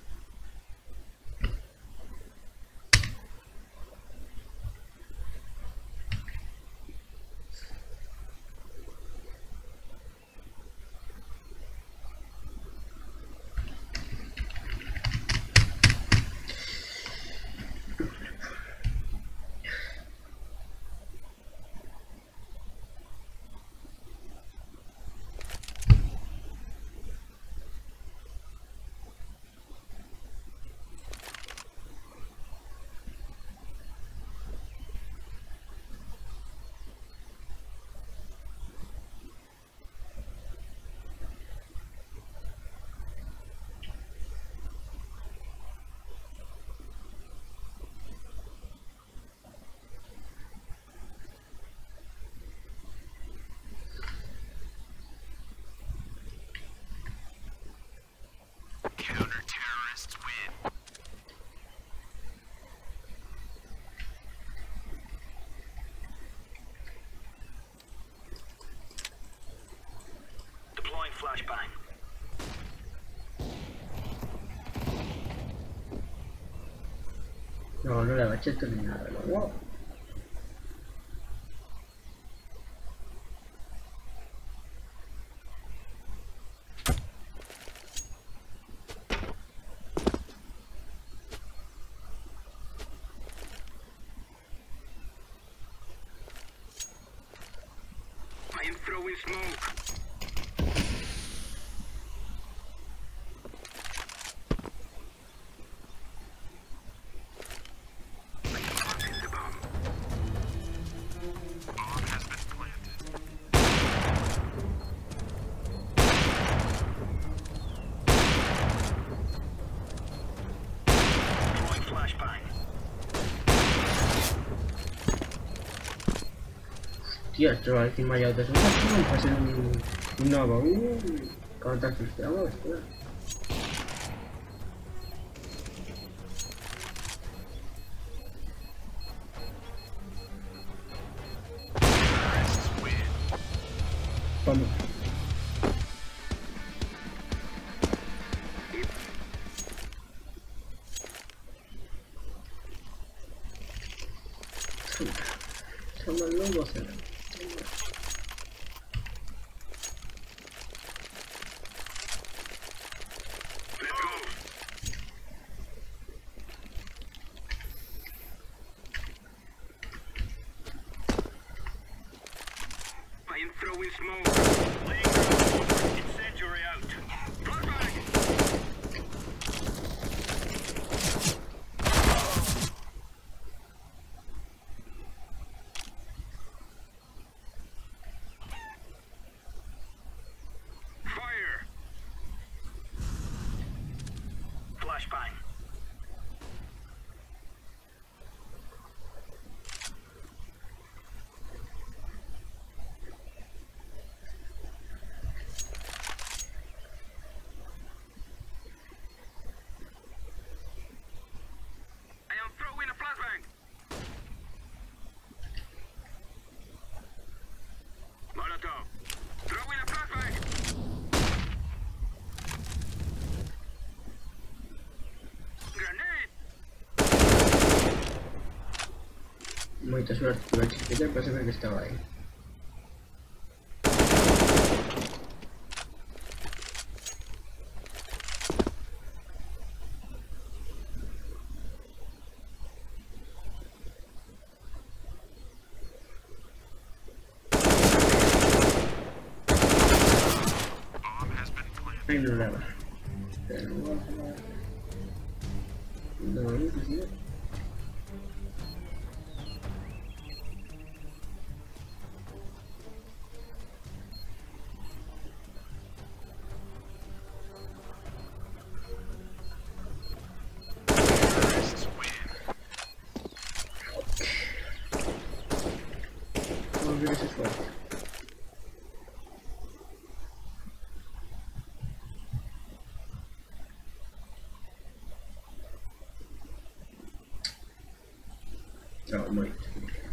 Speaker 4: Counter-terrorists win. Deploying flashbang.
Speaker 2: No, no le agaché esto ni nada, no. Wow.
Speaker 4: I am throwing smoke. I am planting the bomb. Bomb has been planted. Deploying flashbang.
Speaker 2: Tío, esto encima hay otros. No, va a ser un nuevo. ¿Cómo te asustamos? Tío. Vamos. não vou acelerar.
Speaker 4: Let's go. I am throwing smoke. Laying ground. Incendiary out. Flashbang. Fire. Flashbang. I am throwing a flashbang. Molotov. Throwing a flashbang. Grenade.
Speaker 2: Muita sorte, vai te explicar para saber que estava aí. Aí não leva. Não precisa. Vamos ver esse forte. Tchau, mãe.